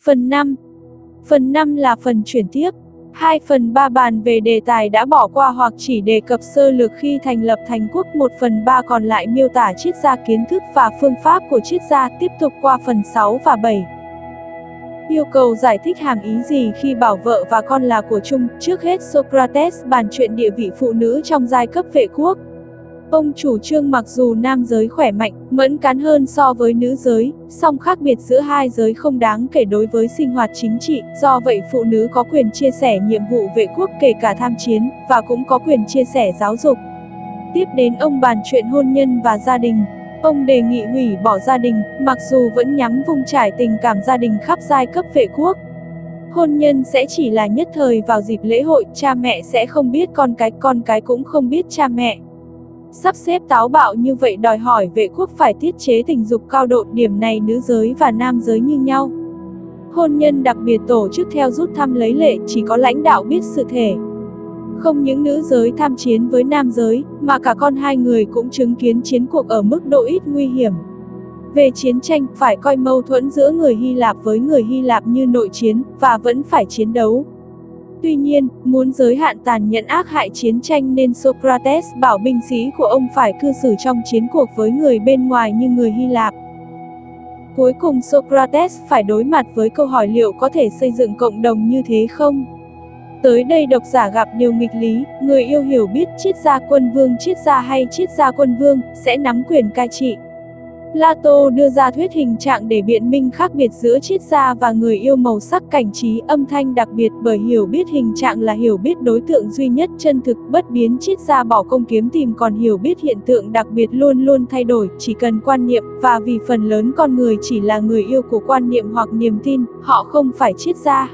Phần 5. Phần 5 là phần chuyển tiếp. 2 phần 3 bàn về đề tài đã bỏ qua hoặc chỉ đề cập sơ lược khi thành lập Thành quốc. 1 phần 3 còn lại miêu tả triết gia kiến thức và phương pháp của triết gia, tiếp tục qua phần 6 và 7. Yêu cầu giải thích hàm ý gì khi bảo vợ và con là của chung. Trước hết Socrates bàn chuyện địa vị phụ nữ trong giai cấp vệ quốc. Ông chủ trương mặc dù nam giới khỏe mạnh, mẫn cán hơn so với nữ giới, song khác biệt giữa hai giới không đáng kể đối với sinh hoạt chính trị, do vậy phụ nữ có quyền chia sẻ nhiệm vụ vệ quốc kể cả tham chiến, và cũng có quyền chia sẻ giáo dục. Tiếp đến ông bàn chuyện hôn nhân và gia đình. Ông đề nghị hủy bỏ gia đình, mặc dù vẫn nhắm vung trải tình cảm gia đình khắp giai cấp vệ quốc. Hôn nhân sẽ chỉ là nhất thời vào dịp lễ hội, cha mẹ sẽ không biết con cái cũng không biết cha mẹ. Sắp xếp táo bạo như vậy đòi hỏi vệ quốc phải tiết chế tình dục cao độ, điểm này nữ giới và nam giới như nhau. Hôn nhân đặc biệt tổ chức theo rút thăm lấy lệ, chỉ có lãnh đạo biết sự thể. Không những nữ giới tham chiến với nam giới, mà cả con hai người cũng chứng kiến chiến cuộc ở mức độ ít nguy hiểm. Về chiến tranh, phải coi mâu thuẫn giữa người Hy Lạp với người Hy Lạp như nội chiến, và vẫn phải chiến đấu. Tuy nhiên, muốn giới hạn tàn nhẫn ác hại chiến tranh nên Socrates bảo binh sĩ của ông phải cư xử trong chiến cuộc với người bên ngoài như người Hy Lạp. Cuối cùng Socrates phải đối mặt với câu hỏi liệu có thể xây dựng cộng đồng như thế không? Tới đây độc giả gặp điều nghịch lý, người yêu hiểu biết triết gia quân vương triết gia hay triết gia quân vương sẽ nắm quyền cai trị. Plato đưa ra thuyết hình trạng để biện minh khác biệt giữa triết gia và người yêu màu sắc cảnh trí âm thanh đặc biệt, bởi hiểu biết hình trạng là hiểu biết đối tượng duy nhất chân thực bất biến, triết gia bỏ công kiếm tìm, còn hiểu biết hiện tượng đặc biệt luôn luôn thay đổi, chỉ cần quan niệm, và vì phần lớn con người chỉ là người yêu của quan niệm hoặc niềm tin, họ không phải triết gia.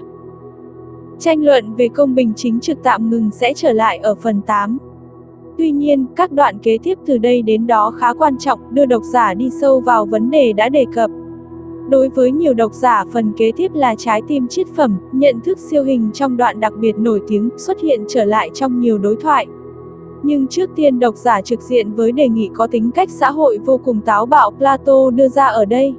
Tranh luận về công bình chính trực tạm ngừng, sẽ trở lại ở phần 8. Tuy nhiên, các đoạn kế tiếp từ đây đến đó khá quan trọng, đưa độc giả đi sâu vào vấn đề đã đề cập. Đối với nhiều độc giả, phần kế tiếp là trái tim triết phẩm, nhận thức siêu hình trong đoạn đặc biệt nổi tiếng, xuất hiện trở lại trong nhiều đối thoại. Nhưng trước tiên độc giả trực diện với đề nghị có tính cách xã hội vô cùng táo bạo Plato đưa ra ở đây.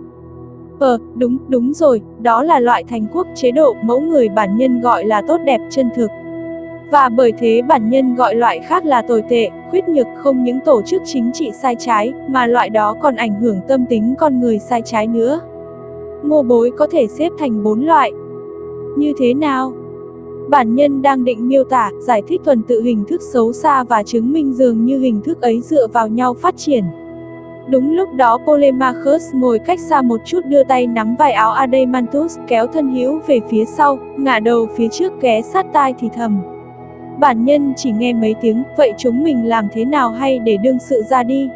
Đúng rồi, đó là loại thành quốc chế độ, mẫu người bản nhân gọi là tốt đẹp chân thực. Và bởi thế bản nhân gọi loại khác là tồi tệ, khuyết nhược, không những tổ chức chính trị sai trái, mà loại đó còn ảnh hưởng tâm tính con người sai trái nữa. Ngô Bối có thể xếp thành 4 loại. Như thế nào? Bản nhân đang định miêu tả, giải thích tuần tự hình thức xấu xa và chứng minh dường như hình thức ấy dựa vào nhau phát triển. Đúng lúc đó Polemarchus ngồi cách xa một chút đưa tay nắm vai áo Adeimantus, kéo thân hữu về phía sau, ngả đầu phía trước ghé sát tai thì thầm. Bản nhân chỉ nghe mấy tiếng, vậy chúng mình làm thế nào hay để đương sự ra đi?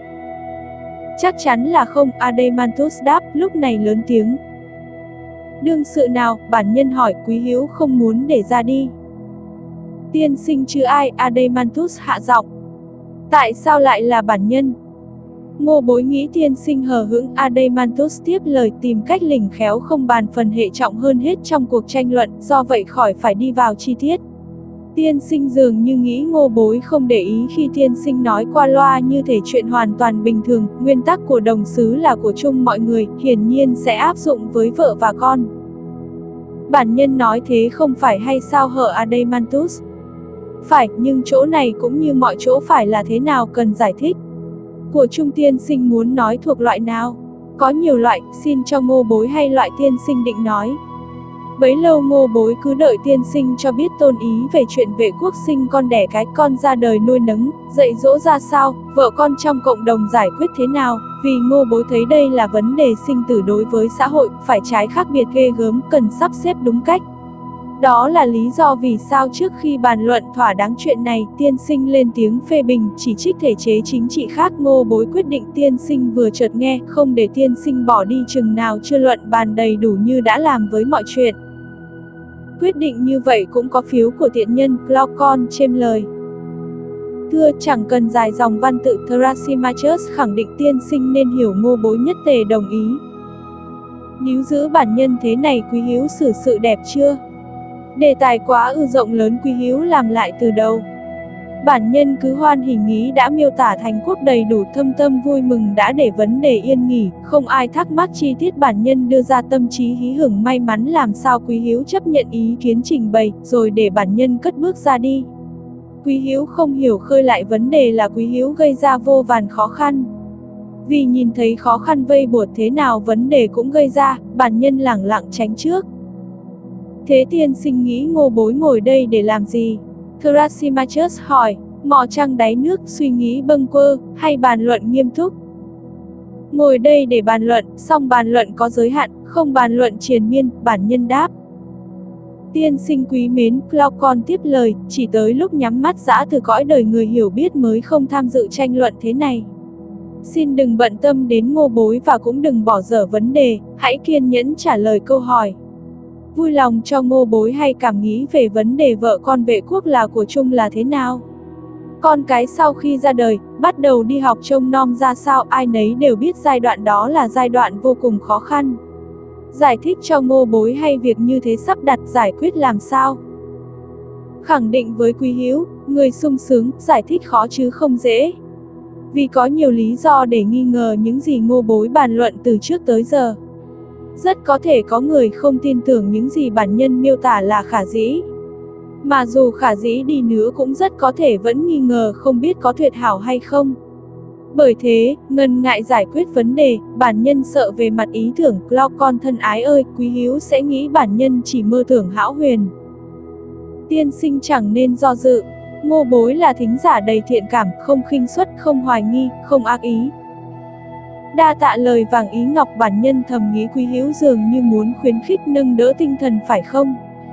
Chắc chắn là không, Adeimantus đáp, lúc này lớn tiếng. Đương sự nào? Bản nhân hỏi, quý hữu không muốn để ra đi. Tiên sinh chứ ai? Adeimantus hạ giọng. Tại sao lại là bản nhân? Ngô Bối nghĩ tiên sinh hờ hững, Adeimantus tiếp lời, tìm cách lỉnh khéo không bàn phần hệ trọng hơn hết trong cuộc tranh luận, do vậy khỏi phải đi vào chi tiết. Tiên sinh dường như nghĩ Ngô Bối không để ý khi tiên sinh nói qua loa như thể chuyện hoàn toàn bình thường, nguyên tắc của đồng xứ là của chung mọi người, hiển nhiên sẽ áp dụng với vợ và con. Bản nhân nói thế không phải hay sao hở Adeimantus? Phải, nhưng chỗ này cũng như mọi chỗ phải là thế nào cần giải thích. Của chung tiên sinh muốn nói thuộc loại nào? Có nhiều loại, xin cho Ngô Bối hay loại tiên sinh định nói. Bấy lâu Ngô Bối cứ đợi tiên sinh cho biết tôn ý về chuyện vệ quốc sinh con đẻ cái, con ra đời nuôi nấng, dạy dỗ ra sao, vợ con trong cộng đồng giải quyết thế nào, vì Ngô Bối thấy đây là vấn đề sinh tử đối với xã hội, phải trái khác biệt ghê gớm, cần sắp xếp đúng cách. Đó là lý do vì sao trước khi bàn luận thỏa đáng chuyện này, tiên sinh lên tiếng phê bình, chỉ trích thể chế chính trị khác. Ngô Bối quyết định tiên sinh vừa chợt nghe, không để tiên sinh bỏ đi chừng nào chưa luận bàn đầy đủ như đã làm với mọi chuyện. Quyết định như vậy cũng có phiếu của tiện nhân, Glaucon chêm lời. Thưa, chẳng cần dài dòng văn tự, Thrasymachus khẳng định tiên sinh nên hiểu Ngô Bối nhất tề đồng ý. Níu giữ bản nhân thế này quý hữu xử sự đẹp chưa? Đề tài quá ư rộng lớn, quý hữu làm lại từ đầu. Bản nhân cứ hoan hỉ nghĩ đã miêu tả Thành Quốc đầy đủ thâm tâm vui mừng đã để vấn đề yên nghỉ, không ai thắc mắc chi tiết bản nhân đưa ra tâm trí hí hửng may mắn làm sao Quý Hiếu chấp nhận ý kiến trình bày, rồi để bản nhân cất bước ra đi. Quý Hiếu không hiểu khơi lại vấn đề là Quý Hiếu gây ra vô vàn khó khăn. Vì nhìn thấy khó khăn vây buộc thế nào vấn đề cũng gây ra, bản nhân lẳng lặng tránh trước. Thế tiên sinh nghĩ Ngô Bối ngồi đây để làm gì? Thrasymachus hỏi, mò trăng đáy nước suy nghĩ bâng quơ, hay bàn luận nghiêm túc? Ngồi đây để bàn luận, song bàn luận có giới hạn, không bàn luận triền miên, bản nhân đáp. Tiên sinh quý mến, Glaucon tiếp lời, chỉ tới lúc nhắm mắt dã từ cõi đời người hiểu biết mới không tham dự tranh luận thế này. Xin đừng bận tâm đến Ngô Bối và cũng đừng bỏ dở vấn đề, hãy kiên nhẫn trả lời câu hỏi. Vui lòng cho Ngô Bối hay cảm nghĩ về vấn đề vợ con vệ quốc là của chung là thế nào? Con cái sau khi ra đời, bắt đầu đi học trông nom ra sao, ai nấy đều biết giai đoạn đó là giai đoạn vô cùng khó khăn. Giải thích cho Ngô Bối hay việc như thế sắp đặt giải quyết làm sao? Khẳng định với Quý Hiếu, người sung sướng, giải thích khó chứ không dễ. Vì có nhiều lý do để nghi ngờ những gì Ngô Bối bàn luận từ trước tới giờ. Rất có thể có người không tin tưởng những gì bản nhân miêu tả là khả dĩ. Mà dù khả dĩ đi nữa cũng rất có thể vẫn nghi ngờ không biết có tuyệt hảo hay không. Bởi thế, ngần ngại giải quyết vấn đề, bản nhân sợ về mặt ý tưởng, Glaucon thân ái ơi, Quý Hiếu sẽ nghĩ bản nhân chỉ mơ tưởng hão huyền. Tiên sinh chẳng nên do dự, Ngô Bối là thính giả đầy thiện cảm, không khinh suất, không hoài nghi, không ác ý. Đa tạ lời vàng ý ngọc, bản nhân thầm nghĩ Quý Hiếu dường như muốn khuyến khích nâng đỡ tinh thần phải không?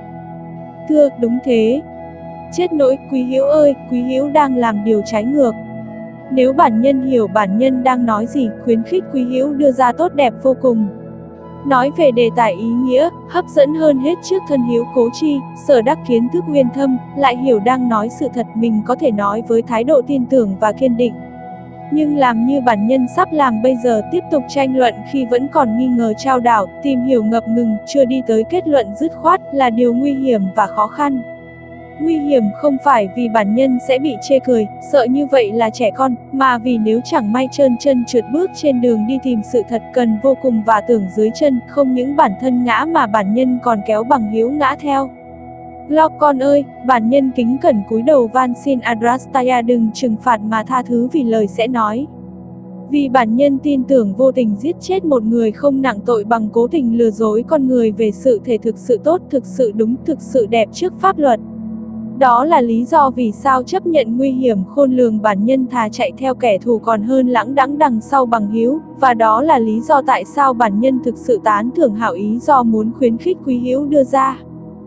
Thưa, đúng thế. Chết nỗi, Quý Hiếu ơi, Quý Hiếu đang làm điều trái ngược. Nếu bản nhân hiểu bản nhân đang nói gì, khuyến khích Quý Hiếu đưa ra tốt đẹp vô cùng. Nói về đề tài ý nghĩa, hấp dẫn hơn hết trước thân hiếu cố chi, sở đắc kiến thức uyên thâm, lại hiểu đang nói sự thật mình có thể nói với thái độ tin tưởng và kiên định. Nhưng làm như bản nhân sắp làm bây giờ tiếp tục tranh luận khi vẫn còn nghi ngờ trao đảo, tìm hiểu ngập ngừng, chưa đi tới kết luận dứt khoát là điều nguy hiểm và khó khăn. Nguy hiểm không phải vì bản nhân sẽ bị chê cười, sợ như vậy là trẻ con, mà vì nếu chẳng may trơn chân trượt bước trên đường đi tìm sự thật cần vô cùng và tưởng dưới chân, không những bản thân ngã mà bản nhân còn kéo bằng hiếu ngã theo. Glaucon ơi, bản nhân kính cẩn cúi đầu van xin Adrastaya đừng trừng phạt mà tha thứ vì lời sẽ nói. Vì bản nhân tin tưởng vô tình giết chết một người không nặng tội bằng cố tình lừa dối con người về sự thể thực sự tốt, thực sự đúng, thực sự đẹp trước pháp luật. Đó là lý do vì sao chấp nhận nguy hiểm khôn lường bản nhân thà chạy theo kẻ thù còn hơn lãng đãng đằng sau bằng hiếu, và đó là lý do tại sao bản nhân thực sự tán thưởng hảo ý do muốn khuyến khích Quý Hiếu đưa ra.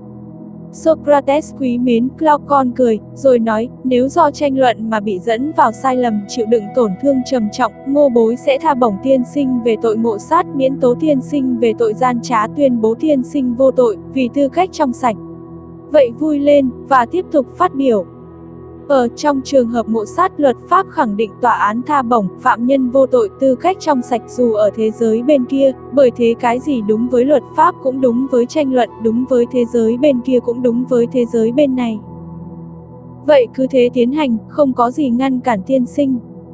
Socrates quý mến, Glaucon cười, rồi nói, nếu do tranh luận mà bị dẫn vào sai lầm chịu đựng tổn thương trầm trọng, Ngô Bối sẽ tha bổng tiên sinh về tội ngộ sát, miễn tố tiên sinh về tội gian trá, tuyên bố tiên sinh vô tội, vì tư cách trong sạch. Vậy vui lên, và tiếp tục phát biểu. Ở trong trường hợp ngộ sát, luật pháp khẳng định tòa án tha bổng, phạm nhân vô tội, tư cách trong sạch dù ở thế giới bên kia, bởi thế cái gì đúng với luật pháp cũng đúng với tranh luận, đúng với thế giới bên kia cũng đúng với thế giới bên này. Vậy cứ thế tiến hành, không có gì ngăn cản tiên sinh.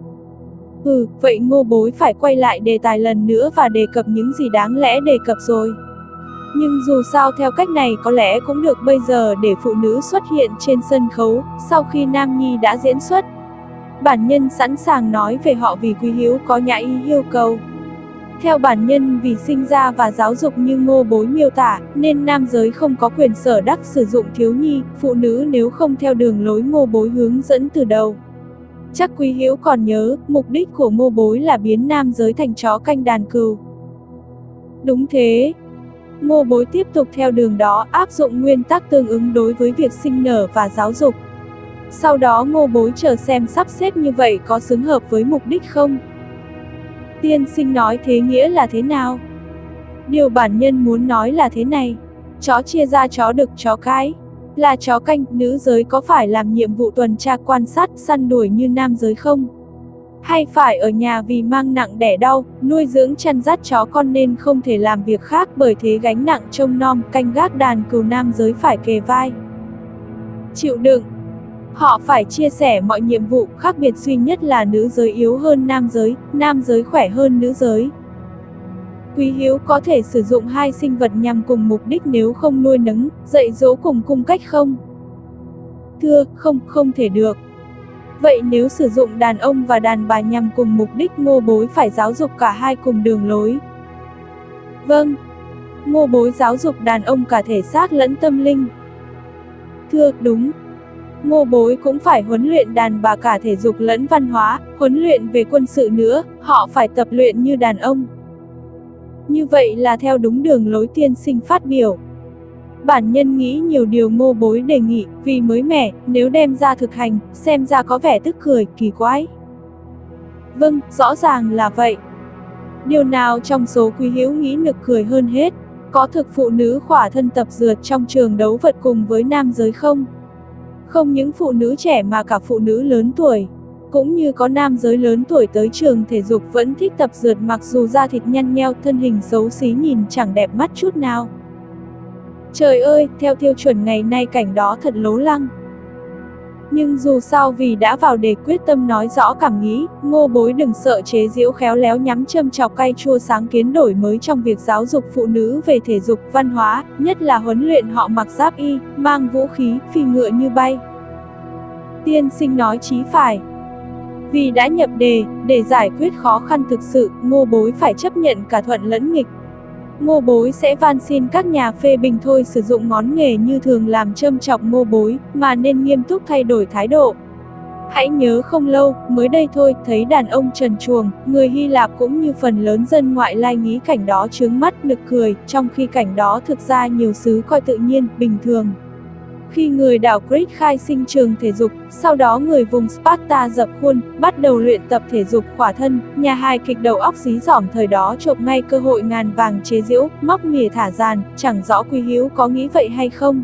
Vậy Ngô Bối phải quay lại đề tài lần nữa và đề cập những gì đáng lẽ đề cập rồi. Nhưng dù sao theo cách này có lẽ cũng được bây giờ để phụ nữ xuất hiện trên sân khấu, sau khi nam nhi đã diễn xuất. Bản nhân sẵn sàng nói về họ vì Quý Hiếu có nhã ý yêu cầu. Theo bản nhân vì sinh ra và giáo dục như Ngô Bối miêu tả, nên nam giới không có quyền sở đắc sử dụng thiếu nhi, phụ nữ nếu không theo đường lối Ngô Bối hướng dẫn từ đầu. Chắc Quý Hiếu còn nhớ, mục đích của Ngô Bối là biến nam giới thành chó canh đàn cừu. Đúng thế. Ngô Bối tiếp tục theo đường đó, áp dụng nguyên tắc tương ứng đối với việc sinh nở và giáo dục. Sau đó Ngô Bối chờ xem sắp xếp như vậy có xứng hợp với mục đích không? Tiên sinh nói thế nghĩa là thế nào? Điều bản nhân muốn nói là thế này. Chó chia ra chó đực, chó cái. Là chó canh, nữ giới có phải làm nhiệm vụ tuần tra quan sát, săn đuổi như nam giới không? Hay phải ở nhà vì mang nặng đẻ đau, nuôi dưỡng chăn dắt chó con nên không thể làm việc khác, bởi thế gánh nặng trông nom, canh gác đàn cừu nam giới phải kề vai chịu đựng. Họ phải chia sẻ mọi nhiệm vụ, khác biệt duy nhất là nữ giới yếu hơn nam giới khỏe hơn nữ giới. Quý hiếu có thể sử dụng hai sinh vật nhằm cùng mục đích nếu không nuôi nấng, dạy dỗ cùng cung cách không? Thưa, không thể được. Vậy nếu sử dụng đàn ông và đàn bà nhằm cùng mục đích, Ngô Bối phải giáo dục cả hai cùng đường lối. Vâng. Ngô Bối giáo dục đàn ông cả thể xác lẫn tâm linh. Thưa, đúng. Ngô Bối cũng phải huấn luyện đàn bà cả thể dục lẫn văn hóa, huấn luyện về quân sự nữa, họ phải tập luyện như đàn ông. Như vậy là theo đúng đường lối tiên sinh phát biểu. Bản nhân nghĩ nhiều điều Ngô Bối đề nghị, vì mới mẻ, nếu đem ra thực hành, xem ra có vẻ tức cười, kỳ quái. Vâng, rõ ràng là vậy. Điều nào trong số Quý Hiếu nghĩ nực cười hơn hết? Có thực phụ nữ khỏa thân tập dượt trong trường đấu vật cùng với nam giới không? Không những phụ nữ trẻ mà cả phụ nữ lớn tuổi. Cũng như có nam giới lớn tuổi tới trường thể dục vẫn thích tập dượt mặc dù da thịt nhăn nheo, thân hình xấu xí nhìn chẳng đẹp mắt chút nào. Trời ơi, theo tiêu chuẩn ngày nay cảnh đó thật lố lăng. Nhưng dù sao vì đã vào đề quyết tâm nói rõ cảm nghĩ, Ngô Bối đừng sợ chế giễu, khéo léo nhắm châm chọc cay chua sáng kiến đổi mới trong việc giáo dục phụ nữ về thể dục, văn hóa, nhất là huấn luyện họ mặc giáp y, mang vũ khí, phi ngựa như bay. Tiên sinh nói chí phải. Vì đã nhập đề, để giải quyết khó khăn thực sự, Ngô Bối phải chấp nhận cả thuận lẫn nghịch. Ngô Bối sẽ van xin các nhà phê bình thôi sử dụng ngón nghề như thường làm châm chọc Ngô Bối, mà nên nghiêm túc thay đổi thái độ. Hãy nhớ không lâu, mới đây thôi, thấy đàn ông trần truồng, người Hy Lạp cũng như phần lớn dân ngoại lai nghĩ cảnh đó chướng mắt nực cười, trong khi cảnh đó thực ra nhiều xứ coi tự nhiên, bình thường. Khi người đảo Crete khai sinh trường thể dục, sau đó người vùng Sparta dập khuôn, bắt đầu luyện tập thể dục khỏa thân, nhà hài kịch đầu óc dí dỏm thời đó chộp ngay cơ hội ngàn vàng chế giễu, móc mỉa thả dàn, chẳng rõ Quý Hiếu có nghĩ vậy hay không?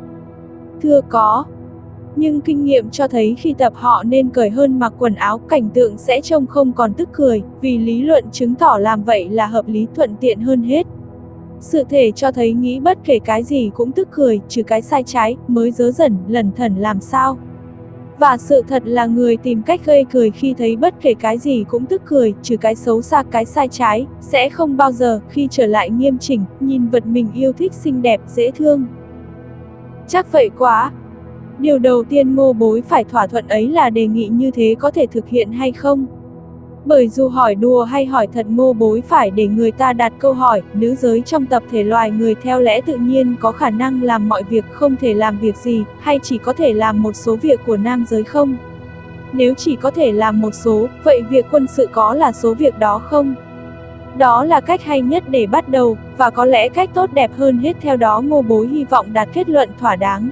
Thưa có. Nhưng kinh nghiệm cho thấy khi tập họ nên cởi hơn mặc quần áo, cảnh tượng sẽ trông không còn tức cười, vì lý luận chứng tỏ làm vậy là hợp lý thuận tiện hơn hết. Sự thể cho thấy nghĩ bất kể cái gì cũng tức cười, trừ cái sai trái, mới dớ dẩn, lẩn thẩn làm sao. Và sự thật là người tìm cách gây cười khi thấy bất kể cái gì cũng tức cười, trừ cái xấu xa, cái sai trái, sẽ không bao giờ, khi trở lại nghiêm chỉnh, nhìn vật mình yêu thích xinh đẹp, dễ thương. Chắc vậy quá. Điều đầu tiên Ngô Bối phải thỏa thuận ấy là đề nghị như thế có thể thực hiện hay không. Bởi dù hỏi đùa hay hỏi thật, Ngô Bối phải để người ta đặt câu hỏi, nữ giới trong tập thể loài người theo lẽ tự nhiên có khả năng làm mọi việc, không thể làm việc gì, hay chỉ có thể làm một số việc của nam giới không? Nếu chỉ có thể làm một số, vậy việc quân sự có là số việc đó không? Đó là cách hay nhất để bắt đầu, và có lẽ cách tốt đẹp hơn hết. Theo đó Ngô Bối hy vọng đạt kết luận thỏa đáng.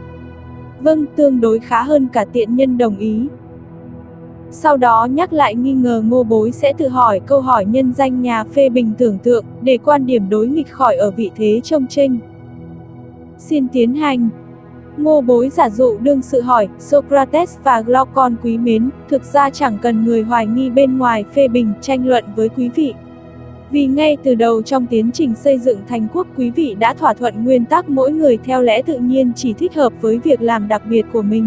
Vâng, tương đối khá hơn cả, tiện nhân đồng ý. Sau đó nhắc lại nghi ngờ Ngô Bối sẽ tự hỏi câu hỏi nhân danh nhà phê bình tưởng tượng, để quan điểm đối nghịch khỏi ở vị thế trông chênh. Xin tiến hành. Ngô Bối giả dụ đương sự hỏi, Socrates và Glaucon quý mến, thực ra chẳng cần người hoài nghi bên ngoài phê bình, tranh luận với quý vị. Vì ngay từ đầu trong tiến trình xây dựng thành quốc, quý vị đã thỏa thuận nguyên tắc mỗi người theo lẽ tự nhiên chỉ thích hợp với việc làm đặc biệt của mình.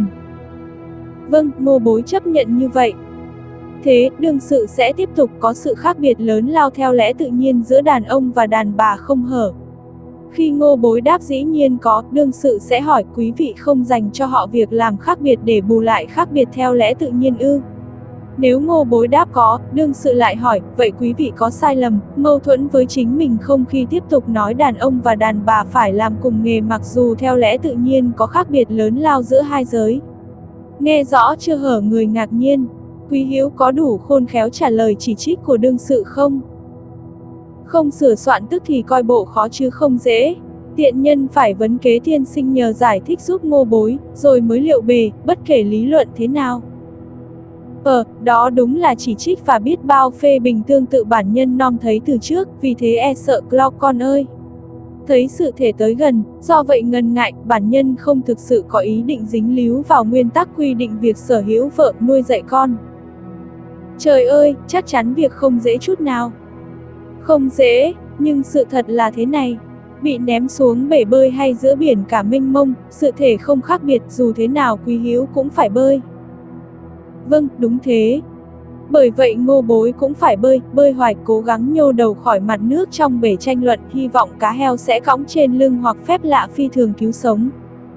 Vâng, Ngô Bối chấp nhận như vậy. Thế, đương sự sẽ tiếp tục có sự khác biệt lớn lao theo lẽ tự nhiên giữa đàn ông và đàn bà không hở. Khi Ngô Bối đáp dĩ nhiên có, đương sự sẽ hỏi quý vị không dành cho họ việc làm khác biệt để bù lại khác biệt theo lẽ tự nhiên ư? Nếu Ngô Bối đáp có, đương sự lại hỏi, vậy quý vị có sai lầm, mâu thuẫn với chính mình không khi tiếp tục nói đàn ông và đàn bà phải làm cùng nghề mặc dù theo lẽ tự nhiên có khác biệt lớn lao giữa hai giới? Nghe rõ chưa hở người ngạc nhiên? Quý Hiếu có đủ khôn khéo trả lời chỉ trích của đương sự không? Không sửa soạn tức thì coi bộ khó chứ không dễ. Tiện nhân phải vấn kế tiên sinh nhờ giải thích giúp Ngô Bối, rồi mới liệu bề, bất kể lý luận thế nào. Đó đúng là chỉ trích và biết bao phê bình tương tự bản nhân nom thấy từ trước, vì thế e sợ Glaucon ơi. Thấy sự thể tới gần, do vậy ngần ngại, bản nhân không thực sự có ý định dính líu vào nguyên tắc quy định việc sở hữu vợ, nuôi dạy con. Trời ơi, chắc chắn việc không dễ chút nào. Không dễ, nhưng sự thật là thế này. bị ném xuống bể bơi hay giữa biển cả mênh mông, sự thể không khác biệt, dù thế nào Quý Hữu cũng phải bơi. Vâng, đúng thế. Bởi vậy Ngô Bối cũng phải bơi hoài, cố gắng nhô đầu khỏi mặt nước trong bể tranh luận, hy vọng cá heo sẽ cõng trên lưng hoặc phép lạ phi thường cứu sống.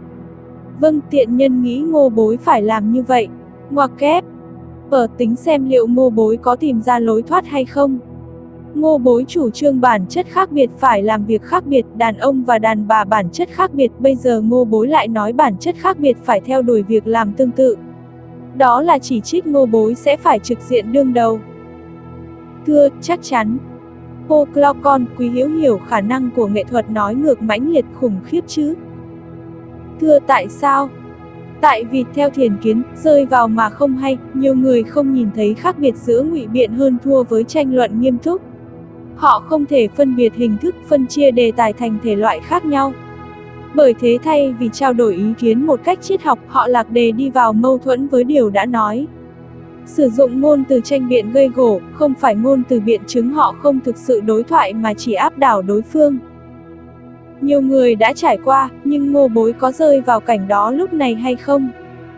Vâng, tiện nhân nghĩ Ngô Bối phải làm như vậy. Ngoặc kép. Tính xem liệu Ngô Bối có tìm ra lối thoát hay không. Ngô Bối chủ trương bản chất khác biệt phải làm việc khác biệt, đàn ông và đàn bà bản chất khác biệt, bây giờ Ngô Bối lại nói bản chất khác biệt phải theo đuổi việc làm tương tự. Đó là chỉ trích Ngô Bối sẽ phải trực diện đương đầu. Thưa, chắc chắn. Glaucon, Quý Hữu hiểu khả năng của nghệ thuật nói ngược mãnh liệt khủng khiếp chứ. Thưa, tại sao? Tại vì theo thiền kiến, rơi vào mà không hay, nhiều người không nhìn thấy khác biệt giữa ngụy biện hơn thua với tranh luận nghiêm túc. Họ không thể phân biệt hình thức, phân chia đề tài thành thể loại khác nhau. Bởi thế thay vì trao đổi ý kiến một cách triết học, họ lạc đề đi vào mâu thuẫn với điều đã nói. Sử dụng ngôn từ tranh biện gây gổ, không phải ngôn từ biện chứng, họ không thực sự đối thoại mà chỉ áp đảo đối phương. Nhiều người đã trải qua, nhưng Ngô Bối có rơi vào cảnh đó lúc này hay không?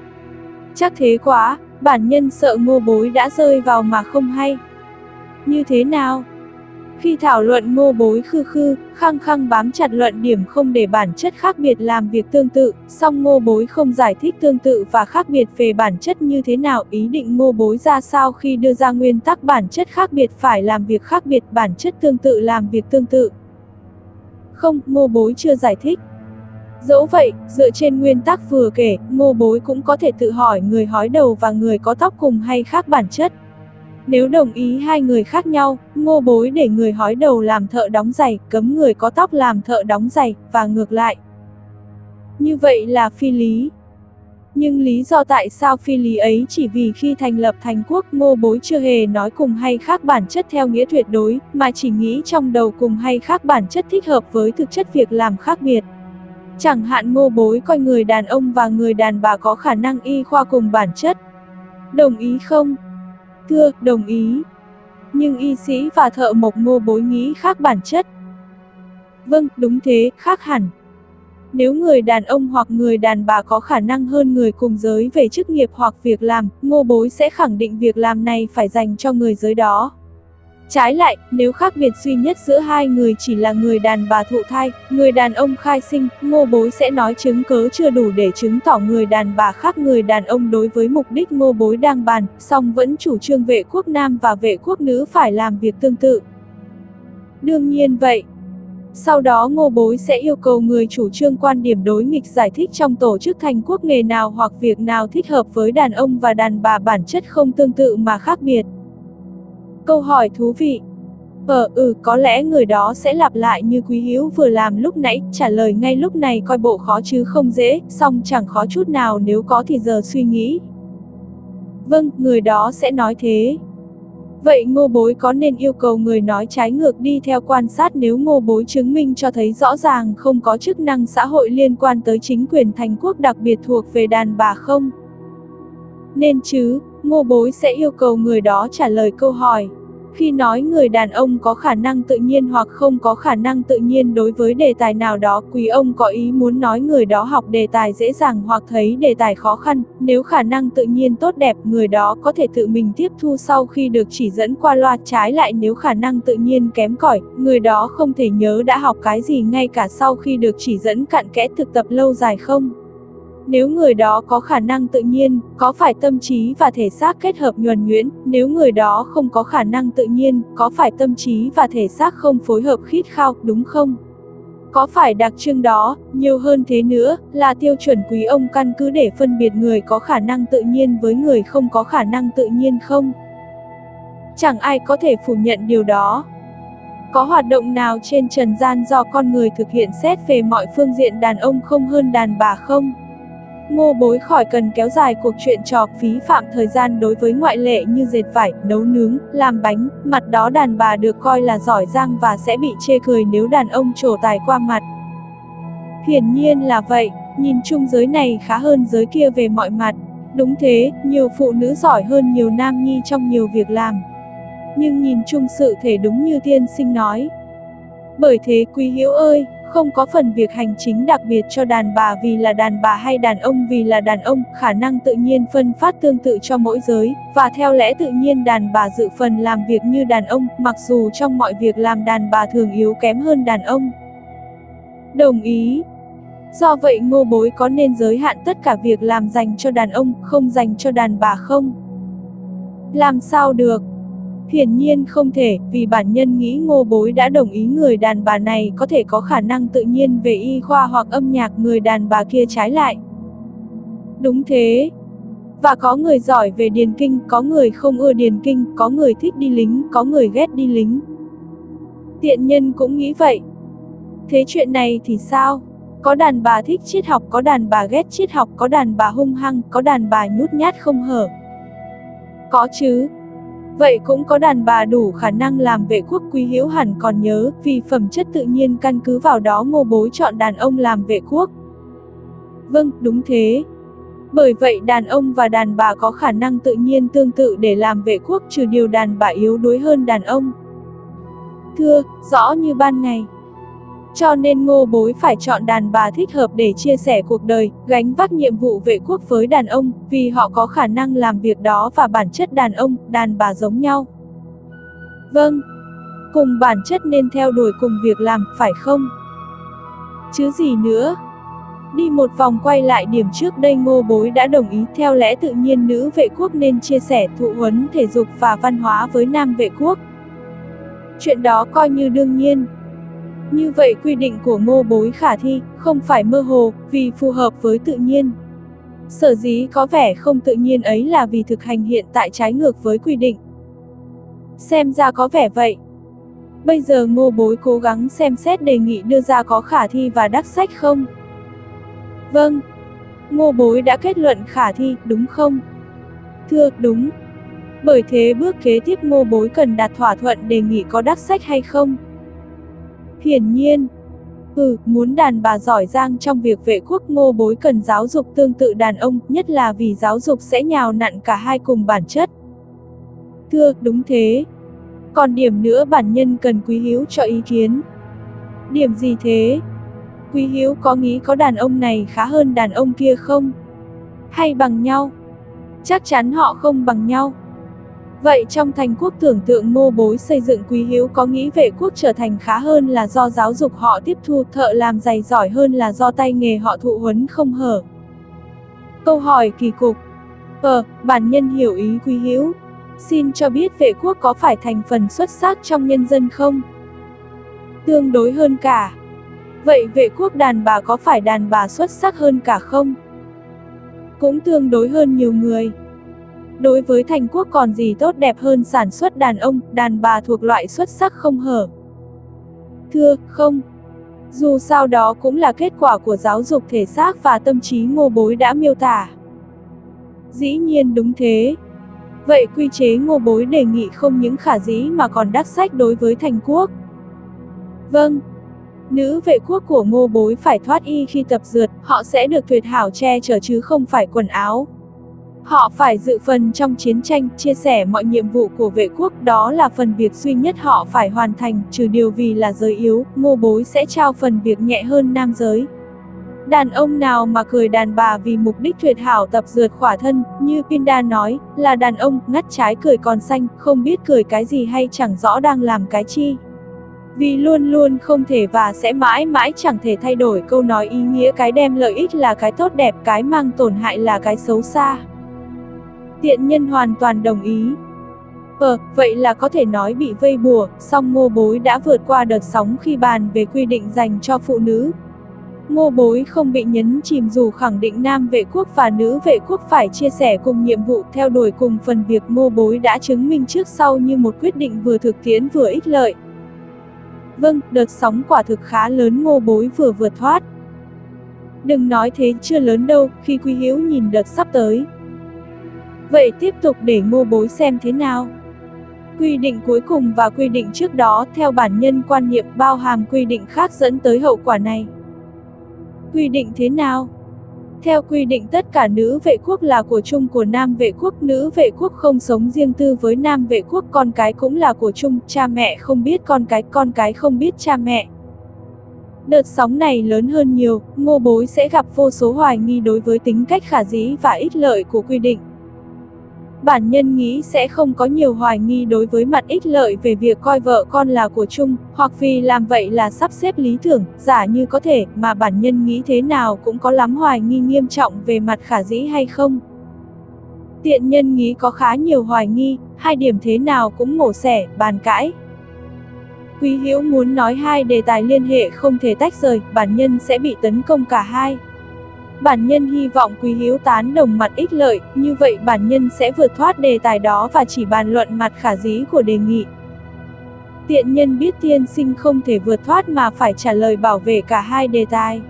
Chắc thế quá, bản nhân sợ Ngô Bối đã rơi vào mà không hay. Như thế nào? Khi thảo luận Ngô Bối khăng khăng bám chặt luận điểm không để bản chất khác biệt làm việc tương tự, song Ngô Bối không giải thích tương tự và khác biệt về bản chất như thế nào, ý định Ngô Bối ra sao khi đưa ra nguyên tắc bản chất khác biệt phải làm việc khác biệt, bản chất tương tự làm việc tương tự. Không, Ngô Bối chưa giải thích. Dẫu vậy, dựa trên nguyên tắc vừa kể, Ngô Bối cũng có thể tự hỏi người hói đầu và người có tóc cùng hay khác bản chất. Nếu đồng ý hai người khác nhau, Ngô Bối để người hói đầu làm thợ đóng giày, cấm người có tóc làm thợ đóng giày, và ngược lại. Như vậy là phi lý. Nhưng lý do tại sao phi lý ấy chỉ vì khi thành lập thành quốc, Ngô Bối chưa hề nói cùng hay khác bản chất theo nghĩa tuyệt đối, mà chỉ nghĩ trong đầu cùng hay khác bản chất thích hợp với thực chất việc làm khác biệt. Chẳng hạn Ngô Bối coi người đàn ông và người đàn bà có khả năng y khoa cùng bản chất. Đồng ý không? Thưa, đồng ý. Nhưng y sĩ và thợ mộc Ngô Bối nghĩ khác bản chất. Vâng, đúng thế, khác hẳn. Nếu người đàn ông hoặc người đàn bà có khả năng hơn người cùng giới về chức nghiệp hoặc việc làm, Ngô Bối sẽ khẳng định việc làm này phải dành cho người giới đó. Trái lại, nếu khác biệt duy nhất giữa hai người chỉ là người đàn bà thụ thai, người đàn ông khai sinh, Ngô Bối sẽ nói chứng cớ chưa đủ để chứng tỏ người đàn bà khác người đàn ông đối với mục đích Ngô Bối đang bàn, song vẫn chủ trương vệ quốc nam và vệ quốc nữ phải làm việc tương tự. Đương nhiên vậy. Sau đó Ngô Bối sẽ yêu cầu người chủ trương quan điểm đối nghịch giải thích trong tổ chức thành quốc nghề nào hoặc việc nào thích hợp với đàn ông và đàn bà bản chất không tương tự mà khác biệt. Câu hỏi thú vị. Có lẽ người đó sẽ lặp lại như Quý Hữu vừa làm lúc nãy, trả lời ngay lúc này coi bộ khó chứ không dễ, song chẳng khó chút nào nếu có thì giờ suy nghĩ. Vâng, người đó sẽ nói thế. Vậy Ngô Bối có nên yêu cầu người nói trái ngược đi theo quan sát nếu Ngô Bối chứng minh cho thấy rõ ràng không có chức năng xã hội liên quan tới chính quyền thành quốc đặc biệt thuộc về đàn bà không? Nên chứ, Ngô Bối sẽ yêu cầu người đó trả lời câu hỏi. Khi nói người đàn ông có khả năng tự nhiên hoặc không có khả năng tự nhiên đối với đề tài nào đó, quý ông có ý muốn nói người đó học đề tài dễ dàng hoặc thấy đề tài khó khăn, nếu khả năng tự nhiên tốt đẹp, người đó có thể tự mình tiếp thu sau khi được chỉ dẫn qua loa. Trái lại nếu khả năng tự nhiên kém cỏi, người đó không thể nhớ đã học cái gì ngay cả sau khi được chỉ dẫn cặn kẽ thực tập lâu dài không? Nếu người đó có khả năng tự nhiên, có phải tâm trí và thể xác kết hợp nhuần nhuyễn, nếu người đó không có khả năng tự nhiên, có phải tâm trí và thể xác không phối hợp khít khao, đúng không? Có phải đặc trưng đó, nhiều hơn thế nữa, là tiêu chuẩn quý ông căn cứ để phân biệt người có khả năng tự nhiên với người không có khả năng tự nhiên không? Chẳng ai có thể phủ nhận điều đó. Có hoạt động nào trên trần gian do con người thực hiện xét về mọi phương diện đàn ông không hơn đàn bà không? Ngô Bối khỏi cần kéo dài cuộc chuyện trò phí phạm thời gian đối với ngoại lệ như dệt vải, nấu nướng, làm bánh, mặt đó đàn bà được coi là giỏi giang và sẽ bị chê cười nếu đàn ông trổ tài qua mặt. Hiển nhiên là vậy, nhìn chung giới này khá hơn giới kia về mọi mặt. Đúng thế, nhiều phụ nữ giỏi hơn nhiều nam nhi trong nhiều việc làm. Nhưng nhìn chung sự thể đúng như tiên sinh nói. Bởi thế Quý Hữu ơi, Không có phần việc hành chính đặc biệt cho đàn bà vì là đàn bà hay đàn ông vì là đàn ông, khả năng tự nhiên phân phát tương tự cho mỗi giới, và theo lẽ tự nhiên đàn bà dự phần làm việc như đàn ông, mặc dù trong mọi việc làm đàn bà thường yếu kém hơn đàn ông. Đồng ý. Do vậy Ngô Bối có nên giới hạn tất cả việc làm dành cho đàn ông, không dành cho đàn bà không? Làm sao được? Hiển nhiên không thể, vì bản nhân nghĩ Ngô Bối đã đồng ý người đàn bà này có thể có khả năng tự nhiên về y khoa hoặc âm nhạc, người đàn bà kia trái lại. Đúng thế. Và có người giỏi về điền kinh, có người không ưa điền kinh, có người thích đi lính, có người ghét đi lính. Tiện nhân cũng nghĩ vậy. Thế chuyện này thì sao? Có đàn bà thích triết học, có đàn bà ghét triết học, có đàn bà hung hăng, có đàn bà nhút nhát không hở. Có chứ. Vậy cũng có đàn bà đủ khả năng làm vệ quốc. Quý Hữu hẳn còn nhớ, vì phẩm chất tự nhiên căn cứ vào đó Ngô Bối chọn đàn ông làm vệ quốc. Vâng, đúng thế. Bởi vậy đàn ông và đàn bà có khả năng tự nhiên tương tự để làm vệ quốc, trừ điều đàn bà yếu đuối hơn đàn ông. Thưa, rõ như ban ngày. Cho nên Ngô Bối phải chọn đàn bà thích hợp để chia sẻ cuộc đời, gánh vác nhiệm vụ vệ quốc với đàn ông, vì họ có khả năng làm việc đó và bản chất đàn ông, đàn bà giống nhau. Vâng, cùng bản chất nên theo đuổi cùng việc làm, phải không? Chứ gì nữa? Đi một vòng quay lại điểm trước đây Ngô Bối đã đồng ý, theo lẽ tự nhiên nữ vệ quốc nên chia sẻ thụ huấn thể dục và văn hóa với nam vệ quốc. Chuyện đó coi như đương nhiên. Như vậy quy định của Ngô Bối khả thi, không phải mơ hồ, vì phù hợp với tự nhiên. Sở dĩ có vẻ không tự nhiên ấy là vì thực hành hiện tại trái ngược với quy định. Xem ra có vẻ vậy. Bây giờ Ngô Bối cố gắng xem xét đề nghị đưa ra có khả thi và đắc sách không? Vâng. Ngô Bối đã kết luận khả thi, đúng không? Thưa, đúng. Bởi thế bước kế tiếp Ngô Bối cần đạt thỏa thuận đề nghị có đắc sách hay không? Hiển nhiên. Muốn đàn bà giỏi giang trong việc vệ quốc Ngô Bối cần giáo dục tương tự đàn ông, nhất là vì giáo dục sẽ nhào nặn cả hai cùng bản chất. Thưa, đúng thế. Còn điểm nữa bản nhân cần Quý Hữu cho ý kiến. Điểm gì thế? Quý Hữu có nghĩ có đàn ông này khá hơn đàn ông kia không? Hay bằng nhau? Chắc chắn họ không bằng nhau. Vậy trong thành quốc tưởng tượng Ngô Bối xây dựng Quý Hữu có nghĩ vệ quốc trở thành khá hơn là do giáo dục họ tiếp thu, thợ làm giày giỏi hơn là do tay nghề họ thụ huấn không hở? Câu hỏi kỳ cục. Bản nhân hiểu ý Quý Hữu. Xin cho biết vệ quốc có phải thành phần xuất sắc trong nhân dân không? Tương đối hơn cả. Vậy vệ quốc đàn bà có phải đàn bà xuất sắc hơn cả không? Cũng tương đối hơn nhiều người. Đối với thành quốc còn gì tốt đẹp hơn sản xuất đàn ông, đàn bà thuộc loại xuất sắc không hở? Thưa, không. Dù sao đó cũng là kết quả của giáo dục thể xác và tâm trí Ngô Bối đã miêu tả. Dĩ nhiên đúng thế. Vậy quy chế Ngô Bối đề nghị không những khả dĩ mà còn đắc sách đối với thành quốc. Vâng. Nữ vệ quốc của Ngô Bối phải thoát y khi tập dượt, họ sẽ được tuyệt hảo che chở chứ không phải quần áo. Họ phải dự phần trong chiến tranh, chia sẻ mọi nhiệm vụ của vệ quốc, đó là phần việc duy nhất họ phải hoàn thành, trừ điều vì là giới yếu, Ngô Bối sẽ trao phần việc nhẹ hơn nam giới. Đàn ông nào mà cười đàn bà vì mục đích tuyệt hảo tập dượt khỏa thân, như Pinda nói, là đàn ông, ngắt trái cười còn xanh, không biết cười cái gì hay chẳng rõ đang làm cái chi. Vì luôn luôn không thể và sẽ mãi mãi chẳng thể thay đổi câu nói ý nghĩa cái đem lợi ích là cái tốt đẹp, cái mang tổn hại là cái xấu xa. Tiện nhân hoàn toàn đồng ý. Vậy là có thể nói bị vây bùa, song Ngô Bối đã vượt qua đợt sóng khi bàn về quy định dành cho phụ nữ. Ngô Bối không bị nhấn chìm dù khẳng định nam vệ quốc và nữ vệ quốc phải chia sẻ cùng nhiệm vụ, theo đuổi cùng phần việc. Ngô Bối đã chứng minh trước sau như một quyết định vừa thực tiễn vừa ích lợi. Vâng, đợt sóng quả thực khá lớn Ngô Bối vừa vượt thoát. Đừng nói thế, chưa lớn đâu, khi Quý Hữu nhìn đợt sắp tới. Vậy tiếp tục để Ngô Bối xem thế nào. Quy định cuối cùng và quy định trước đó theo bản nhân quan niệm bao hàm quy định khác dẫn tới hậu quả này. Quy định thế nào? Theo quy định tất cả nữ vệ quốc là của chung của nam vệ quốc, nữ vệ quốc không sống riêng tư với nam vệ quốc, con cái cũng là của chung, cha mẹ không biết con cái không biết cha mẹ. Đợt sóng này lớn hơn nhiều, Ngô Bối sẽ gặp vô số hoài nghi đối với tính cách khả dĩ và ích lợi của quy định. Bản nhân nghĩ sẽ không có nhiều hoài nghi đối với mặt ích lợi về việc coi vợ con là của chung, hoặc vì làm vậy là sắp xếp lý tưởng, giả như có thể, mà bản nhân nghĩ thế nào cũng có lắm hoài nghi nghiêm trọng về mặt khả dĩ hay không. Tiện nhân nghĩ có khá nhiều hoài nghi, hai điểm thế nào cũng mổ xẻ, bàn cãi. Quý Hữu muốn nói hai đề tài liên hệ không thể tách rời, bản nhân sẽ bị tấn công cả hai. Bản nhân hy vọng Quý Hữu tán đồng mặt ích lợi, như vậy bản nhân sẽ vượt thoát đề tài đó và chỉ bàn luận mặt khả dĩ của đề nghị. Tiện nhân biết tiên sinh không thể vượt thoát mà phải trả lời bảo vệ cả hai đề tài.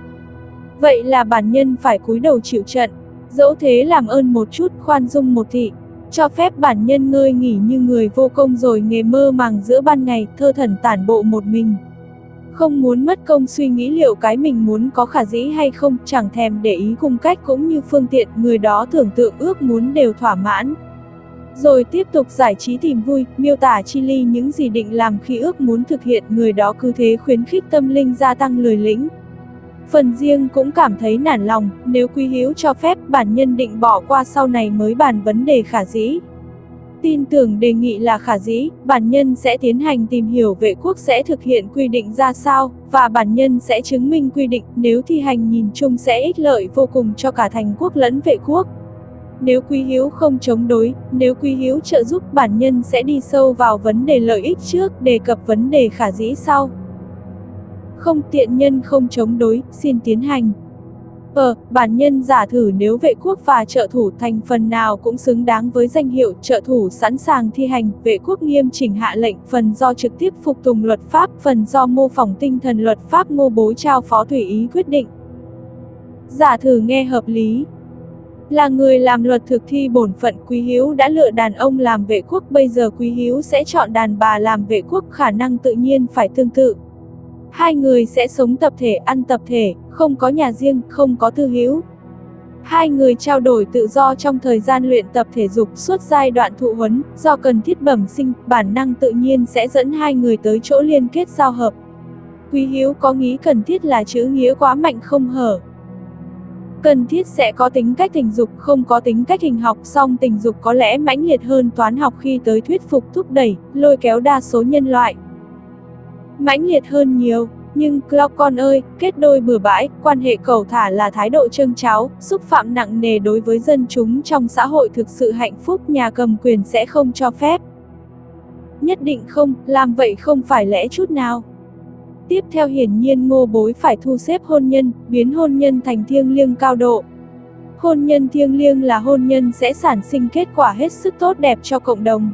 Vậy là bản nhân phải cúi đầu chịu trận, dẫu thế làm ơn một chút, khoan dung một thị. Cho phép bản nhân ngơi nghỉ như người vô công rồi nghề mơ màng giữa ban ngày, thơ thẩn tản bộ một mình. Không muốn mất công suy nghĩ liệu cái mình muốn có khả dĩ hay không, chẳng thèm để ý cung cách cũng như phương tiện, người đó tưởng tượng ước muốn đều thỏa mãn. Rồi tiếp tục giải trí tìm vui, miêu tả chi ly những gì định làm khi ước muốn thực hiện, người đó cứ thế khuyến khích tâm linh gia tăng lười lĩnh. Phần riêng cũng cảm thấy nản lòng, nếu Quý Hữu cho phép, bản nhân định bỏ qua sau này mới bàn vấn đề khả dĩ. Tin tưởng đề nghị là khả dĩ, bản nhân sẽ tiến hành tìm hiểu vệ quốc sẽ thực hiện quy định ra sao, và bản nhân sẽ chứng minh quy định, nếu thi hành nhìn chung sẽ ích lợi vô cùng cho cả thành quốc lẫn vệ quốc. Nếu Quý Hữu không chống đối, nếu Quý Hữu trợ giúp, bản nhân sẽ đi sâu vào vấn đề lợi ích trước, đề cập vấn đề khả dĩ sau. Không, tiện nhân không chống đối, xin tiến hành. Bản nhân giả thử nếu vệ quốc và trợ thủ thành phần nào cũng xứng đáng với danh hiệu trợ thủ sẵn sàng thi hành, vệ quốc nghiêm chỉnh hạ lệnh, phần do trực tiếp phục tùng luật pháp, phần do mô phỏng tinh thần luật pháp Ngô Bối trao phó tùy ý quyết định. Giả thử nghe hợp lý. Là người làm luật thực thi bổn phận, Quý Hữu đã lựa đàn ông làm vệ quốc, bây giờ Quý Hữu sẽ chọn đàn bà làm vệ quốc, khả năng tự nhiên phải tương tự. Hai người sẽ sống tập thể, ăn tập thể, không có nhà riêng, không có tư hữu. Hai người trao đổi tự do trong thời gian luyện tập thể dục, suốt giai đoạn thụ huấn, do cần thiết bẩm sinh, bản năng tự nhiên sẽ dẫn hai người tới chỗ liên kết giao hợp. Quý Hữu có nghĩ cần thiết là chữ nghĩa quá mạnh không hở. Cần thiết sẽ có tính cách tình dục, không có tính cách hình học, song tình dục có lẽ mãnh liệt hơn toán học khi tới thuyết phục, thúc đẩy, lôi kéo đa số nhân loại. Mãnh liệt hơn nhiều, nhưng con ơi, kết đôi bừa bãi, quan hệ cẩu thả là thái độ trâng tráo, xúc phạm nặng nề đối với dân chúng trong xã hội thực sự hạnh phúc, nhà cầm quyền sẽ không cho phép. Nhất định không, làm vậy không phải lẽ chút nào. Tiếp theo hiển nhiên Ngô Bối phải thu xếp hôn nhân, biến hôn nhân thành thiêng liêng cao độ. Hôn nhân thiêng liêng là hôn nhân sẽ sản sinh kết quả hết sức tốt đẹp cho cộng đồng.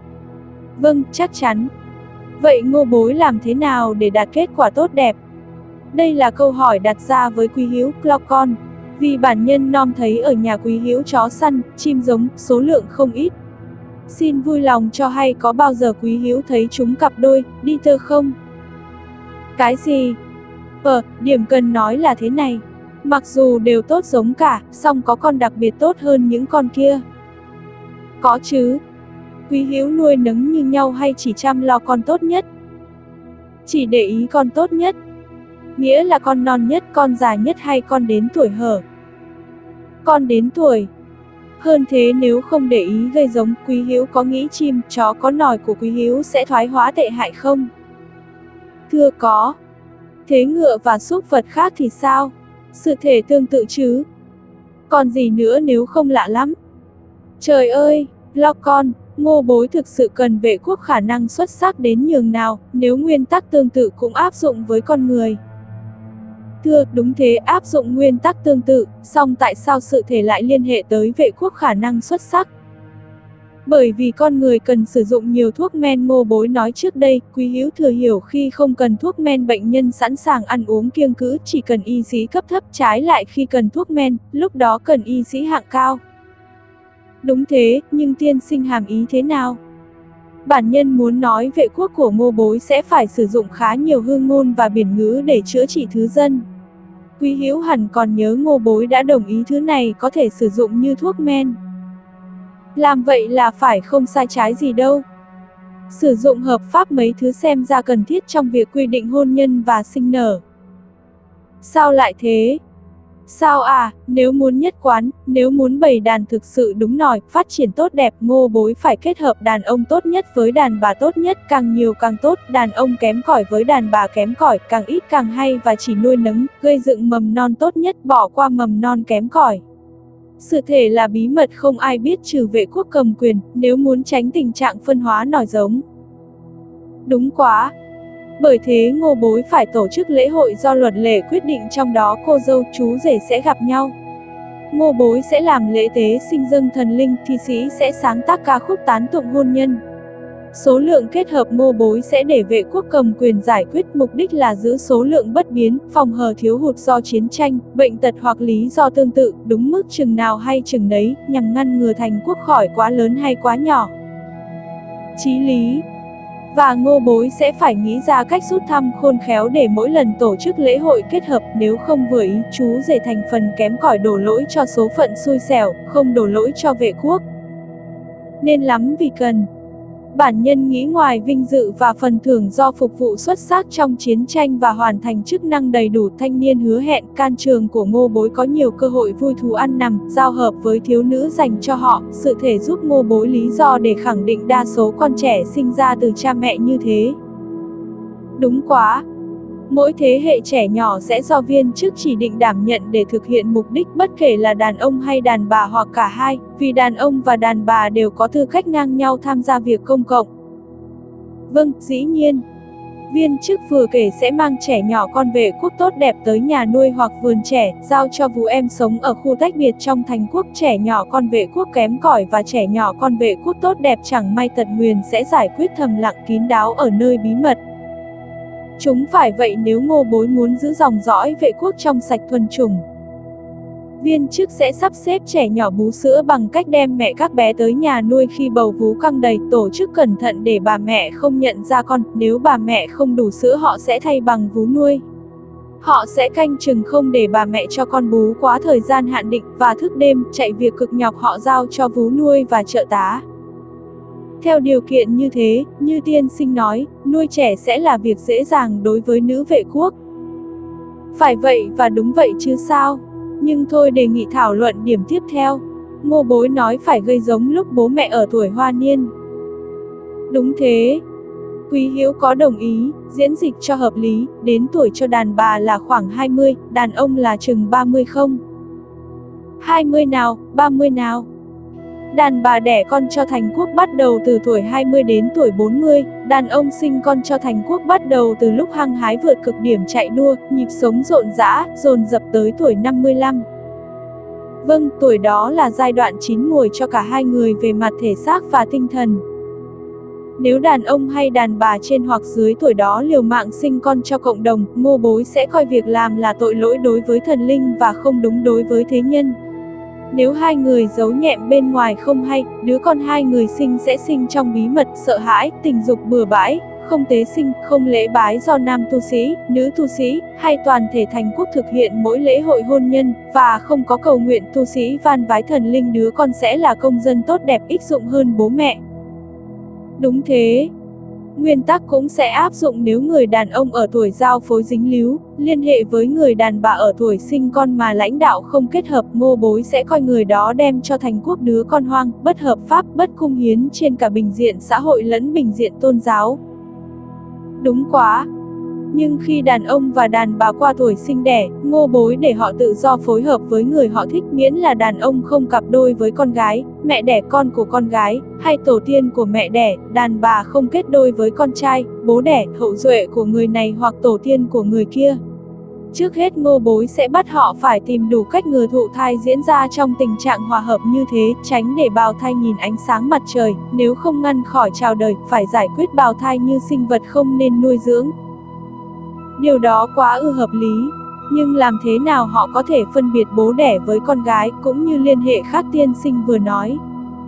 Vâng, chắc chắn. Vậy Ngô Bối làm thế nào để đạt kết quả tốt đẹp? Đây là câu hỏi đặt ra với Quý Hữu, con. Vì bản nhân nom thấy ở nhà Quý Hữu chó săn, chim giống, số lượng không ít. Xin vui lòng cho hay có bao giờ Quý Hữu thấy chúng cặp đôi, đi tơ không? Cái gì? Điểm cần nói là thế này. Mặc dù đều tốt giống cả, song có con đặc biệt tốt hơn những con kia. Có chứ. Quý Hữu nuôi nấng như nhau hay chỉ chăm lo con tốt nhất? Chỉ để ý con tốt nhất. Nghĩa là con non nhất, con già nhất hay con đến tuổi hở? Con đến tuổi. Hơn thế nếu không để ý gây giống, Quý Hữu có nghĩ chim, chó có nòi của Quý Hữu sẽ thoái hóa tệ hại không? Thưa có. Thế ngựa và súc vật khác thì sao? Sự thể tương tự chứ. Còn gì nữa nếu không lạ lắm? Trời ơi, con, Ngô Bối thực sự cần vệ quốc khả năng xuất sắc đến nhường nào, nếu nguyên tắc tương tự cũng áp dụng với con người. Thưa, đúng thế, áp dụng nguyên tắc tương tự, song tại sao sự thể lại liên hệ tới vệ quốc khả năng xuất sắc? Bởi vì con người cần sử dụng nhiều thuốc men. Ngô Bối nói trước đây, Quý Hữu thừa hiểu khi không cần thuốc men bệnh nhân sẵn sàng ăn uống kiêng cữ, chỉ cần y sĩ cấp thấp, trái lại khi cần thuốc men, lúc đó cần y sĩ hạng cao. Đúng thế, nhưng tiên sinh hàm ý thế nào? Bản nhân muốn nói vệ quốc của Ngô Bối sẽ phải sử dụng khá nhiều hương ngôn và biển ngữ để chữa trị thứ dân. Quý Hữu hẳn còn nhớ Ngô Bối đã đồng ý thứ này có thể sử dụng như thuốc men. Làm vậy là phải không sai trái gì đâu. Sử dụng hợp pháp mấy thứ xem ra cần thiết trong việc quy định hôn nhân và sinh nở. Sao lại thế? Sao à, nếu muốn nhất quán, nếu muốn bầy đàn thực sự đúng nòi, phát triển tốt đẹp, Ngô Bối phải kết hợp đàn ông tốt nhất với đàn bà tốt nhất, càng nhiều càng tốt, đàn ông kém cỏi với đàn bà kém cỏi, càng ít càng hay và chỉ nuôi nấng, gây dựng mầm non tốt nhất, bỏ qua mầm non kém cỏi. Sự thể là bí mật không ai biết trừ Vệ Quốc cầm quyền, nếu muốn tránh tình trạng phân hóa nòi giống. Đúng quá. Bởi thế Ngô Bối phải tổ chức lễ hội do luật lệ quyết định, trong đó cô dâu chú rể sẽ gặp nhau. Ngô Bối sẽ làm lễ tế sinh dâng thần linh, thi sĩ sẽ sáng tác ca khúc tán tụng hôn nhân. Số lượng kết hợp Ngô Bối sẽ để Vệ Quốc cầm quyền giải quyết, mục đích là giữ số lượng bất biến, phòng hờ thiếu hụt do chiến tranh, bệnh tật hoặc lý do tương tự, đúng mức chừng nào hay chừng nấy, nhằm ngăn ngừa thành quốc khỏi quá lớn hay quá nhỏ. Chí lý. Và Ngô Bối sẽ phải nghĩ ra cách rút thăm khôn khéo để mỗi lần tổ chức lễ hội kết hợp, nếu không vừa ý, chú rể thành phần kém cỏi đổ lỗi cho số phận xui xẻo, không đổ lỗi cho Vệ Quốc. Nên lắm vì cần. Bản nhân nghĩ ngoài vinh dự và phần thưởng do phục vụ xuất sắc trong chiến tranh và hoàn thành chức năng đầy đủ, thanh niên hứa hẹn can trường của Ngô Bối có nhiều cơ hội vui thú ăn nằm, giao hợp với thiếu nữ dành cho họ, sự thể giúp Ngô Bối lý do để khẳng định đa số con trẻ sinh ra từ cha mẹ như thế. Đúng quá. Mỗi thế hệ trẻ nhỏ sẽ do viên chức chỉ định đảm nhận để thực hiện mục đích, bất kể là đàn ông hay đàn bà hoặc cả hai, vì đàn ông và đàn bà đều có tư cách ngang nhau tham gia việc công cộng. Vâng, dĩ nhiên. Viên chức vừa kể sẽ mang trẻ nhỏ con Vệ Quốc tốt đẹp tới nhà nuôi hoặc vườn trẻ, giao cho vú em sống ở khu tách biệt trong thành quốc. Trẻ nhỏ con Vệ Quốc kém cỏi và trẻ nhỏ con Vệ Quốc tốt đẹp chẳng may tật nguyền sẽ giải quyết thầm lặng kín đáo ở nơi bí mật. Chúng phải vậy nếu Ngô Bối muốn giữ dòng dõi Vệ Quốc trong sạch thuần chủng. Viên chức sẽ sắp xếp trẻ nhỏ bú sữa bằng cách đem mẹ các bé tới nhà nuôi khi bầu vú căng đầy, tổ chức cẩn thận để bà mẹ không nhận ra con, nếu bà mẹ không đủ sữa họ sẽ thay bằng vú nuôi. Họ sẽ canh chừng không để bà mẹ cho con bú quá thời gian hạn định, và thức đêm, chạy việc cực nhọc họ giao cho vú nuôi và trợ tá. Theo điều kiện như thế, như tiên sinh nói, nuôi trẻ sẽ là việc dễ dàng đối với nữ Vệ Quốc. Phải vậy và đúng vậy chứ sao? Nhưng thôi đề nghị thảo luận điểm tiếp theo. Ngô Bối nói phải gây giống lúc bố mẹ ở tuổi hoa niên. Đúng thế. Quý Hiếu có đồng ý, diễn dịch cho hợp lý, đến tuổi cho đàn bà là khoảng 20, đàn ông là chừng 30 không? 20 nào, 30 nào? Đàn bà đẻ con cho thành quốc bắt đầu từ tuổi 20 đến tuổi 40, đàn ông sinh con cho thành quốc bắt đầu từ lúc hăng hái vượt cực điểm chạy đua, nhịp sống rộn rã, dồn dập tới tuổi 55. Vâng, tuổi đó là giai đoạn chín muồi cho cả hai người về mặt thể xác và tinh thần. Nếu đàn ông hay đàn bà trên hoặc dưới tuổi đó liều mạng sinh con cho cộng đồng, Ngô Bối sẽ coi việc làm là tội lỗi đối với thần linh và không đúng đối với thế nhân. Nếu hai người giấu nhẹm bên ngoài không hay, đứa con hai người sinh sẽ sinh trong bí mật, sợ hãi, tình dục bừa bãi, không tế sinh, không lễ bái do nam tu sĩ, nữ tu sĩ, hay toàn thể thành quốc thực hiện mỗi lễ hội hôn nhân, và không có cầu nguyện tu sĩ van vái thần linh, đứa con sẽ là công dân tốt đẹp ích dụng hơn bố mẹ. Đúng thế. Nguyên tắc cũng sẽ áp dụng nếu người đàn ông ở tuổi giao phối dính líu, liên hệ với người đàn bà ở tuổi sinh con mà lãnh đạo không kết hợp, Ngô Bối sẽ coi người đó đem cho thành quốc đứa con hoang, bất hợp pháp, bất cung hiến trên cả bình diện xã hội lẫn bình diện tôn giáo. Đúng quá. Nhưng khi đàn ông và đàn bà qua tuổi sinh đẻ, Ngô Bối để họ tự do phối hợp với người họ thích, miễn là đàn ông không cặp đôi với con gái, mẹ đẻ con của con gái, hay tổ tiên của mẹ đẻ, đàn bà không kết đôi với con trai, bố đẻ, hậu duệ của người này hoặc tổ tiên của người kia. Trước hết Ngô Bối sẽ bắt họ phải tìm đủ cách ngừa thụ thai diễn ra trong tình trạng hòa hợp như thế, tránh để bào thai nhìn ánh sáng mặt trời, nếu không ngăn khỏi chào đời, phải giải quyết bào thai như sinh vật không nên nuôi dưỡng. Điều đó quá hợp lý, nhưng làm thế nào họ có thể phân biệt bố đẻ với con gái, cũng như liên hệ khác tiên sinh vừa nói?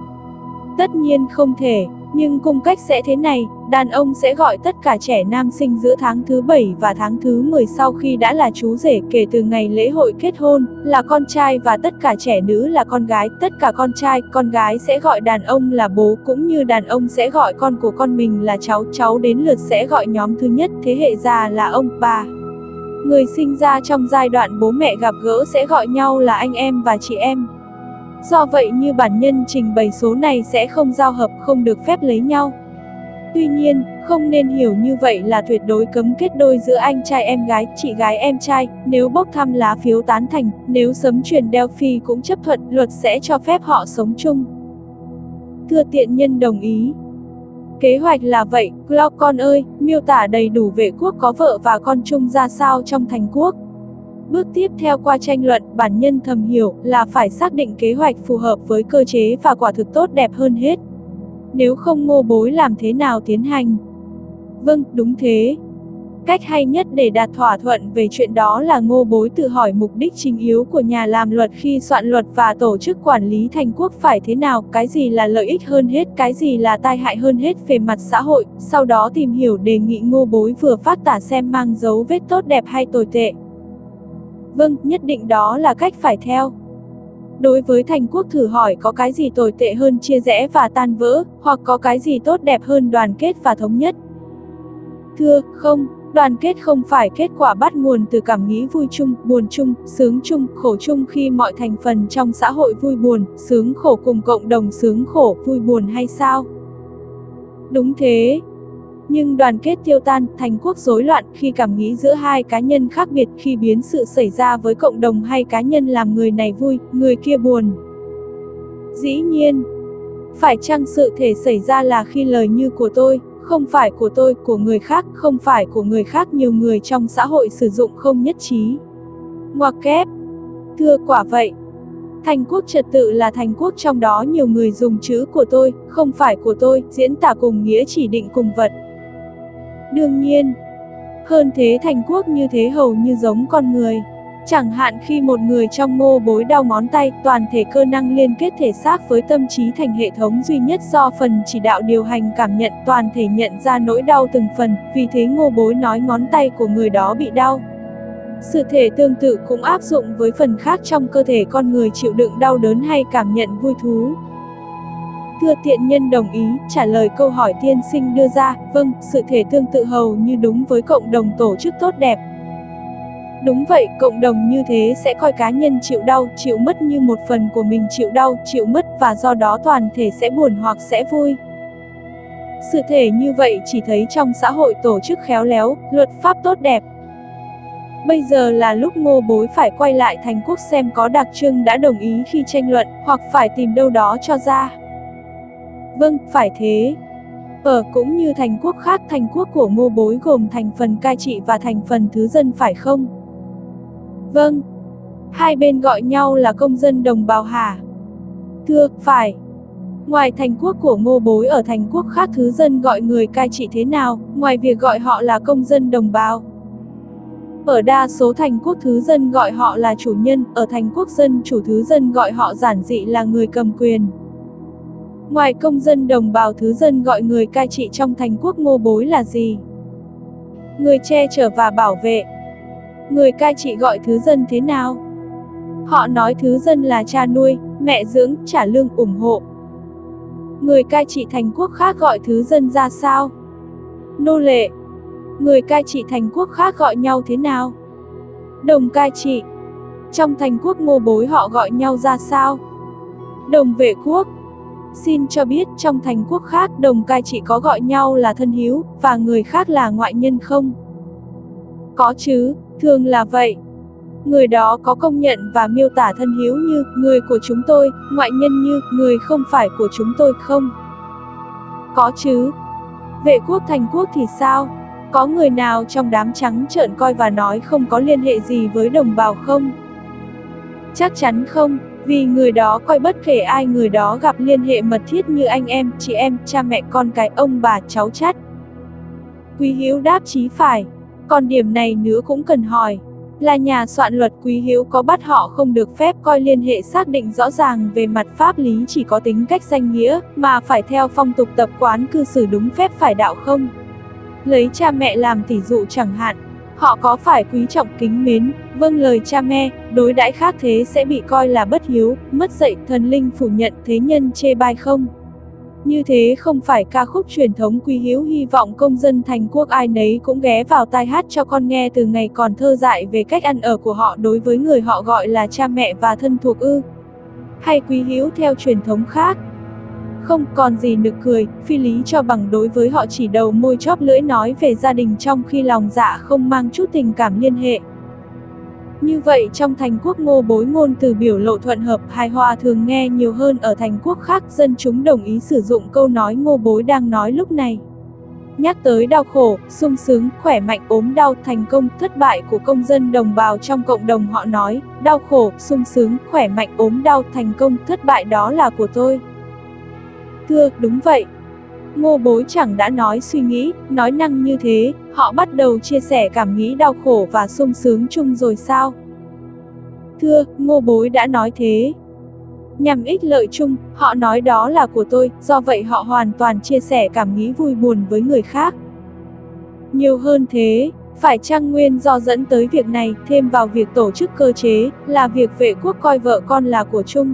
Tất nhiên không thể, nhưng cung cách sẽ thế này, đàn ông sẽ gọi tất cả trẻ nam sinh giữa tháng thứ 7 và tháng thứ 10 sau khi đã là chú rể kể từ ngày lễ hội kết hôn, là con trai, và tất cả trẻ nữ là con gái, tất cả con trai, con gái sẽ gọi đàn ông là bố, cũng như đàn ông sẽ gọi con của con mình là cháu, cháu đến lượt sẽ gọi nhóm thứ nhất, thế hệ già là ông, bà. Người sinh ra trong giai đoạn bố mẹ gặp gỡ sẽ gọi nhau là anh em và chị em. Do vậy như bản nhân trình bày số này sẽ không giao hợp, không được phép lấy nhau. Tuy nhiên, không nên hiểu như vậy là tuyệt đối cấm kết đôi giữa anh trai em gái, chị gái em trai, nếu bốc thăm lá phiếu tán thành, nếu sấm truyền Delphi cũng chấp thuận, luật sẽ cho phép họ sống chung. Thưa tiện nhân đồng ý. Kế hoạch là vậy, Glock con ơi, miêu tả đầy đủ vệ quốc có vợ và con chung ra sao trong thành quốc. Bước tiếp theo qua tranh luận, bản nhân thầm hiểu là phải xác định kế hoạch phù hợp với cơ chế và quả thực tốt đẹp hơn hết. Nếu không Ngô Bối làm thế nào tiến hành? Vâng, đúng thế. Cách hay nhất để đạt thỏa thuận về chuyện đó là Ngô Bối tự hỏi mục đích chính yếu của nhà làm luật khi soạn luật và tổ chức quản lý thành quốc phải thế nào, cái gì là lợi ích hơn hết, cái gì là tai hại hơn hết về mặt xã hội, sau đó tìm hiểu đề nghị Ngô Bối vừa phát tả xem mang dấu vết tốt đẹp hay tồi tệ. Vâng, nhất định đó là cách phải theo. Đối với thành quốc thử hỏi có cái gì tồi tệ hơn chia rẽ và tan vỡ, hoặc có cái gì tốt đẹp hơn đoàn kết và thống nhất? Thưa, không, đoàn kết không phải kết quả bắt nguồn từ cảm nghĩ vui chung, buồn chung, sướng chung, khổ chung khi mọi thành phần trong xã hội vui buồn, sướng khổ cùng cộng đồng sướng khổ, vui buồn hay sao? Đúng thế. Nhưng đoàn kết tiêu tan, thành quốc rối loạn khi cảm nghĩ giữa hai cá nhân khác biệt, khi biến sự xảy ra với cộng đồng hay cá nhân làm người này vui, người kia buồn. Dĩ nhiên, phải chăng sự thể xảy ra là khi lời như của tôi, không phải của tôi, của người khác, không phải của người khác nhiều người trong xã hội sử dụng không nhất trí. Ngoặc kép. Thưa quả vậy. Thành quốc trật tự là thành quốc trong đó nhiều người dùng chữ của tôi, không phải của tôi, diễn tả cùng nghĩa chỉ định cùng vật. Đương nhiên. Hơn thế thành quốc như thế hầu như giống con người. Chẳng hạn khi một người trong Ngô Bối đau ngón tay, toàn thể cơ năng liên kết thể xác với tâm trí thành hệ thống duy nhất do phần chỉ đạo điều hành cảm nhận, toàn thể nhận ra nỗi đau từng phần, vì thế Ngô Bối nói ngón tay của người đó bị đau. Sự thể tương tự cũng áp dụng với phần khác trong cơ thể con người chịu đựng đau đớn hay cảm nhận vui thú. Thưa tiện nhân đồng ý, trả lời câu hỏi tiên sinh đưa ra, vâng, sự thể tương tự hầu như đúng với cộng đồng tổ chức tốt đẹp. Đúng vậy, cộng đồng như thế sẽ coi cá nhân chịu đau, chịu mất như một phần của mình chịu đau, chịu mất và do đó toàn thể sẽ buồn hoặc sẽ vui. Sự thể như vậy chỉ thấy trong xã hội tổ chức khéo léo, luật pháp tốt đẹp. Bây giờ là lúc Ngô Bối phải quay lại thành quốc xem có đặc trưng đã đồng ý khi tranh luận, hoặc phải tìm đâu đó cho ra. Vâng, phải thế. Cũng như thành quốc khác, thành quốc của Ngô Bối gồm thành phần cai trị và thành phần thứ dân phải không? Vâng. Hai bên gọi nhau là công dân đồng bào hả? Thưa, phải. Ngoài thành quốc của Ngô Bối ở thành quốc khác thứ dân gọi người cai trị thế nào, ngoài việc gọi họ là công dân đồng bào? Ở đa số thành quốc thứ dân gọi họ là chủ nhân, ở thành quốc dân chủ thứ dân gọi họ giản dị là người cầm quyền. Ngoài công dân đồng bào thứ dân gọi người cai trị trong thành quốc Ngô Bối là gì? Người che chở và bảo vệ. Người cai trị gọi thứ dân thế nào? Họ nói thứ dân là cha nuôi, mẹ dưỡng, trả lương, ủng hộ. Người cai trị thành quốc khác gọi thứ dân ra sao? Nô lệ. Người cai trị thành quốc khác gọi nhau thế nào? Đồng cai trị. Trong thành quốc Ngô Bối họ gọi nhau ra sao? Đồng vệ quốc. Xin cho biết trong thành quốc khác đồng cai trị có gọi nhau là thân hữu, và người khác là ngoại nhân không? Có chứ, thường là vậy. Người đó có công nhận và miêu tả thân hữu như người của chúng tôi, ngoại nhân như người không phải của chúng tôi không? Có chứ. Vệ quốc thành quốc thì sao? Có người nào trong đám trắng trợn coi và nói không có liên hệ gì với đồng bào không? Chắc chắn không, vì người đó coi bất kể ai người đó gặp liên hệ mật thiết như anh em, chị em, cha mẹ con cái, ông bà, cháu chắt. Quý Hữu đáp chí phải. Còn điểm này nữa cũng cần hỏi, là nhà soạn luật Quý Hữu có bắt họ không được phép coi liên hệ xác định rõ ràng về mặt pháp lý chỉ có tính cách danh nghĩa, mà phải theo phong tục tập quán cư xử đúng phép phải đạo không? Lấy cha mẹ làm tỉ dụ chẳng hạn, họ có phải quý trọng kính mến, vâng lời cha mẹ, đối đãi khác thế sẽ bị coi là bất hiếu, mất dạy, thần linh phủ nhận, thế nhân chê bai không? Như thế không phải ca khúc truyền thống Quý Hữu hy vọng công dân thành quốc ai nấy cũng ghé vào tai hát cho con nghe từ ngày còn thơ dại về cách ăn ở của họ đối với người họ gọi là cha mẹ và thân thuộc ư? Hay Quý Hữu theo truyền thống khác? Không còn gì nực cười, phi lý cho bằng đối với họ chỉ đầu môi chóp lưỡi nói về gia đình trong khi lòng dạ không mang chút tình cảm liên hệ. Như vậy trong thành quốc Ngô Bối ngôn từ biểu lộ thuận hợp hài hòa thường nghe nhiều hơn ở thành quốc khác, dân chúng đồng ý sử dụng câu nói Ngô Bối đang nói lúc này. Nhắc tới đau khổ, sung sướng, khỏe mạnh, ốm đau, thành công, thất bại của công dân đồng bào trong cộng đồng họ nói, đau khổ, sung sướng, khỏe mạnh, ốm đau, thành công, thất bại đó là của tôi. Thưa, đúng vậy. Ngô Bối chẳng đã nói suy nghĩ, nói năng như thế, họ bắt đầu chia sẻ cảm nghĩ đau khổ và sung sướng chung rồi sao? Thưa, Ngô Bối đã nói thế. Nhằm ích lợi chung, họ nói đó là của tôi, do vậy họ hoàn toàn chia sẻ cảm nghĩ vui buồn với người khác. Nhiều hơn thế, phải chăng nguyên do dẫn tới việc này, thêm vào việc tổ chức cơ chế, là việc vệ quốc coi vợ con là của chung?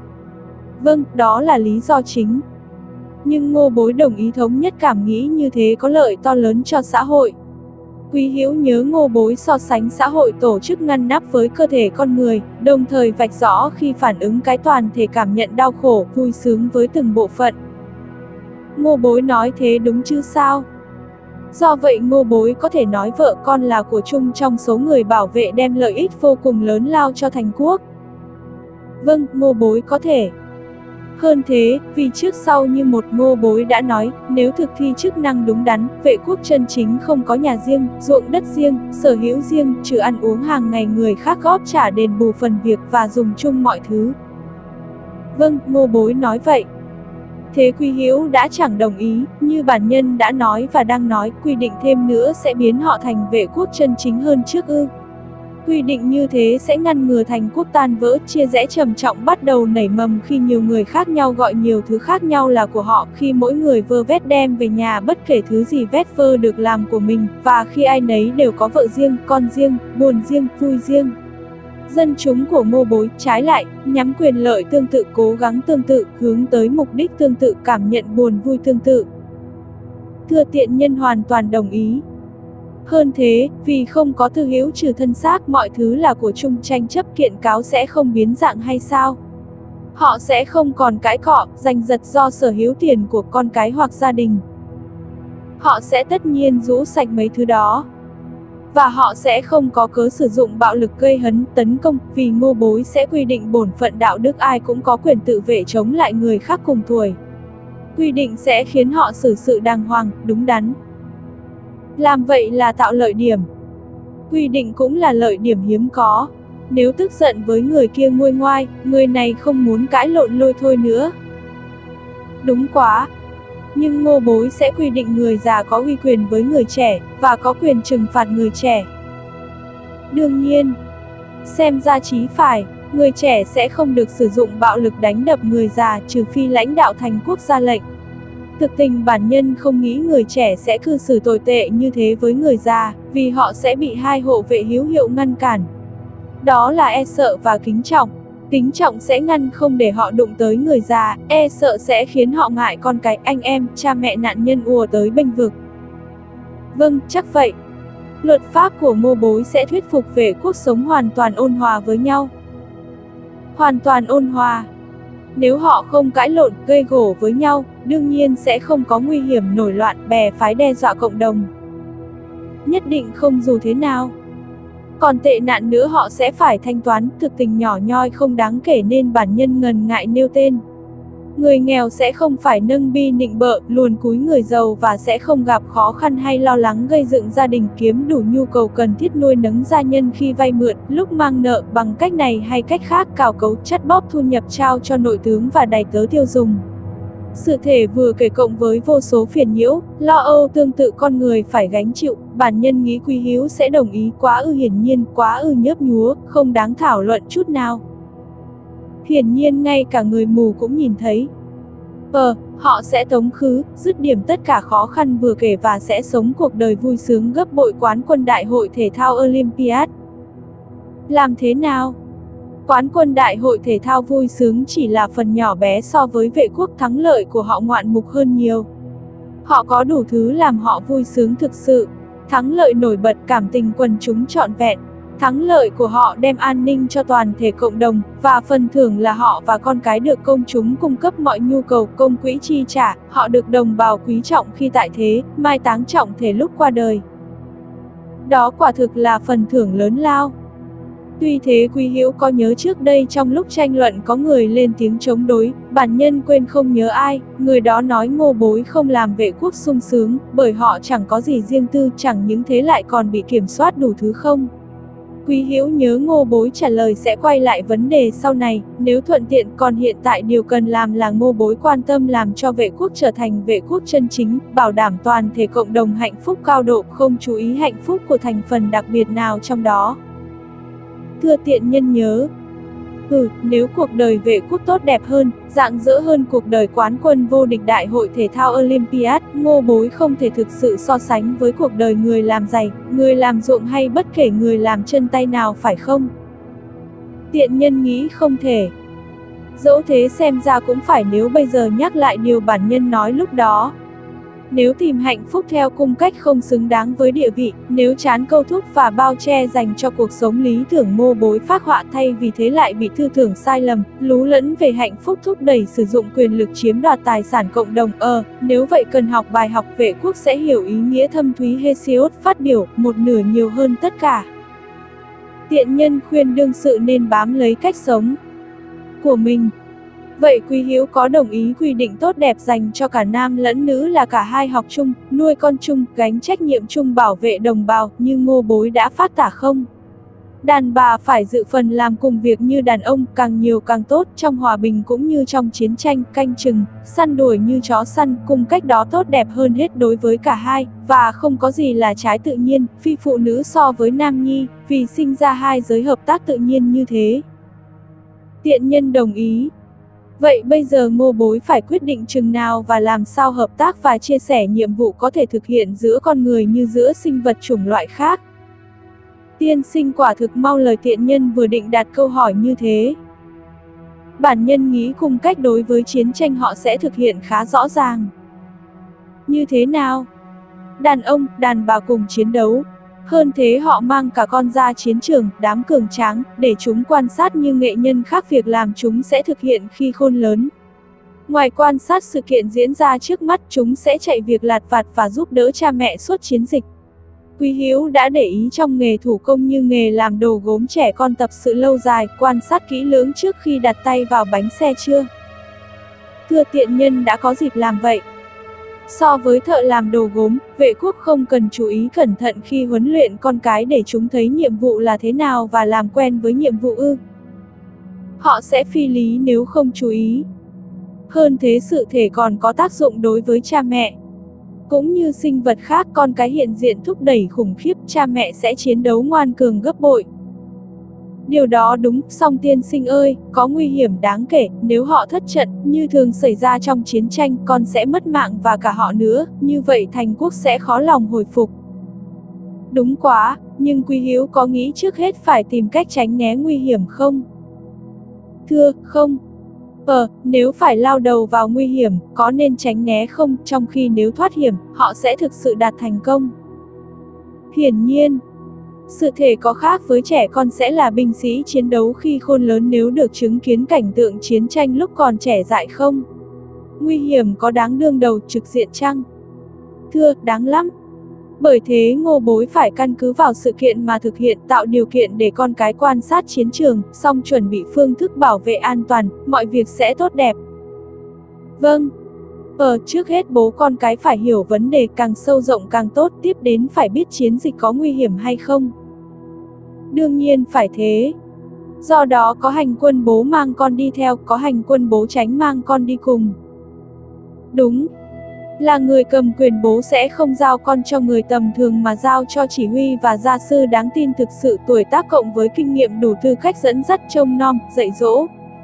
Vâng, đó là lý do chính. Nhưng Ngô Bối đồng ý thống nhất cảm nghĩ như thế có lợi to lớn cho xã hội. Quý Hữu nhớ Ngô Bối so sánh xã hội tổ chức ngăn nắp với cơ thể con người, đồng thời vạch rõ khi phản ứng cái toàn thể cảm nhận đau khổ, vui sướng với từng bộ phận. Ngô Bối nói thế đúng chứ sao? Do vậy Ngô Bối có thể nói vợ con là của chung trong số người bảo vệ đem lợi ích vô cùng lớn lao cho thành quốc. Vâng, Ngô Bối có thể. Hơn thế, vì trước sau như một Ngô Bối đã nói, nếu thực thi chức năng đúng đắn, vệ quốc chân chính không có nhà riêng, ruộng đất riêng, sở hữu riêng, trừ ăn uống hàng ngày người khác góp trả đền bù phần việc và dùng chung mọi thứ. Vâng, Ngô Bối nói vậy. Thế Quý Hữu đã chẳng đồng ý, như bản nhân đã nói và đang nói, quy định thêm nữa sẽ biến họ thành vệ quốc chân chính hơn trước ư? Quy định như thế sẽ ngăn ngừa thành quốc tan vỡ, chia rẽ trầm trọng bắt đầu nảy mầm khi nhiều người khác nhau gọi nhiều thứ khác nhau là của họ, khi mỗi người vơ vét đem về nhà bất kể thứ gì vét vơ được làm của mình, và khi ai nấy đều có vợ riêng, con riêng, buồn riêng, vui riêng. Dân chúng của Ngô Bối, trái lại, nhắm quyền lợi tương tự, cố gắng tương tự, hướng tới mục đích tương tự, cảm nhận buồn vui tương tự. Thưa tiện nhân hoàn toàn đồng ý. Hơn thế, vì không có thư hữu trừ thân xác, mọi thứ là của chung, tranh chấp kiện cáo sẽ không biến dạng hay sao? Họ sẽ không còn cãi cọ, giành giật do sở hữu tiền của con cái hoặc gia đình. Họ sẽ tất nhiên rũ sạch mấy thứ đó. Và họ sẽ không có cớ sử dụng bạo lực gây hấn, tấn công, vì Ngô Bối sẽ quy định bổn phận đạo đức ai cũng có quyền tự vệ chống lại người khác cùng tuổi. Quy định sẽ khiến họ xử sự đàng hoàng, đúng đắn. Làm vậy là tạo lợi điểm. Quy định cũng là lợi điểm hiếm có. Nếu tức giận với người kia nguôi ngoai, người này không muốn cãi lộn lôi thôi nữa. Đúng quá. Nhưng Ngô Bối sẽ quy định người già có uy quyền với người trẻ, và có quyền trừng phạt người trẻ. Đương nhiên, xem ra chí phải, người trẻ sẽ không được sử dụng bạo lực đánh đập người già trừ phi lãnh đạo thành quốc ra lệnh. Thực tình bản nhân không nghĩ người trẻ sẽ cư xử tồi tệ như thế với người già, vì họ sẽ bị hai hộ vệ hữu hiệu ngăn cản. Đó là e sợ và kính trọng. Kính trọng sẽ ngăn không để họ đụng tới người già, e sợ sẽ khiến họ ngại con cái, anh em, cha mẹ nạn nhân ùa tới bênh vực. Vâng, chắc vậy. Luật pháp của Ngô Bối sẽ thuyết phục vệ quốc sống hoàn toàn ôn hòa với nhau. Hoàn toàn ôn hòa. Nếu họ không cãi lộn, gây gổ với nhau, đương nhiên sẽ không có nguy hiểm nổi loạn, bè phái đe dọa cộng đồng. Nhất định không dù thế nào. Còn tệ nạn nữa họ sẽ phải thanh toán, thực tình nhỏ nhoi không đáng kể nên bản nhân ngần ngại nêu tên. Người nghèo sẽ không phải nâng bi nịnh bợ, luồn cúi người giàu và sẽ không gặp khó khăn hay lo lắng gây dựng gia đình kiếm đủ nhu cầu cần thiết nuôi nấng gia nhân khi vay mượn, lúc mang nợ, bằng cách này hay cách khác cào cấu, chắt bóp thu nhập trao cho nội tướng và đầy tớ tiêu dùng. Sự thể vừa kể cộng với vô số phiền nhiễu, lo âu tương tự con người phải gánh chịu, bản nhân nghĩ Quý Hữu sẽ đồng ý, quá ư hiển nhiên, quá ư nhớp nhúa, không đáng thảo luận chút nào. Hiển nhiên ngay cả người mù cũng nhìn thấy. Họ sẽ tống khứ, dứt điểm tất cả khó khăn vừa kể và sẽ sống cuộc đời vui sướng gấp bội quán quân đại hội thể thao Olympiad. Làm thế nào? Quán quân đại hội thể thao vui sướng chỉ là phần nhỏ bé so với Vệ Quốc, thắng lợi của họ ngoạn mục hơn nhiều. Họ có đủ thứ làm họ vui sướng thực sự. Thắng lợi nổi bật, cảm tình quần chúng trọn vẹn. Thắng lợi của họ đem an ninh cho toàn thể cộng đồng, và phần thưởng là họ và con cái được công chúng cung cấp mọi nhu cầu, công quỹ chi trả, họ được đồng bào quý trọng khi tại thế, mai táng trọng thể lúc qua đời. Đó quả thực là phần thưởng lớn lao. Tuy thế Quý Hữu có nhớ trước đây trong lúc tranh luận có người lên tiếng chống đối, bản nhân quên không nhớ ai, người đó nói Ngô Bối không làm Vệ Quốc sung sướng, bởi họ chẳng có gì riêng tư, chẳng những thế lại còn bị kiểm soát đủ thứ không. Quý Hữu nhớ Ngô Bối trả lời sẽ quay lại vấn đề sau này, nếu thuận tiện, còn hiện tại điều cần làm là Ngô Bối quan tâm làm cho Vệ Quốc trở thành Vệ Quốc chân chính, bảo đảm toàn thể cộng đồng hạnh phúc cao độ, không chú ý hạnh phúc của thành phần đặc biệt nào trong đó. Thưa tiện nhân nhớ, nếu cuộc đời Vệ Quốc tốt đẹp hơn, rạng rỡ hơn cuộc đời quán quân vô địch đại hội thể thao Olympiad, Ngô Bối không thể thực sự so sánh với cuộc đời người làm giày, người làm ruộng hay bất kể người làm chân tay nào, phải không? Tiện nhân nghĩ không thể. Dẫu thế xem ra cũng phải, nếu bây giờ nhắc lại điều bản nhân nói lúc đó. Nếu tìm hạnh phúc theo cung cách không xứng đáng với địa vị, nếu chán câu thúc và bao che dành cho cuộc sống lý tưởng Ngô Bối phác họa, thay vì thế lại bị tư tưởng sai lầm, lú lẫn về hạnh phúc thúc đẩy sử dụng quyền lực chiếm đoạt tài sản cộng đồng. Nếu vậy cần học bài học, Vệ Quốc sẽ hiểu ý nghĩa thâm thúy Hesiod phát biểu, một nửa nhiều hơn tất cả. Tiện nhân khuyên đương sự nên bám lấy cách sống của mình. Vậy Quý Hữu có đồng ý quy định tốt đẹp dành cho cả nam lẫn nữ là cả hai học chung, nuôi con chung, gánh trách nhiệm chung, bảo vệ đồng bào như Ngô Bối đã phát tả không? Đàn bà phải dự phần làm cùng việc như đàn ông, càng nhiều càng tốt, trong hòa bình cũng như trong chiến tranh, canh chừng, săn đuổi như chó săn, cùng cách đó tốt đẹp hơn hết đối với cả hai, và không có gì là trái tự nhiên, phi phụ nữ so với nam nhi, vì sinh ra hai giới hợp tác tự nhiên như thế. Tiện nhân đồng ý. Vậy bây giờ Ngô Bối phải quyết định chừng nào và làm sao hợp tác và chia sẻ nhiệm vụ có thể thực hiện giữa con người như giữa sinh vật chủng loại khác? Tiên sinh quả thực mau lời. Tiện nhân vừa định đặt câu hỏi như thế. Bản nhân nghĩ cùng cách đối với chiến tranh họ sẽ thực hiện khá rõ ràng. Như thế nào? Đàn ông, đàn bà cùng chiến đấu. Hơn thế họ mang cả con ra chiến trường, đám cường tráng, để chúng quan sát như nghệ nhân khác việc làm chúng sẽ thực hiện khi khôn lớn. Ngoài quan sát sự kiện diễn ra trước mắt, chúng sẽ chạy việc lặt vặt và giúp đỡ cha mẹ suốt chiến dịch. Quý Hữu đã để ý trong nghề thủ công như nghề làm đồ gốm trẻ con tập sự lâu dài, quan sát kỹ lưỡng trước khi đặt tay vào bánh xe chưa? Thưa tiện nhân đã có dịp làm vậy. So với thợ làm đồ gốm, Vệ Quốc không cần chú ý cẩn thận khi huấn luyện con cái để chúng thấy nhiệm vụ là thế nào và làm quen với nhiệm vụ ư? Họ sẽ phi lý nếu không chú ý. Hơn thế sự thể còn có tác dụng đối với cha mẹ. Cũng như sinh vật khác, con cái hiện diện thúc đẩy khủng khiếp, cha mẹ sẽ chiến đấu ngoan cường gấp bội. Điều đó đúng, song tiên sinh ơi, có nguy hiểm đáng kể, nếu họ thất trận, như thường xảy ra trong chiến tranh, con sẽ mất mạng và cả họ nữa, như vậy thành quốc sẽ khó lòng hồi phục. Đúng quá, nhưng Quý Hữu có nghĩ trước hết phải tìm cách tránh né nguy hiểm không? Thưa, không. Nếu phải lao đầu vào nguy hiểm, có nên tránh né không, trong khi nếu thoát hiểm, họ sẽ thực sự đạt thành công? Hiển nhiên. Sự thể có khác với trẻ con sẽ là binh sĩ chiến đấu khi khôn lớn nếu được chứng kiến cảnh tượng chiến tranh lúc còn trẻ dại không? Nguy hiểm có đáng đương đầu trực diện chăng? Thưa, đáng lắm. Bởi thế Ngô Bối phải căn cứ vào sự kiện mà thực hiện, tạo điều kiện để con cái quan sát chiến trường, song chuẩn bị phương thức bảo vệ an toàn, mọi việc sẽ tốt đẹp. Vâng. Trước hết bố con cái phải hiểu vấn đề càng sâu rộng càng tốt, tiếp đến phải biết chiến dịch có nguy hiểm hay không. Đương nhiên phải thế. Do đó có hành quân bố mang con đi theo, có hành quân bố tránh mang con đi cùng. Đúng. Là người cầm quyền bố sẽ không giao con cho người tầm thường mà giao cho chỉ huy và gia sư đáng tin thực sự tuổi tác cộng với kinh nghiệm đủ tư cách dẫn dắt trông nom, dạy dỗ.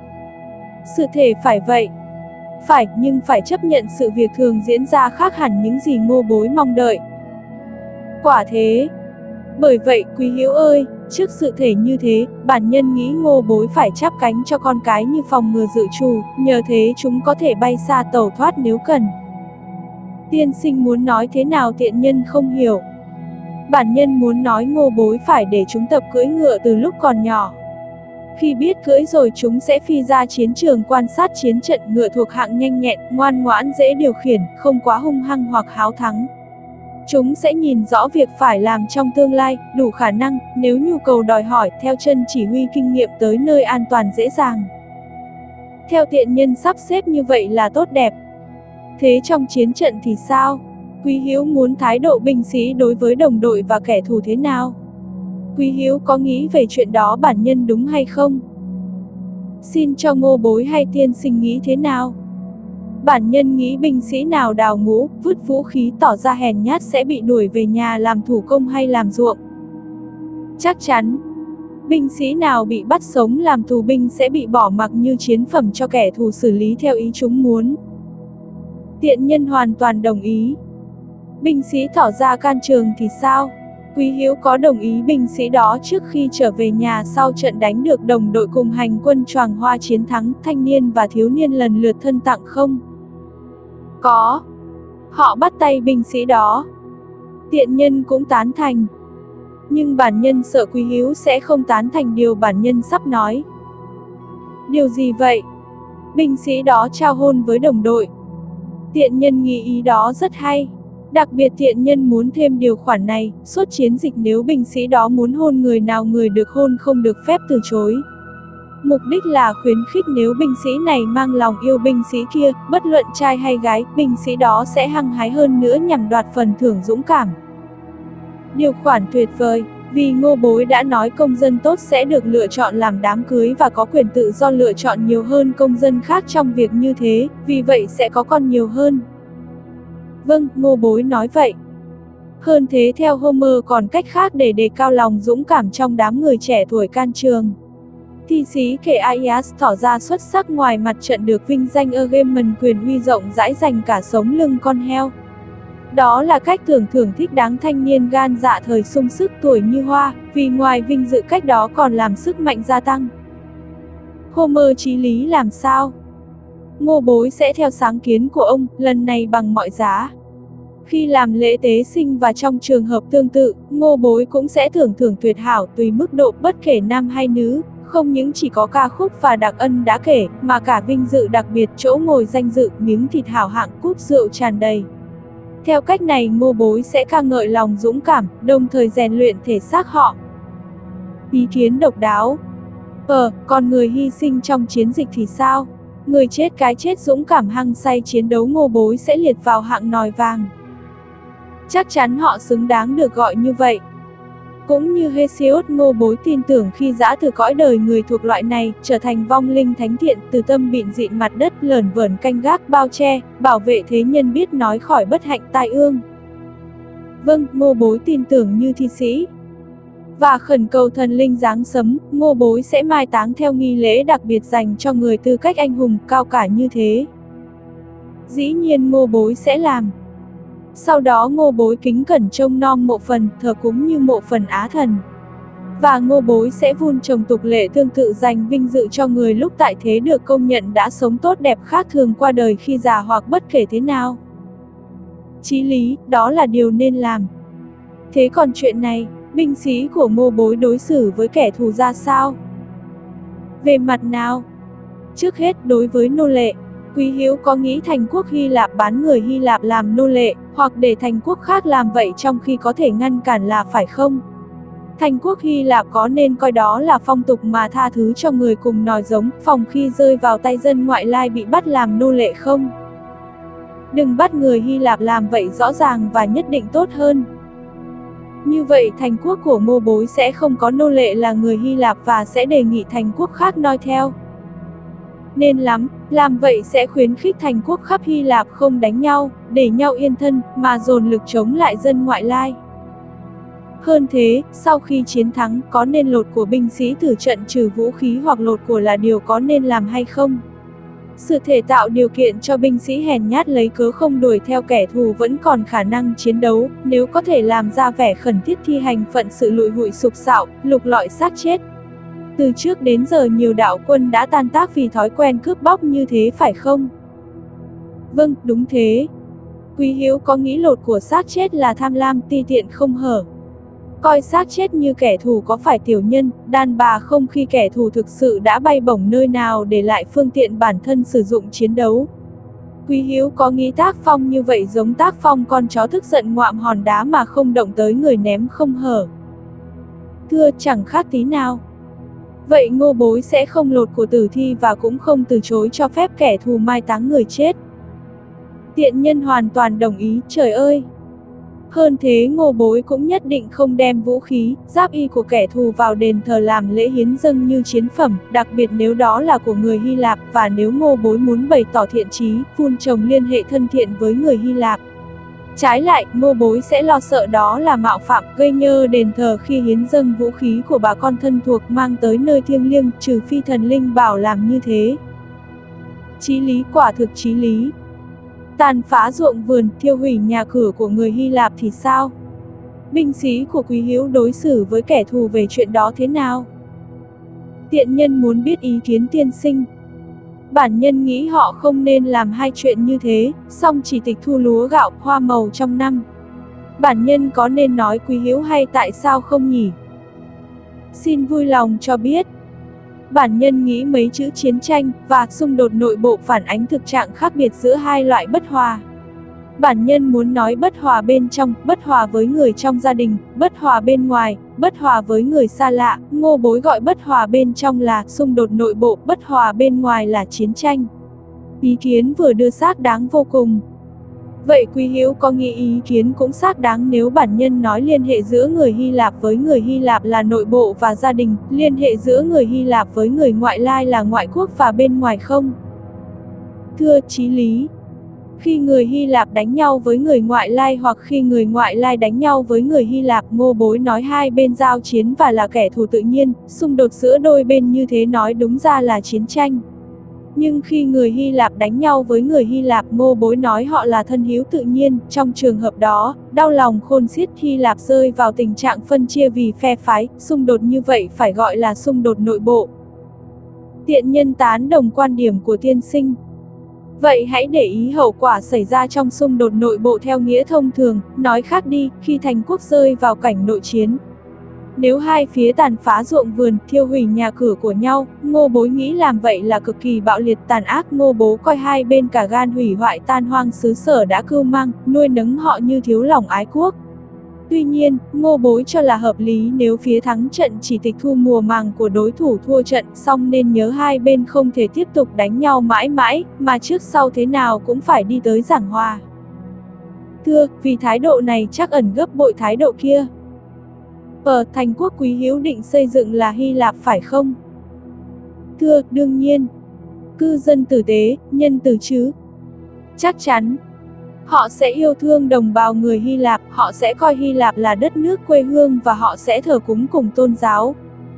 Sự thể phải vậy. Phải, nhưng phải chấp nhận sự việc thường diễn ra khác hẳn những gì Ngô Bối mong đợi. Quả thế. Bởi vậy Quý Hữu ơi, Trước sự thể như thế, bản nhân nghĩ Ngô Bối phải chắp cánh cho con cái như phòng ngừa dự trù, nhờ thế chúng có thể bay xa tẩu thoát nếu cần. Tiên sinh muốn nói thế nào tiện nhân không hiểu. Bản nhân muốn nói Ngô Bối phải để chúng tập cưỡi ngựa từ lúc còn nhỏ. Khi biết cưỡi rồi chúng sẽ phi ra chiến trường quan sát chiến trận, ngựa thuộc hạng nhanh nhẹn, ngoan ngoãn dễ điều khiển, không quá hung hăng hoặc háo thắng. Chúng sẽ nhìn rõ việc phải làm trong tương lai, đủ khả năng, nếu nhu cầu đòi hỏi, theo chân chỉ huy kinh nghiệm tới nơi an toàn dễ dàng. Theo tiện nhân sắp xếp như vậy là tốt đẹp. Thế trong chiến trận thì sao? Quý Hữu muốn thái độ binh sĩ đối với đồng đội và kẻ thù thế nào? Quý Hữu có nghĩ về chuyện đó bản nhân đúng hay không? Xin cho Ngô Bối hay tiên sinh nghĩ thế nào? Bản nhân nghĩ binh sĩ nào đào ngũ, vứt vũ khí tỏ ra hèn nhát sẽ bị đuổi về nhà làm thủ công hay làm ruộng. Chắc chắn, binh sĩ nào bị bắt sống làm tù binh sẽ bị bỏ mặc như chiến phẩm cho kẻ thù xử lý theo ý chúng muốn. Tiện nhân hoàn toàn đồng ý. Binh sĩ tỏ ra can trường thì sao? Quý Hữu có đồng ý binh sĩ đó trước khi trở về nhà sau trận đánh được đồng đội cùng hành quân choàng hoa chiến thắng, thanh niên và thiếu niên lần lượt thân tặng không? Có. Họ bắt tay binh sĩ đó. Tiện nhân cũng tán thành. Nhưng bản nhân sợ Quý Hữu sẽ không tán thành điều bản nhân sắp nói. Điều gì vậy? Binh sĩ đó trao hôn với đồng đội. Tiện nhân nghĩ ý đó rất hay. Đặc biệt tiện nhân muốn thêm điều khoản này, suốt chiến dịch nếu binh sĩ đó muốn hôn người nào người được hôn không được phép từ chối. Mục đích là khuyến khích nếu binh sĩ này mang lòng yêu binh sĩ kia, bất luận trai hay gái, binh sĩ đó sẽ hăng hái hơn nữa nhằm đoạt phần thưởng dũng cảm. Điều khoản tuyệt vời, vì Ngô Bối đã nói công dân tốt sẽ được lựa chọn làm đám cưới và có quyền tự do lựa chọn nhiều hơn công dân khác trong việc như thế, vì vậy sẽ có con nhiều hơn. Vâng, Ngô Bối nói vậy. Hơn thế theo Homer còn cách khác để đề cao lòng dũng cảm trong đám người trẻ tuổi can trường. Thi sĩ kể Aias tỏ ra xuất sắc ngoài mặt trận được vinh danh Agamemnon quyền huy rộng rãi dành cả sống lưng con heo. Đó là cách thưởng thích đáng thanh niên gan dạ thời sung sức tuổi như hoa, vì ngoài vinh dự cách đó còn làm sức mạnh gia tăng. Homer chí lý làm sao? Ngô Bối sẽ theo sáng kiến của ông, lần này bằng mọi giá. Khi làm lễ tế sinh và trong trường hợp tương tự, Ngô Bối cũng sẽ thưởng tuyệt hảo tùy mức độ bất kể nam hay nữ, không những chỉ có ca khúc và đặc ân đã kể, mà cả vinh dự đặc biệt chỗ ngồi danh dự, miếng thịt hảo hạng, cúp rượu tràn đầy. Theo cách này Ngô Bối sẽ ca ngợi lòng dũng cảm, đồng thời rèn luyện thể xác họ. Ý kiến độc đáo. Còn người hy sinh trong chiến dịch thì sao? Người chết cái chết dũng cảm hăng say chiến đấu Ngô Bối sẽ liệt vào hạng nòi vàng. Chắc chắn họ xứng đáng được gọi như vậy. Cũng như Hesiod, Ngô Bối tin tưởng khi dã từ cõi đời người thuộc loại này, trở thành vong linh thánh thiện, từ tâm bịn dịn mặt đất lởn vởn canh gác bao che, bảo vệ thế nhân biết nói khỏi bất hạnh tai ương. Vâng, Ngô Bối tin tưởng như thi sĩ. Và khẩn cầu thần linh giáng sấm, Ngô Bối sẽ mai táng theo nghi lễ đặc biệt dành cho người tư cách anh hùng cao cả như thế. Dĩ nhiên Ngô Bối sẽ làm. Sau đó Ngô Bối kính cẩn trông nom mộ phần, thờ cúng như mộ phần Á Thần. Và Ngô Bối sẽ vun trồng tục lệ tương tự dành vinh dự cho người lúc tại thế được công nhận đã sống tốt đẹp khác thường qua đời khi già hoặc bất kể thế nào. Chí lý, đó là điều nên làm. Thế còn chuyện này, binh sĩ của Ngô Bối đối xử với kẻ thù ra sao? Về mặt nào? Trước hết, đối với nô lệ, Quý Hữu có nghĩ thành quốc Hy Lạp bán người Hy Lạp làm nô lệ, hoặc để thành quốc khác làm vậy trong khi có thể ngăn cản là phải không? Thành quốc Hy Lạp có nên coi đó là phong tục mà tha thứ cho người cùng nòi giống, phòng khi rơi vào tay dân ngoại lai bị bắt làm nô lệ không? Đừng bắt người Hy Lạp làm vậy rõ ràng và nhất định tốt hơn. Như vậy thành quốc của Ngô Bối sẽ không có nô lệ là người Hy Lạp và sẽ đề nghị thành quốc khác noi theo. Nên lắm, làm vậy sẽ khuyến khích thành quốc khắp Hy Lạp không đánh nhau, để nhau yên thân, mà dồn lực chống lại dân ngoại lai. Hơn thế, sau khi chiến thắng, có nên lột của binh sĩ từ trận trừ vũ khí hoặc lột của là điều có nên làm hay không? Sự thể tạo điều kiện cho binh sĩ hèn nhát lấy cớ không đuổi theo kẻ thù vẫn còn khả năng chiến đấu, nếu có thể làm ra vẻ khẩn thiết thi hành phận sự lụi hụi sục sạo, lục lọi xác chết. Từ trước đến giờ nhiều đạo quân đã tan tác vì thói quen cướp bóc như thế phải không? Vâng, đúng thế. Quý Hữu có nghĩ lột của xác chết là tham lam ti tiện không hở? Coi xác chết như kẻ thù có phải tiểu nhân, đàn bà không khi kẻ thù thực sự đã bay bổng nơi nào để lại phương tiện bản thân sử dụng chiến đấu? Quý Hữu có nghĩ tác phong như vậy giống tác phong con chó tức giận ngoạm hòn đá mà không động tới người ném không hở? Thưa, chẳng khác tí nào. Vậy Ngô Bối sẽ không lột của tử thi và cũng không từ chối cho phép kẻ thù mai táng người chết. Tiện nhân hoàn toàn đồng ý, trời ơi! Hơn thế Ngô Bối cũng nhất định không đem vũ khí, giáp y của kẻ thù vào đền thờ làm lễ hiến dâng như chiến phẩm, đặc biệt nếu đó là của người Hy Lạp, và nếu Ngô Bối muốn bày tỏ thiện chí, vun trồng liên hệ thân thiện với người Hy Lạp. Trái lại, Ngô Bối sẽ lo sợ đó là mạo phạm, gây nhơ đền thờ khi hiến dâng vũ khí của bà con thân thuộc mang tới nơi thiêng liêng, trừ phi thần linh bảo làm như thế. Chí lý, quả thực chí lý. Tàn phá ruộng vườn, thiêu hủy nhà cửa của người Hy Lạp thì sao? Binh sĩ của Quý Hữu đối xử với kẻ thù về chuyện đó thế nào? Tiện nhân muốn biết ý kiến tiên sinh. Bản nhân nghĩ họ không nên làm hai chuyện như thế, song chỉ tịch thu lúa gạo, hoa màu trong năm. Bản nhân có nên nói Quý Hữu hay tại sao không nhỉ? Xin vui lòng cho biết. Bản nhân nghĩ mấy chữ chiến tranh và xung đột nội bộ phản ánh thực trạng khác biệt giữa hai loại bất hòa. Bản nhân muốn nói bất hòa bên trong, bất hòa với người trong gia đình, bất hòa bên ngoài, bất hòa với người xa lạ. Ngô Bối gọi bất hòa bên trong là xung đột nội bộ, bất hòa bên ngoài là chiến tranh. Ý kiến vừa đưa xác đáng vô cùng. Vậy Quý Hữu có nghĩ ý kiến cũng xác đáng nếu bản nhân nói liên hệ giữa người Hy Lạp với người Hy Lạp là nội bộ và gia đình, liên hệ giữa người Hy Lạp với người ngoại lai là ngoại quốc và bên ngoài không? Thưa, chí lý. Khi người Hy Lạp đánh nhau với người ngoại lai hoặc khi người ngoại lai đánh nhau với người Hy Lạp, Ngô Bối nói hai bên giao chiến và là kẻ thù tự nhiên, xung đột giữa đôi bên như thế nói đúng ra là chiến tranh. Nhưng khi người Hy Lạp đánh nhau với người Hy Lạp, Ngô Bối nói họ là thân hữu tự nhiên, trong trường hợp đó, đau lòng khôn xiết Hy Lạp rơi vào tình trạng phân chia vì phe phái, xung đột như vậy phải gọi là xung đột nội bộ. Tiện nhân tán đồng quan điểm của tiên sinh. Vậy hãy để ý hậu quả xảy ra trong xung đột nội bộ theo nghĩa thông thường, nói khác đi, khi thành quốc rơi vào cảnh nội chiến. Nếu hai phía tàn phá ruộng vườn, thiêu hủy nhà cửa của nhau, Ngô Bối nghĩ làm vậy là cực kỳ bạo liệt tàn ác. Ngô Bố coi hai bên cả gan hủy hoại tan hoang xứ sở đã cưu mang, nuôi nấng họ như thiếu lòng ái quốc. Tuy nhiên, Ngô Bối cho là hợp lý nếu phía thắng trận chỉ tịch thu mùa màng của đối thủ thua trận, song nên nhớ hai bên không thể tiếp tục đánh nhau mãi mãi, mà trước sau thế nào cũng phải đi tới giảng hòa. Thưa, vì thái độ này chắc ẩn gấp bội thái độ kia. Thành quốc Quý Hữu định xây dựng là Hy Lạp phải không? Thưa, đương nhiên. Cư dân tử tế, nhân từ chứ? Chắc chắn. Họ sẽ yêu thương đồng bào người Hy Lạp, họ sẽ coi Hy Lạp là đất nước quê hương và họ sẽ thờ cúng cùng tôn giáo.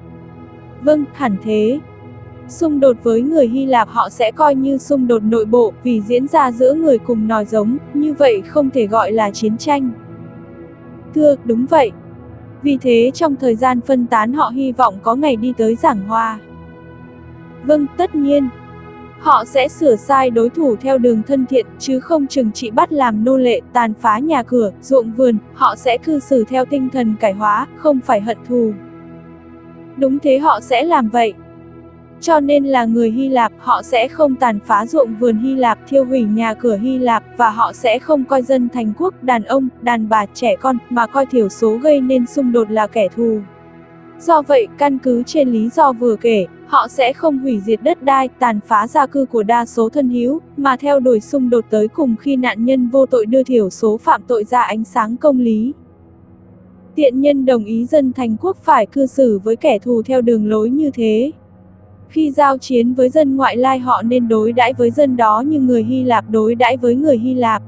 Vâng, hẳn thế. Xung đột với người Hy Lạp họ sẽ coi như xung đột nội bộ vì diễn ra giữa người cùng nòi giống, như vậy không thể gọi là chiến tranh. Thưa, đúng vậy. Vì thế trong thời gian phân tán họ hy vọng có ngày đi tới giảng hòa. Vâng, tất nhiên. Họ sẽ sửa sai đối thủ theo đường thân thiện, chứ không trừng trị bắt làm nô lệ, tàn phá nhà cửa, ruộng vườn, họ sẽ cư xử theo tinh thần cải hóa, không phải hận thù. Đúng thế, họ sẽ làm vậy. Cho nên là người Hy Lạp, họ sẽ không tàn phá ruộng vườn Hy Lạp, thiêu hủy nhà cửa Hy Lạp, và họ sẽ không coi dân thành quốc, đàn ông, đàn bà, trẻ con, mà coi thiểu số gây nên xung đột là kẻ thù. Do vậy, căn cứ trên lý do vừa kể, họ sẽ không hủy diệt đất đai, tàn phá gia cư của đa số thân hữu, mà theo đuổi xung đột tới cùng khi nạn nhân vô tội đưa thiểu số phạm tội ra ánh sáng công lý. Tiện nhân đồng ý dân thành quốc phải cư xử với kẻ thù theo đường lối như thế. Khi giao chiến với dân ngoại lai họ nên đối đãi với dân đó như người Hy Lạp đối đãi với người Hy Lạp.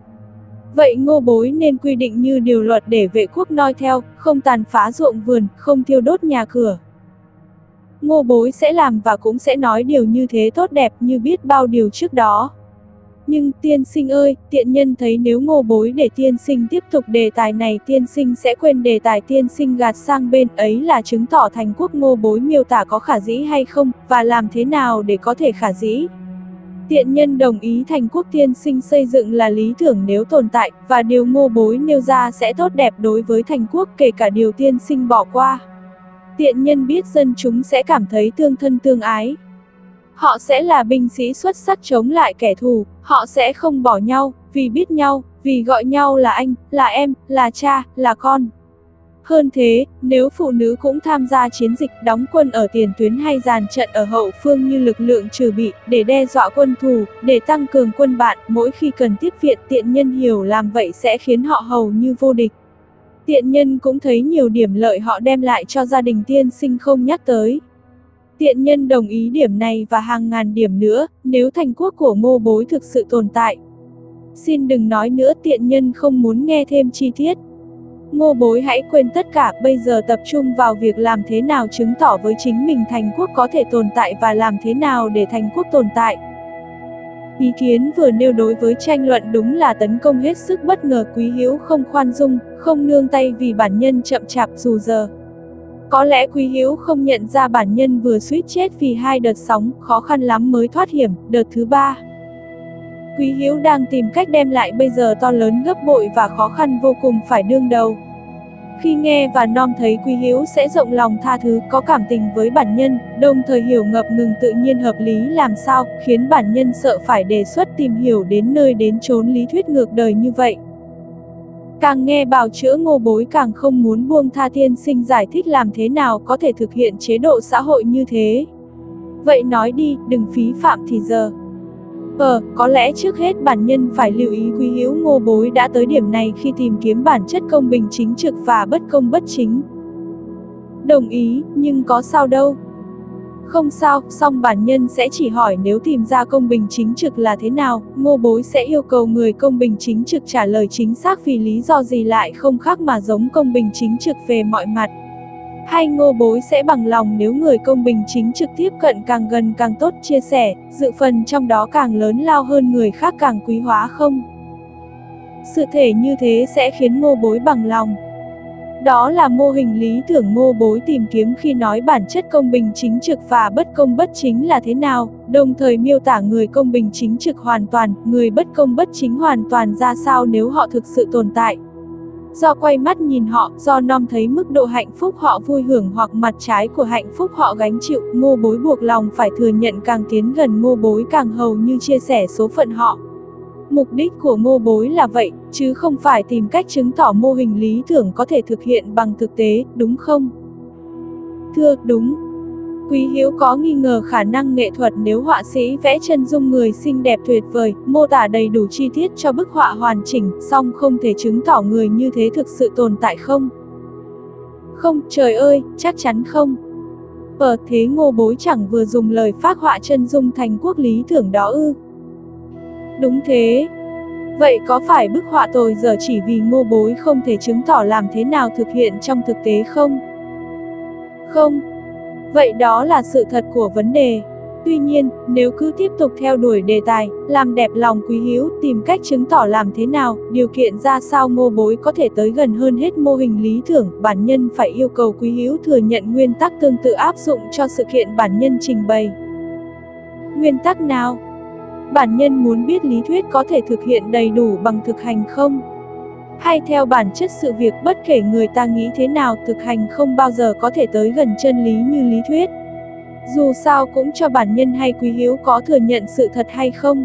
Vậy Ngô Bối nên quy định như điều luật để vệ quốc noi theo, không tàn phá ruộng vườn, không thiêu đốt nhà cửa. Ngô Bối sẽ làm và cũng sẽ nói điều như thế tốt đẹp như biết bao điều trước đó. Nhưng tiên sinh ơi, tiện nhân thấy nếu Ngô Bối để tiên sinh tiếp tục đề tài này tiên sinh sẽ quên đề tài tiên sinh gạt sang bên ấy là chứng tỏ thành quốc Ngô Bối miêu tả có khả dĩ hay không, và làm thế nào để có thể khả dĩ. Tiện nhân đồng ý thành quốc tiên sinh xây dựng là lý tưởng nếu tồn tại, và điều Ngô Bối nêu ra sẽ tốt đẹp đối với thành quốc kể cả điều tiên sinh bỏ qua. Tiện nhân biết dân chúng sẽ cảm thấy tương thân tương ái. Họ sẽ là binh sĩ xuất sắc chống lại kẻ thù, họ sẽ không bỏ nhau, vì biết nhau, vì gọi nhau là anh, là em, là cha, là con. Hơn thế, nếu phụ nữ cũng tham gia chiến dịch đóng quân ở tiền tuyến hay dàn trận ở hậu phương như lực lượng trừ bị, để đe dọa quân thù, để tăng cường quân bạn, mỗi khi cần tiếp viện tiện nhân hiểu làm vậy sẽ khiến họ hầu như vô địch. Tiện nhân cũng thấy nhiều điểm lợi họ đem lại cho gia đình tiên sinh không nhắc tới. Tiện nhân đồng ý điểm này và hàng ngàn điểm nữa, nếu thành quốc của Ngô Bối thực sự tồn tại. Xin đừng nói nữa, tiện nhân không muốn nghe thêm chi tiết. Ngô Bối hãy quên tất cả, bây giờ tập trung vào việc làm thế nào chứng tỏ với chính mình thành quốc có thể tồn tại và làm thế nào để thành quốc tồn tại. Ý kiến vừa nêu đối với tranh luận đúng là tấn công hết sức bất ngờ. Quý Hữu không khoan dung, không nương tay vì bản nhân chậm chạp dù giờ. Có lẽ Quý Hữu không nhận ra bản nhân vừa suýt chết vì 2 đợt sóng, khó khăn lắm mới thoát hiểm, đợt thứ 3. Quý Hữu đang tìm cách đem lại bây giờ to lớn gấp bội và khó khăn vô cùng phải đương đầu. Khi nghe và nom thấy Quý Hữu sẽ rộng lòng tha thứ, có cảm tình với bản nhân, đồng thời hiểu ngập ngừng tự nhiên hợp lý làm sao, khiến bản nhân sợ phải đề xuất tìm hiểu đến nơi đến chốn lý thuyết ngược đời như vậy. Càng nghe bào chữa Ngô Bối càng không muốn buông tha tiên sinh giải thích làm thế nào có thể thực hiện chế độ xã hội như thế. Vậy nói đi, đừng phí phạm thì giờ. Có lẽ trước hết bản nhân phải lưu ý Quý Hữu Ngô Bối đã tới điểm này khi tìm kiếm bản chất công bình chính trực và bất công bất chính. Đồng ý, nhưng có sao đâu. Không sao, song bản nhân sẽ chỉ hỏi nếu tìm ra công bình chính trực là thế nào, Ngô Bối sẽ yêu cầu người công bình chính trực trả lời chính xác vì lý do gì lại không khác mà giống công bình chính trực về mọi mặt. Hay Ngô Bối sẽ bằng lòng nếu người công bình chính trực tiếp cận càng gần càng tốt, chia sẻ, dự phần trong đó càng lớn lao hơn người khác càng quý hóa không? Sự thể như thế sẽ khiến Ngô Bối bằng lòng. Đó là mô hình lý tưởng Ngô Bối tìm kiếm khi nói bản chất công bình chính trực và bất công bất chính là thế nào, đồng thời miêu tả người công bình chính trực hoàn toàn, người bất công bất chính hoàn toàn ra sao nếu họ thực sự tồn tại. Do quay mắt nhìn họ, do nom thấy mức độ hạnh phúc họ vui hưởng hoặc mặt trái của hạnh phúc họ gánh chịu, Ngô Bối buộc lòng phải thừa nhận càng tiến gần Ngô Bối càng hầu như chia sẻ số phận họ. Mục đích của Ngô Bối là vậy, chứ không phải tìm cách chứng tỏ mô hình lý tưởng có thể thực hiện bằng thực tế, đúng không? Thưa, đúng. Quý Hữu có nghi ngờ khả năng nghệ thuật nếu họa sĩ vẽ chân dung người xinh đẹp tuyệt vời, mô tả đầy đủ chi tiết cho bức họa hoàn chỉnh, song không thể chứng tỏ người như thế thực sự tồn tại không? Không, trời ơi, chắc chắn không. Thế Ngô Bối chẳng vừa dùng lời phác họa chân dung thành quốc lý tưởng đó ư? Đúng thế. Vậy có phải bức họa tồi dở chỉ vì Ngô Bối không thể chứng tỏ làm thế nào thực hiện trong thực tế không? Không. Vậy đó là sự thật của vấn đề. Tuy nhiên, nếu cứ tiếp tục theo đuổi đề tài, làm đẹp lòng Quý Hữu, tìm cách chứng tỏ làm thế nào, điều kiện ra sao Ngô Bối có thể tới gần hơn hết mô hình lý tưởng, bản nhân phải yêu cầu Quý Hữu thừa nhận nguyên tắc tương tự áp dụng cho sự kiện bản nhân trình bày. Nguyên tắc nào? Bản nhân muốn biết lý thuyết có thể thực hiện đầy đủ bằng thực hành không? Hay theo bản chất sự việc bất kể người ta nghĩ thế nào, thực hành không bao giờ có thể tới gần chân lý như lý thuyết. Dù sao cũng cho bản nhân hay Quý Hữu có thừa nhận sự thật hay không?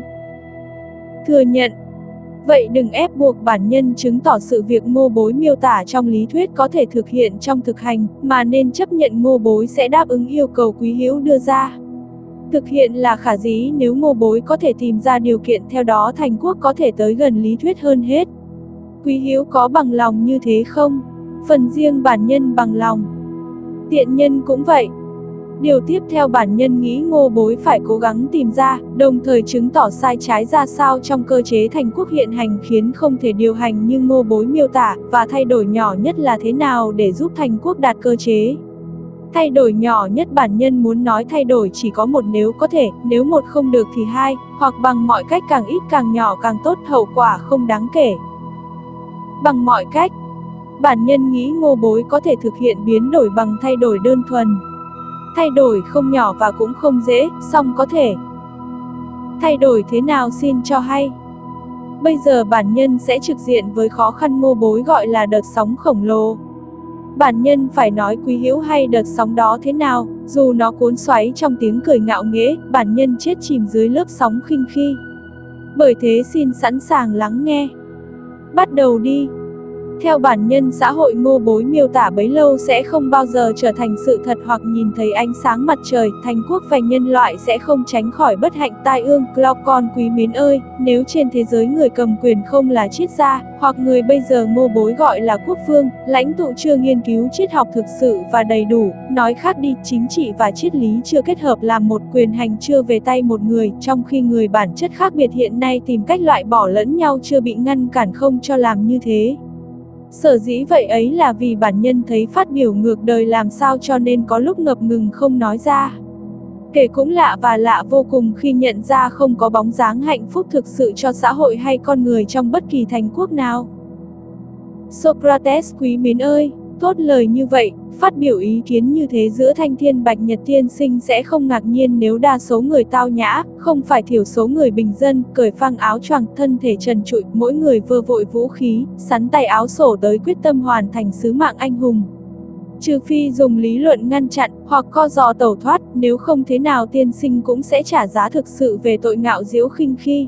Thừa nhận. Vậy đừng ép buộc bản nhân chứng tỏ sự việc Ngô Bối miêu tả trong lý thuyết có thể thực hiện trong thực hành, mà nên chấp nhận Ngô Bối sẽ đáp ứng yêu cầu Quý Hữu đưa ra. Thực hiện là khả dĩ nếu Ngô Bối có thể tìm ra điều kiện theo đó thành quốc có thể tới gần lý thuyết hơn hết. Quý Hữu có bằng lòng như thế không? Phần riêng bản nhân bằng lòng. Tiện nhân cũng vậy. Điều tiếp theo bản nhân nghĩ Ngô Bối phải cố gắng tìm ra, đồng thời chứng tỏ sai trái ra sao trong cơ chế thành quốc hiện hành khiến không thể điều hành như Ngô Bối miêu tả, và thay đổi nhỏ nhất là thế nào để giúp thành quốc đạt cơ chế Thay đổi nhỏ nhất bản nhân muốn nói thay đổi chỉ có một nếu có thể, nếu một không được thì hai, hoặc bằng mọi cách càng ít càng nhỏ càng tốt, hậu quả không đáng kể. Bằng mọi cách, bản nhân nghĩ Ngô Bối có thể thực hiện biến đổi bằng thay đổi đơn thuần. Thay đổi không nhỏ và cũng không dễ, song có thể. Thay đổi thế nào xin cho hay. Bây giờ bản nhân sẽ trực diện với khó khăn Ngô Bối gọi là đợt sóng khổng lồ. Bản nhân phải nói Quý Hữu hay đợt sóng đó thế nào, dù nó cuốn xoáy trong tiếng cười ngạo nghễ, bản nhân chết chìm dưới lớp sóng khinh khi. Bởi thế xin sẵn sàng lắng nghe. Bắt đầu đi. Theo bản nhân xã hội Ngô Bối miêu tả bấy lâu sẽ không bao giờ trở thành sự thật hoặc nhìn thấy ánh sáng mặt trời, thành quốc và nhân loại sẽ không tránh khỏi bất hạnh tai ương. Con quý mến ơi, nếu trên thế giới người cầm quyền không là triết gia, hoặc người bây giờ Ngô Bối gọi là quốc vương, lãnh tụ chưa nghiên cứu triết học thực sự và đầy đủ, nói khác đi, chính trị và triết lý chưa kết hợp làm một, quyền hành chưa về tay một người, trong khi người bản chất khác biệt hiện nay tìm cách loại bỏ lẫn nhau chưa bị ngăn cản không cho làm như thế. Sở dĩ vậy ấy là vì bản nhân thấy phát biểu ngược đời làm sao cho nên có lúc ngập ngừng không nói ra. Kể cũng lạ và lạ vô cùng khi nhận ra không có bóng dáng hạnh phúc thực sự cho xã hội hay con người trong bất kỳ thành quốc nào. Socrates quý mến ơi, thốt lời như vậy, phát biểu ý kiến như thế giữa thanh thiên bạch nhật tiên sinh sẽ không ngạc nhiên nếu đa số người tao nhã, không phải thiểu số người bình dân, cởi phăng áo choàng, thân thể trần trụi, mỗi người vơ vội vũ khí, sắn tay áo sổ tới quyết tâm hoàn thành sứ mạng anh hùng. Trừ phi dùng lý luận ngăn chặn, hoặc co giò tẩu thoát, nếu không thế nào tiên sinh cũng sẽ trả giá thực sự về tội ngạo giễu khinh khi.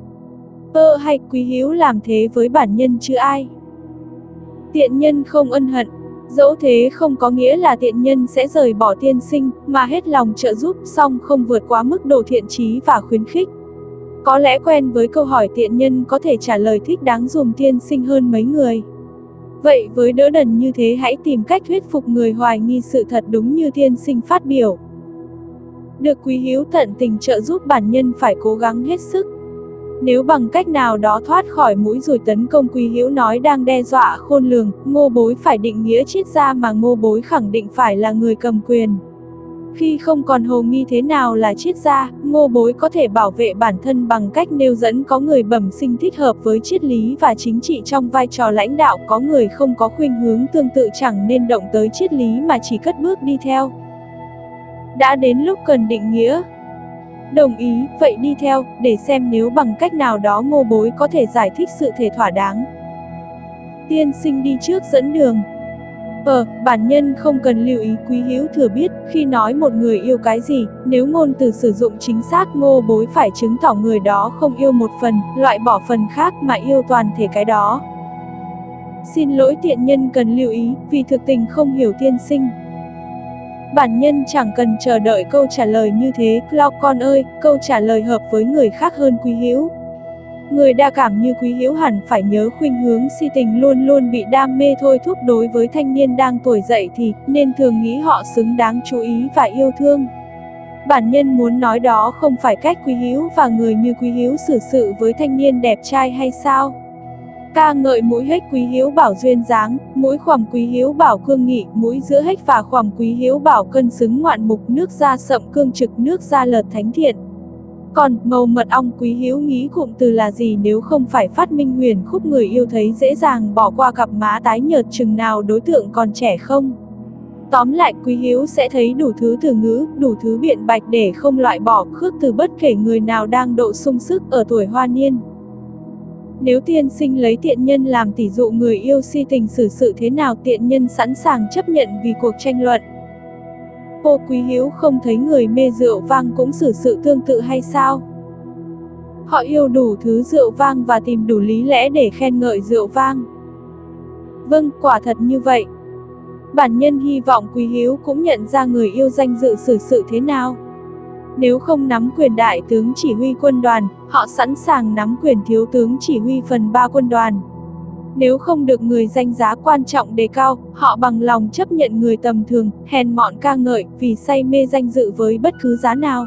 Hay Quý Hữu làm thế với bản nhân chứ ai? Tiện nhân không ân hận. Dẫu thế không có nghĩa là tiện nhân sẽ rời bỏ tiên sinh, mà hết lòng trợ giúp, song không vượt quá mức độ thiện chí và khuyến khích. Có lẽ quen với câu hỏi tiện nhân có thể trả lời thích đáng dùm tiên sinh hơn mấy người. Vậy với đỡ đần như thế hãy tìm cách thuyết phục người hoài nghi sự thật đúng như tiên sinh phát biểu. Được Quý Hữu tận tình trợ giúp bản nhân phải cố gắng hết sức. Nếu bằng cách nào đó thoát khỏi mũi dùi tấn công Quý Hữu nói đang đe dọa khôn lường, Ngô Bối phải định nghĩa triết gia mà Ngô Bối khẳng định phải là người cầm quyền. Khi không còn hồ nghi thế nào là triết gia, Ngô Bối có thể bảo vệ bản thân bằng cách nêu dẫn có người bẩm sinh thích hợp với triết lý và chính trị trong vai trò lãnh đạo, có người không có khuynh hướng tương tự chẳng nên động tới triết lý mà chỉ cất bước đi theo. Đã đến lúc cần định nghĩa. Đồng ý, vậy đi theo, để xem nếu bằng cách nào đó Ngô Bối có thể giải thích sự thể thỏa đáng. Tiên sinh đi trước dẫn đường. Bản nhân không cần lưu ý Quý Hữu thừa biết, khi nói một người yêu cái gì, nếu ngôn từ sử dụng chính xác Ngô Bối phải chứng tỏ người đó không yêu một phần, loại bỏ phần khác mà yêu toàn thể cái đó. Xin lỗi tiện nhân cần lưu ý, vì thực tình không hiểu tiên sinh. Bản nhân chẳng cần chờ đợi câu trả lời như thế, con ơi, câu trả lời hợp với người khác hơn Quý Hữu. Người đa cảm như Quý Hữu hẳn phải nhớ khuynh hướng si tình luôn luôn bị đam mê thôi thúc đối với thanh niên đang tuổi dậy thì, nên thường nghĩ họ xứng đáng chú ý và yêu thương. Bản nhân muốn nói đó không phải cách Quý Hữu và người như Quý Hữu xử sự với thanh niên đẹp trai hay sao? Ca ngợi mũi hếch Quý Hữu bảo duyên dáng, mũi khoằm Quý Hữu bảo cương nghị, mũi giữa hếch và khoằm Quý Hữu bảo cân xứng ngoạn mục, nước da sậm cương trực, nước da lợt thánh thiện. Còn màu mật ong Quý Hữu nghĩ cụm từ là gì nếu không phải phát minh huyền khúc người yêu thấy dễ dàng bỏ qua cặp má tái nhợt chừng nào đối tượng còn trẻ không? Tóm lại Quý Hữu sẽ thấy đủ thứ từ ngữ, đủ thứ biện bạch để không loại bỏ khước từ bất kể người nào đang độ sung sức ở tuổi hoa niên. Nếu tiên sinh lấy tiện nhân làm tỉ dụ người yêu si tình xử sự thế nào tiện nhân sẵn sàng chấp nhận vì cuộc tranh luận. Quý Hữu không thấy người mê rượu vang cũng xử sự tương tự hay sao? Họ yêu đủ thứ rượu vang và tìm đủ lý lẽ để khen ngợi rượu vang. Vâng, quả thật như vậy. Bản nhân hy vọng Quý Hữu cũng nhận ra người yêu danh dự xử sự thế nào. Nếu không nắm quyền đại tướng chỉ huy quân đoàn, họ sẵn sàng nắm quyền thiếu tướng chỉ huy phần 3 quân đoàn. Nếu không được người danh giá quan trọng đề cao, họ bằng lòng chấp nhận người tầm thường, hèn mọn ca ngợi, vì say mê danh dự với bất cứ giá nào.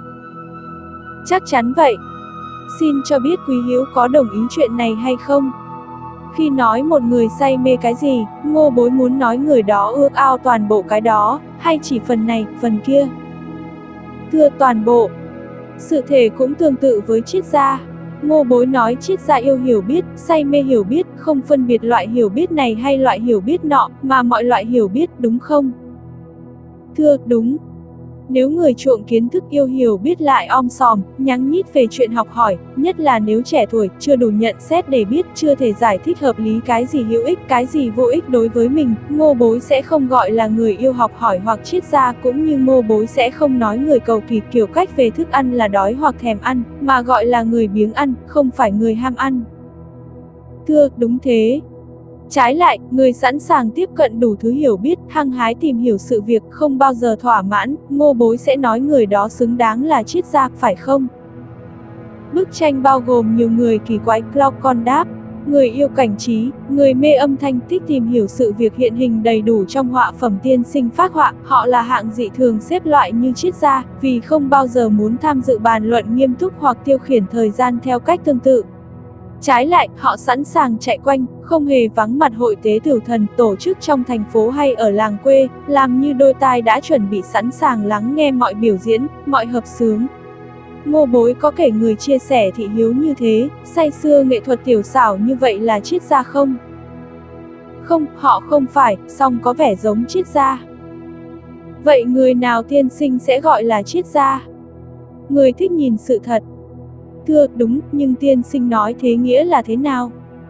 Chắc chắn vậy. Xin cho biết Quý Hữu có đồng ý chuyện này hay không? Khi nói một người say mê cái gì, Ngô Bối muốn nói người đó ước ao toàn bộ cái đó, hay chỉ phần này, phần kia? Thưa toàn bộ. Sự thể cũng tương tự với triết gia. Ngô Bối nói triết gia yêu hiểu biết, say mê hiểu biết, không phân biệt loại hiểu biết này hay loại hiểu biết nọ, mà mọi loại hiểu biết, đúng không? Thưa, đúng. Nếu người chuộng kiến thức yêu hiểu biết lại om sòm, nhắng nhít về chuyện học hỏi, nhất là nếu trẻ tuổi, chưa đủ nhận xét để biết, chưa thể giải thích hợp lý cái gì hữu ích, cái gì vô ích đối với mình, Ngô Bối sẽ không gọi là người yêu học hỏi hoặc triết gia, cũng như Ngô Bối sẽ không nói người cầu kỳ kiểu cách về thức ăn là đói hoặc thèm ăn, mà gọi là người biếng ăn, không phải người ham ăn. Thưa, đúng thế. Trái lại, người sẵn sàng tiếp cận đủ thứ hiểu biết, hăng hái tìm hiểu sự việc, không bao giờ thỏa mãn, Ngô Bối sẽ nói người đó xứng đáng là triết gia, phải không? Bức tranh bao gồm nhiều người kỳ quái, Glaucon đáp. Người yêu cảnh trí, người mê âm thanh, thích tìm hiểu sự việc hiện hình đầy đủ trong họa phẩm tiên sinh phác họa, họ là hạng dị thường xếp loại như triết gia, vì không bao giờ muốn tham dự bàn luận nghiêm túc hoặc tiêu khiển thời gian theo cách tương tự. Trái lại, họ sẵn sàng chạy quanh, không hề vắng mặt hội tế tử thần tổ chức trong thành phố hay ở làng quê, làm như đôi tai đã chuẩn bị sẵn sàng lắng nghe mọi biểu diễn, mọi hợp xướng. Ngô Bối có kể người chia sẻ thị hiếu như thế, say sưa nghệ thuật tiểu xảo như vậy là triết gia không? Không, họ không phải, song có vẻ giống triết gia. Vậy người nào tiên sinh sẽ gọi là triết gia? Người thích nhìn sự thật. Thưa, đúng, nhưng tiên sinh nói thế nghĩa là thế nào?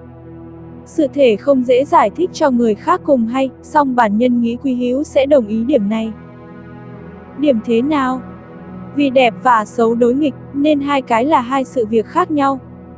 Sự thể không dễ giải thích cho người khác cùng hay, song bản nhân nghĩ Quý Hữu sẽ đồng ý điểm này. Điểm thế nào? Vì đẹp và xấu đối nghịch, nên hai cái là hai sự việc khác nhau.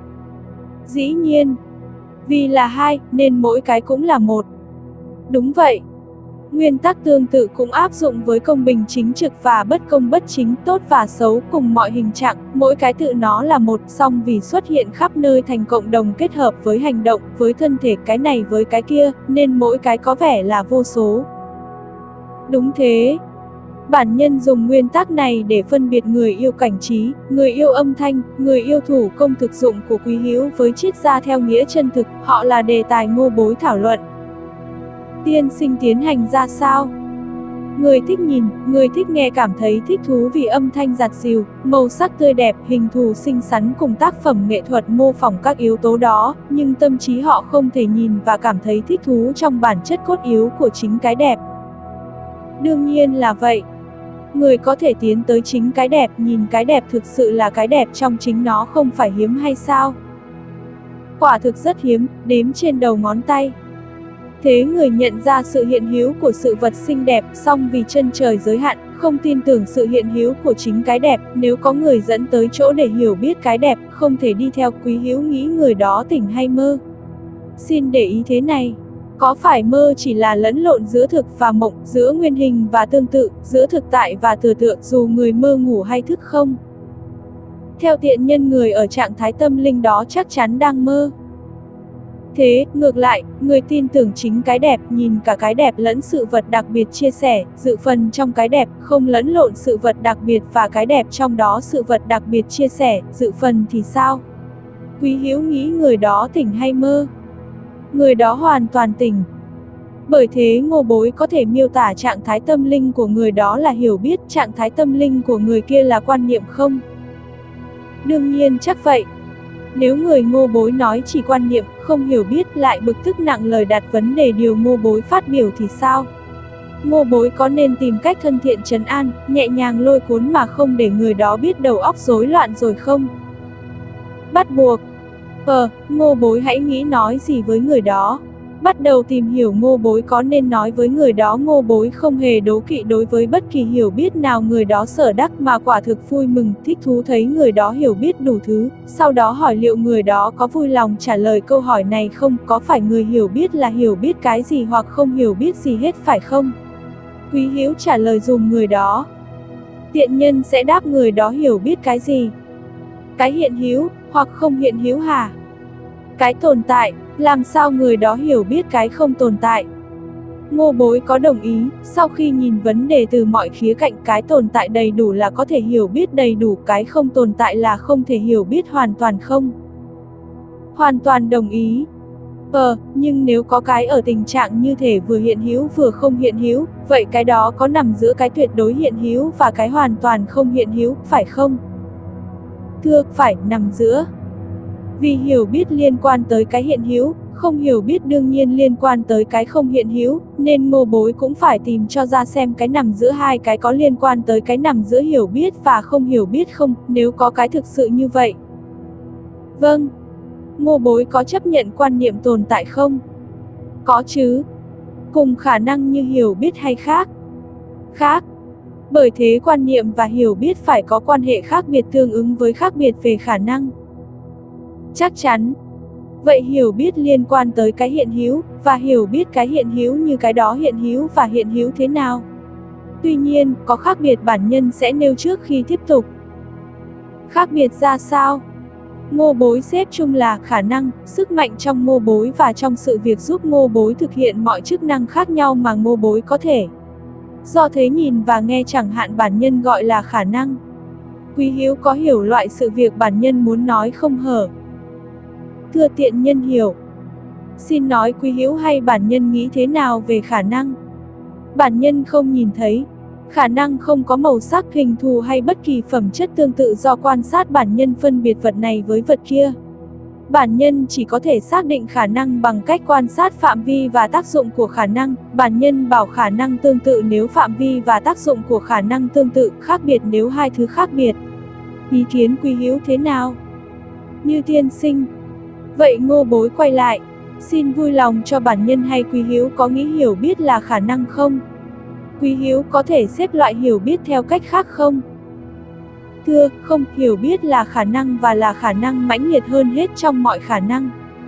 Dĩ nhiên. Vì là hai, nên mỗi cái cũng là một. Đúng vậy. Nguyên tắc tương tự cũng áp dụng với công bình chính trực và bất công bất chính, tốt và xấu cùng mọi hình trạng, mỗi cái tự nó là một, song vì xuất hiện khắp nơi thành cộng đồng kết hợp với hành động, với thân thể cái này với cái kia, nên mỗi cái có vẻ là vô số. Đúng thế. Bản nhân dùng nguyên tắc này để phân biệt người yêu cảnh trí, người yêu âm thanh, người yêu thủ công thực dụng của Quý Hữu với triết gia theo nghĩa chân thực, họ là đề tài Ngô Bối thảo luận. Tiên sinh tiến hành ra sao? Người thích nhìn, người thích nghe cảm thấy thích thú vì âm thanh dạt dìu, màu sắc tươi đẹp, hình thù xinh xắn cùng tác phẩm nghệ thuật mô phỏng các yếu tố đó, nhưng tâm trí họ không thể nhìn và cảm thấy thích thú trong bản chất cốt yếu của chính cái đẹp. Đương nhiên là vậy. Người có thể tiến tới chính cái đẹp, nhìn cái đẹp thực sự là cái đẹp trong chính nó không phải hiếm hay sao? Quả thực rất hiếm, đếm trên đầu ngón tay. Thế người nhận ra sự hiện hữu của sự vật xinh đẹp, song vì chân trời giới hạn, không tin tưởng sự hiện hữu của chính cái đẹp, nếu có người dẫn tới chỗ để hiểu biết cái đẹp, không thể đi theo, Quý Hữu nghĩ người đó tỉnh hay mơ? Xin để ý thế này. Có phải mơ chỉ là lẫn lộn giữa thực và mộng, giữa nguyên hình và tương tự, giữa thực tại và tưởng tượng dù người mơ ngủ hay thức không? Theo tiện nhân người ở trạng thái tâm linh đó chắc chắn đang mơ. Thế, ngược lại, người tin tưởng chính cái đẹp, nhìn cả cái đẹp lẫn sự vật đặc biệt chia sẻ, dự phần trong cái đẹp, không lẫn lộn sự vật đặc biệt và cái đẹp trong đó sự vật đặc biệt chia sẻ, dự phần thì sao? Quý Hữu nghĩ người đó tỉnh hay mơ? Người đó hoàn toàn tỉnh. Bởi thế Ngô Bối có thể miêu tả trạng thái tâm linh của người đó là hiểu biết, trạng thái tâm linh của người kia là quan niệm không? Đương nhiên chắc vậy. Nếu người Ngô Bối nói chỉ quan niệm, không hiểu biết, lại bực tức nặng lời đặt vấn đề điều Ngô Bối phát biểu thì sao? Ngô Bối có nên tìm cách thân thiện trấn an, nhẹ nhàng lôi cuốn mà không để người đó biết đầu óc rối loạn rồi không? Bắt buộc. Ngô Bối hãy nghĩ nói gì với người đó. Bắt đầu tìm hiểu Ngô Bối có nên nói với người đó Ngô Bối không hề đố kỵ đối với bất kỳ hiểu biết nào người đó sở đắc mà quả thực vui mừng, thích thú thấy người đó hiểu biết đủ thứ, sau đó hỏi liệu người đó có vui lòng trả lời câu hỏi này không, có phải người hiểu biết là hiểu biết cái gì hoặc không hiểu biết gì hết phải không? Quý Hữu trả lời dùm người đó. Tiện nhân sẽ đáp người đó hiểu biết cái gì? Cái hiện hữu, hoặc không hiện hữu hả? Cái tồn tại, làm sao người đó hiểu biết cái không tồn tại? Ngô Bối có đồng ý, sau khi nhìn vấn đề từ mọi khía cạnh, cái tồn tại đầy đủ là có thể hiểu biết đầy đủ, cái không tồn tại là không thể hiểu biết hoàn toàn không? Hoàn toàn đồng ý. Nhưng nếu có cái ở tình trạng như thể vừa hiện hữu vừa không hiện hữu, vậy cái đó có nằm giữa cái tuyệt đối hiện hữu và cái hoàn toàn không hiện hữu, phải không? Thưa, phải, nằm giữa. Vì hiểu biết liên quan tới cái hiện hữu, không hiểu biết đương nhiên liên quan tới cái không hiện hữu, nên Ngô Bối cũng phải tìm cho ra xem cái nằm giữa hai cái có liên quan tới cái nằm giữa hiểu biết và không hiểu biết không, nếu có cái thực sự như vậy. Vâng. Ngô Bối có chấp nhận quan niệm tồn tại không? Có chứ. Cùng khả năng như hiểu biết hay khác? Khác. Bởi thế quan niệm và hiểu biết phải có quan hệ khác biệt tương ứng với khác biệt về khả năng. Chắc chắn. Vậy hiểu biết liên quan tới cái hiện hữu, và hiểu biết cái hiện hữu như cái đó hiện hữu và hiện hữu thế nào? Tuy nhiên, có khác biệt bản nhân sẽ nêu trước khi tiếp tục. Khác biệt ra sao? Ngô Bối xếp chung là khả năng, sức mạnh trong Ngô Bối và trong sự việc giúp Ngô Bối thực hiện mọi chức năng khác nhau mà Ngô Bối có thể. Do thế nhìn và nghe chẳng hạn bản nhân gọi là khả năng. Quý Hữu có hiểu loại sự việc bản nhân muốn nói không hở? Thưa tiện nhân hiểu. Xin nói Quý Hữu hay bản nhân nghĩ thế nào về khả năng? Bản nhân không nhìn thấy. Khả năng không có màu sắc, hình thù hay bất kỳ phẩm chất tương tự do quan sát bản nhân phân biệt vật này với vật kia. Bản nhân chỉ có thể xác định khả năng bằng cách quan sát phạm vi và tác dụng của khả năng. Bản nhân bảo khả năng tương tự nếu phạm vi và tác dụng của khả năng tương tự, khác biệt nếu hai thứ khác biệt. Ý kiến Quý Hữu thế nào? Như tiên sinh. Vậy Ngô Bối quay lại. Xin vui lòng cho bản nhân hay Quý Hữu có nghĩ hiểu biết là khả năng không? Quý Hữu có thể xếp loại hiểu biết theo cách khác không? Thưa, không, hiểu biết là khả năng và là khả năng mãnh liệt hơn hết trong mọi khả năng.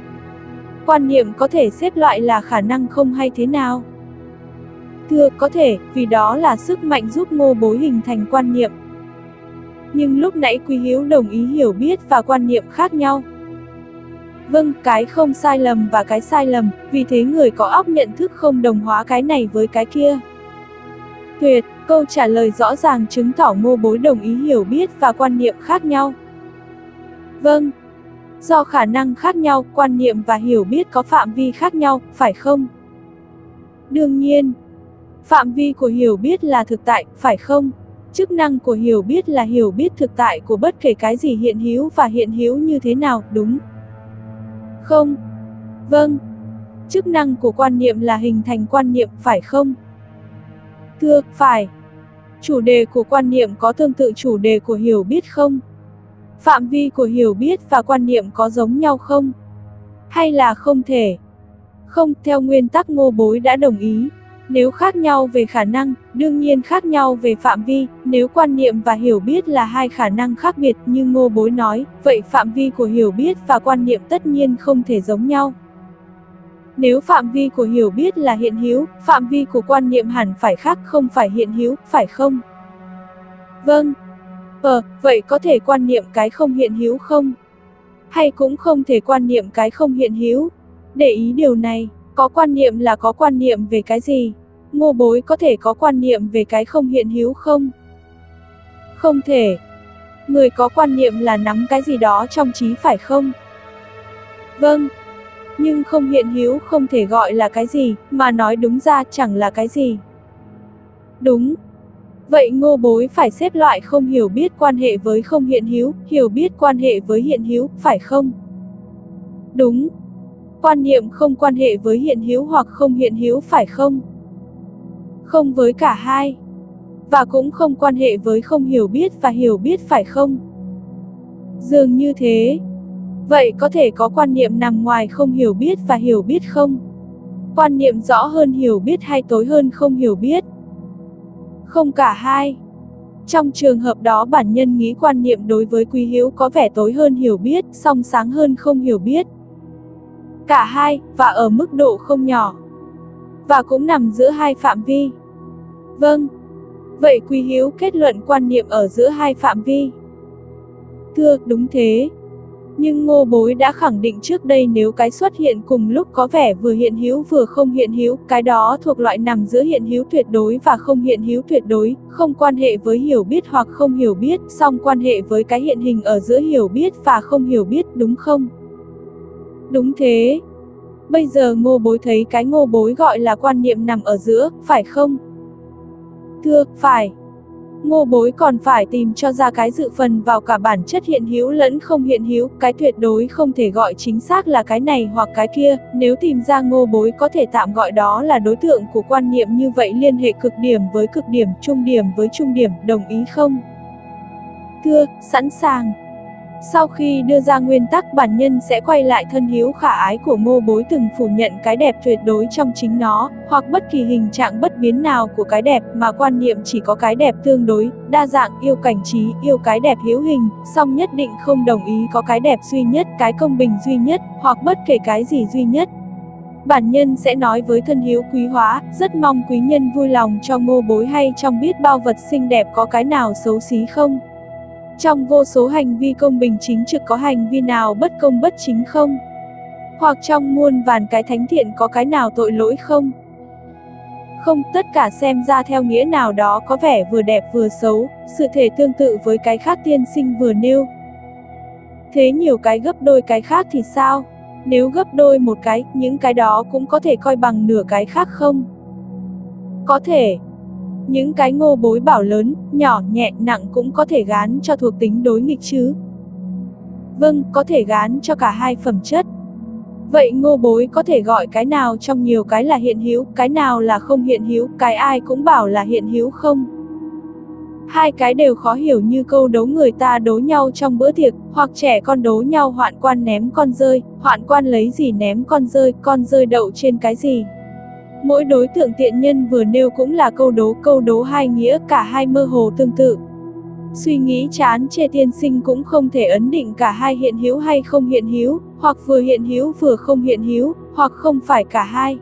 Quan niệm có thể xếp loại là khả năng không hay thế nào? Thưa, có thể, vì đó là sức mạnh giúp Ngô Bối hình thành quan niệm. Nhưng lúc nãy Quý Hữu đồng ý hiểu biết và quan niệm khác nhau. Vâng, cái không sai lầm và cái sai lầm, vì thế người có óc nhận thức không đồng hóa cái này với cái kia. Tuyệt, câu trả lời rõ ràng chứng tỏ Ngô Bối đồng ý hiểu biết và quan niệm khác nhau. Vâng. Do khả năng khác nhau, quan niệm và hiểu biết có phạm vi khác nhau, phải không? Đương nhiên. Phạm vi của hiểu biết là thực tại, phải không? Chức năng của hiểu biết là hiểu biết thực tại của bất kể cái gì hiện hữu và hiện hữu như thế nào, đúng? Không. Vâng. Chức năng của quan niệm là hình thành quan niệm, phải không? Thưa, phải. Chủ đề của quan niệm có tương tự chủ đề của hiểu biết không? Phạm vi của hiểu biết và quan niệm có giống nhau không? Hay là không thể? Không, theo nguyên tắc Ngô Bối đã đồng ý. Nếu khác nhau về khả năng, đương nhiên khác nhau về phạm vi, nếu quan niệm và hiểu biết là hai khả năng khác biệt như Ngô Bối nói, vậy phạm vi của hiểu biết và quan niệm tất nhiên không thể giống nhau. Nếu phạm vi của hiểu biết là hiện hữu, phạm vi của quan niệm hẳn phải khác, không phải hiện hữu, phải không? Vâng. Vậy có thể quan niệm cái không hiện hữu không? Hay cũng không thể quan niệm cái không hiện hữu? Để ý điều này, có quan niệm là có quan niệm về cái gì? Ngô Bối có thể có quan niệm về cái không hiện hữu không? Không thể. Người có quan niệm là nắm cái gì đó trong trí, phải không? Vâng. Nhưng không hiện hữu không thể gọi là cái gì, mà nói đúng ra chẳng là cái gì. Đúng. Vậy Ngô Bối phải xếp loại không hiểu biết quan hệ với không hiện hữu, hiểu biết quan hệ với hiện hữu, phải không? Đúng. Quan niệm không quan hệ với hiện hữu hoặc không hiện hữu, phải không? Không với cả hai. Và cũng không quan hệ với không hiểu biết và hiểu biết, phải không? Dường như thế. Vậy có thể có quan niệm nằm ngoài không hiểu biết và hiểu biết không? Quan niệm rõ hơn hiểu biết hay tối hơn không hiểu biết? Không cả hai. Trong trường hợp đó bản nhân nghĩ quan niệm đối với Quý Hữu có vẻ tối hơn hiểu biết, song sáng hơn không hiểu biết. Cả hai, và ở mức độ không nhỏ. Và cũng nằm giữa hai phạm vi. Vâng. Vậy Quý Hữu kết luận quan niệm ở giữa hai phạm vi? Thưa, đúng thế. Nhưng Ngô Bối đã khẳng định trước đây nếu cái xuất hiện cùng lúc có vẻ vừa hiện hữu vừa không hiện hữu, cái đó thuộc loại nằm giữa hiện hữu tuyệt đối và không hiện hữu tuyệt đối, không quan hệ với hiểu biết hoặc không hiểu biết, song quan hệ với cái hiện hình ở giữa hiểu biết và không hiểu biết, đúng không? Đúng thế. Bây giờ Ngô Bối thấy cái Ngô Bối gọi là quan niệm nằm ở giữa, phải không? Thưa, phải. Ngô Bối còn phải tìm cho ra cái dự phần vào cả bản chất hiện hữu lẫn không hiện hữu, cái tuyệt đối không thể gọi chính xác là cái này hoặc cái kia, nếu tìm ra Ngô Bối có thể tạm gọi đó là đối tượng của quan niệm, như vậy liên hệ cực điểm với cực điểm, trung điểm với trung điểm, đồng ý không? Thưa, sẵn sàng. Sau khi đưa ra nguyên tắc, bản nhân sẽ quay lại thân hiếu khả ái của Ngô Bối từng phủ nhận cái đẹp tuyệt đối trong chính nó, hoặc bất kỳ hình trạng bất biến nào của cái đẹp, mà quan niệm chỉ có cái đẹp tương đối, đa dạng, yêu cảnh trí, yêu cái đẹp hữu hình, song nhất định không đồng ý có cái đẹp duy nhất, cái công bình duy nhất, hoặc bất kể cái gì duy nhất. Bản nhân sẽ nói với thân hiếu quý hóa, rất mong quý nhân vui lòng cho Ngô Bối hay trong biết bao vật xinh đẹp có cái nào xấu xí không? Trong vô số hành vi công bình chính trực có hành vi nào bất công bất chính không? Hoặc trong muôn vàn cái thánh thiện có cái nào tội lỗi không? Không, tất cả xem ra theo nghĩa nào đó có vẻ vừa đẹp vừa xấu, sự thể tương tự với cái khác tiên sinh vừa nêu. Thế nhiều cái gấp đôi cái khác thì sao? Nếu gấp đôi một cái, những cái đó cũng có thể coi bằng nửa cái khác không? Có thể. Những cái Ngô Bối bảo lớn, nhỏ, nhẹ, nặng cũng có thể gán cho thuộc tính đối nghịch chứ? Vâng, có thể gán cho cả hai phẩm chất. Vậy Ngô Bối có thể gọi cái nào trong nhiều cái là hiện hữu, cái nào là không hiện hữu, cái ai cũng bảo là hiện hữu không? Hai cái đều khó hiểu như câu đố người ta đố nhau trong bữa tiệc, hoặc trẻ con đố nhau hoạn quan ném con dơi, hoạn quan lấy gì ném con dơi đậu trên cái gì. Mỗi đối tượng tiện nhân vừa nêu cũng là câu đố hai nghĩa, cả hai mơ hồ tương tự. Suy nghĩ chán chê tiên sinh cũng không thể ấn định cả hai hiện hữu hay không hiện hữu, hoặc vừa hiện hữu vừa không hiện hữu, hoặc không phải cả hai.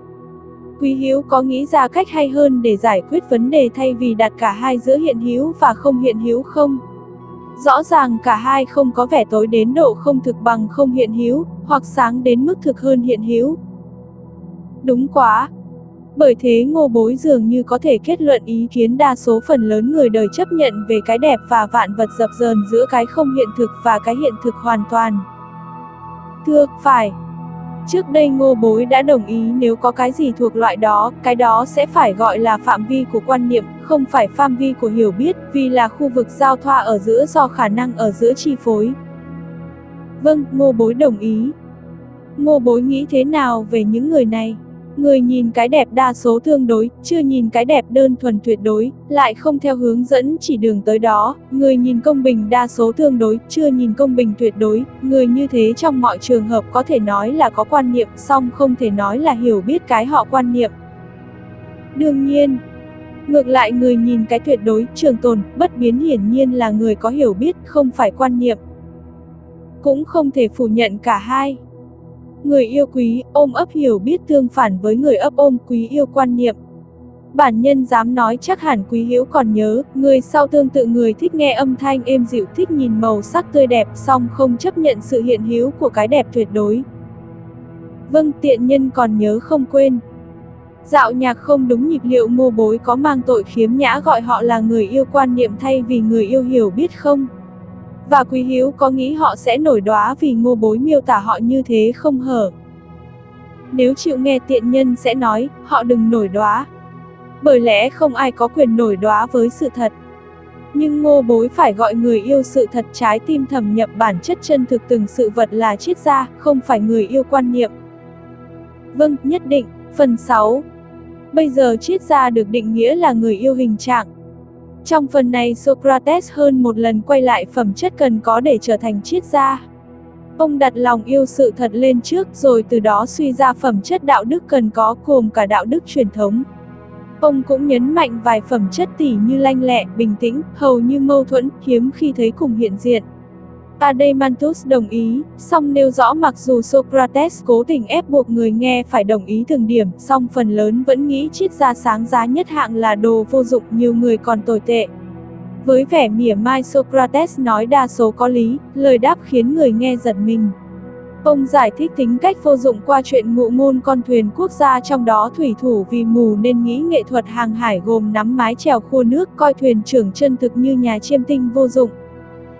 Quý Hiếu có nghĩ ra cách hay hơn để giải quyết vấn đề thay vì đặt cả hai giữa hiện hữu và không hiện hữu không? Rõ ràng cả hai không có vẻ tối đến độ không thực bằng không hiện hữu, hoặc sáng đến mức thực hơn hiện hữu. Đúng quá. Bởi thế Ngô Bối dường như có thể kết luận ý kiến đa số phần lớn người đời chấp nhận về cái đẹp và vạn vật dập dờn giữa cái không hiện thực và cái hiện thực hoàn toàn. Thưa, phải. Trước đây Ngô Bối đã đồng ý nếu có cái gì thuộc loại đó, cái đó sẽ phải gọi là phạm vi của quan niệm, không phải phạm vi của hiểu biết, vì là khu vực giao thoa ở giữa do khả năng ở giữa chi phối. Vâng, Ngô Bối đồng ý. Ngô Bối nghĩ thế nào về những người này? Người nhìn cái đẹp đa số tương đối, chưa nhìn cái đẹp đơn thuần tuyệt đối, lại không theo hướng dẫn chỉ đường tới đó. Người nhìn công bình đa số tương đối, chưa nhìn công bình tuyệt đối. Người như thế trong mọi trường hợp có thể nói là có quan niệm, song không thể nói là hiểu biết cái họ quan niệm. Đương nhiên, ngược lại người nhìn cái tuyệt đối, trường tồn, bất biến hiển nhiên là người có hiểu biết, không phải quan niệm. Cũng không thể phủ nhận cả hai. Người yêu quý, ôm ấp hiểu biết tương phản với người ấp ôm quý yêu quan niệm. Bản nhân dám nói chắc hẳn Quý Hiếu còn nhớ, người sau tương tự người thích nghe âm thanh êm dịu, thích nhìn màu sắc tươi đẹp, song không chấp nhận sự hiện hữu của cái đẹp tuyệt đối. Vâng, tiện nhân còn nhớ không quên. Dạo nhạc không đúng nhịp liệu Ngô Bối có mang tội khiếm nhã gọi họ là người yêu quan niệm thay vì người yêu hiểu biết không? Và Quý Hiếu có nghĩ họ sẽ nổi đóa vì Ngô Bối miêu tả họ như thế không hở? Nếu chịu nghe tiện nhân sẽ nói, họ đừng nổi đóa. Bởi lẽ không ai có quyền nổi đóa với sự thật. Nhưng Ngô Bối phải gọi người yêu sự thật, trái tim thẩm nhập bản chất chân thực từng sự vật là triết gia, không phải người yêu quan niệm. Vâng, nhất định. Phần 6. Bây giờ triết gia được định nghĩa là người yêu hình trạng. Trong phần này Socrates hơn một lần quay lại phẩm chất cần có để trở thành triết gia. Ông đặt lòng yêu sự thật lên trước rồi từ đó suy ra phẩm chất đạo đức cần có gồm cả đạo đức truyền thống. Ông cũng nhấn mạnh vài phẩm chất tỉ như lanh lẹ, bình tĩnh, hầu như mâu thuẫn, hiếm khi thấy cùng hiện diện. Adeimantus đồng ý, song nêu rõ mặc dù Socrates cố tình ép buộc người nghe phải đồng ý từng điểm, song phần lớn vẫn nghĩ triết gia sáng giá nhất hạng là đồ vô dụng, nhiều người còn tồi tệ. Với vẻ mỉa mai Socrates nói đa số có lý, lời đáp khiến người nghe giật mình. Ông giải thích tính cách vô dụng qua chuyện ngụ ngôn con thuyền quốc gia trong đó thủy thủ vì mù nên nghĩ nghệ thuật hàng hải gồm nắm mái chèo khua nước, coi thuyền trưởng chân thực như nhà chiêm tinh vô dụng.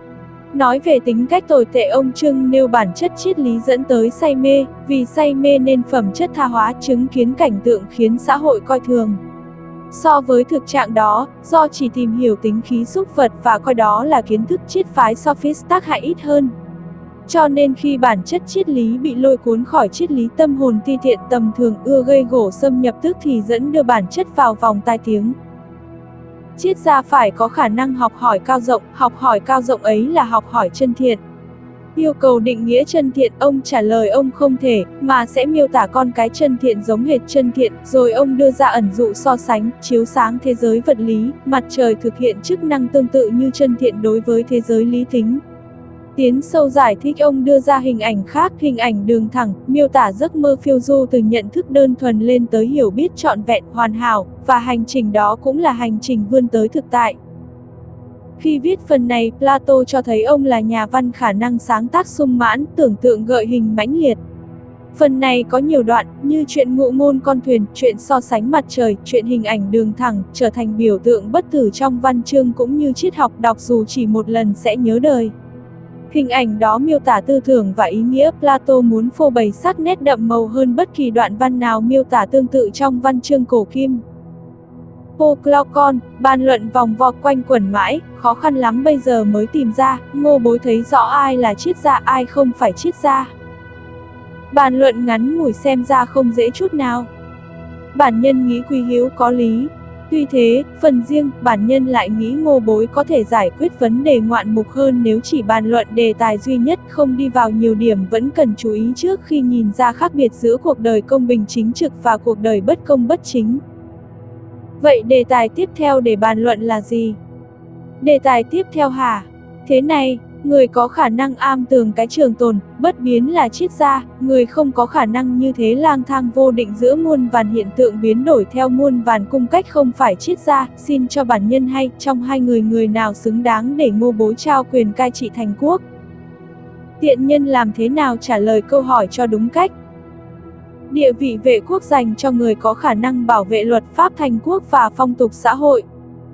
Nói về tính cách tồi tệ, ông Trưng nêu bản chất triết lý dẫn tới say mê, vì say mê nên phẩm chất tha hóa, chứng kiến cảnh tượng khiến xã hội coi thường. So với thực trạng đó, do chỉ tìm hiểu tính khí xúc vật và coi đó là kiến thức triết phái sophist tác hại ít hơn. Cho nên khi bản chất triết lý bị lôi cuốn khỏi triết lý, tâm hồn ti tiện tầm thường ưa gây gổ xâm nhập, tức thì dẫn đưa bản chất vào vòng tai tiếng. Triết gia phải có khả năng học hỏi cao rộng ấy là học hỏi chân thiện. Yêu cầu định nghĩa chân thiện, ông trả lời ông không thể, mà sẽ miêu tả con cái chân thiện giống hệt chân thiện, rồi ông đưa ra ẩn dụ so sánh, chiếu sáng thế giới vật lý, mặt trời thực hiện chức năng tương tự như chân thiện đối với thế giới lý tính. Tiến sâu giải thích, ông đưa ra hình ảnh khác, hình ảnh đường thẳng, miêu tả giấc mơ phiêu du từ nhận thức đơn thuần lên tới hiểu biết trọn vẹn, hoàn hảo, và hành trình đó cũng là hành trình vươn tới thực tại. Khi viết phần này, Plato cho thấy ông là nhà văn khả năng sáng tác sung mãn, tưởng tượng gợi hình mãnh liệt. Phần này có nhiều đoạn, như chuyện ngụ ngôn con thuyền, chuyện so sánh mặt trời, chuyện hình ảnh đường thẳng, trở thành biểu tượng bất tử trong văn chương, cũng như triết học đọc dù chỉ một lần sẽ nhớ đời. Hình ảnh đó miêu tả tư tưởng và ý nghĩa, Plato muốn phô bày sắc nét đậm màu hơn bất kỳ đoạn văn nào miêu tả tương tự trong văn chương cổ kim. Glaucon, bàn luận vòng vo quanh quẩn mãi, khó khăn lắm bây giờ mới tìm ra, Ngô Bối thấy rõ ai là triết gia, ai không phải triết gia. Bàn luận ngắn ngủi xem ra không dễ chút nào. Bản nhân nghĩ Quý Hiếu có lý. Tuy thế, phần riêng, bản nhân lại nghĩ Ngô Bối có thể giải quyết vấn đề ngoạn mục hơn nếu chỉ bàn luận đề tài duy nhất, không đi vào nhiều điểm vẫn cần chú ý trước khi nhìn ra khác biệt giữa cuộc đời công bình chính trực và cuộc đời bất công bất chính. Vậy đề tài tiếp theo để bàn luận là gì? Đề tài tiếp theo hả? Thế này, người có khả năng am tường cái trường tồn, bất biến là triết gia, người không có khả năng như thế lang thang vô định giữa muôn vàn hiện tượng biến đổi theo muôn vàn cung cách không phải triết gia. Xin cho bản nhân hay, trong hai người nào xứng đáng để Ngô Bối trao quyền cai trị thành quốc? Tiện nhân làm thế nào trả lời câu hỏi cho đúng cách? Địa vị vệ quốc dành cho người có khả năng bảo vệ luật pháp thành quốc và phong tục xã hội.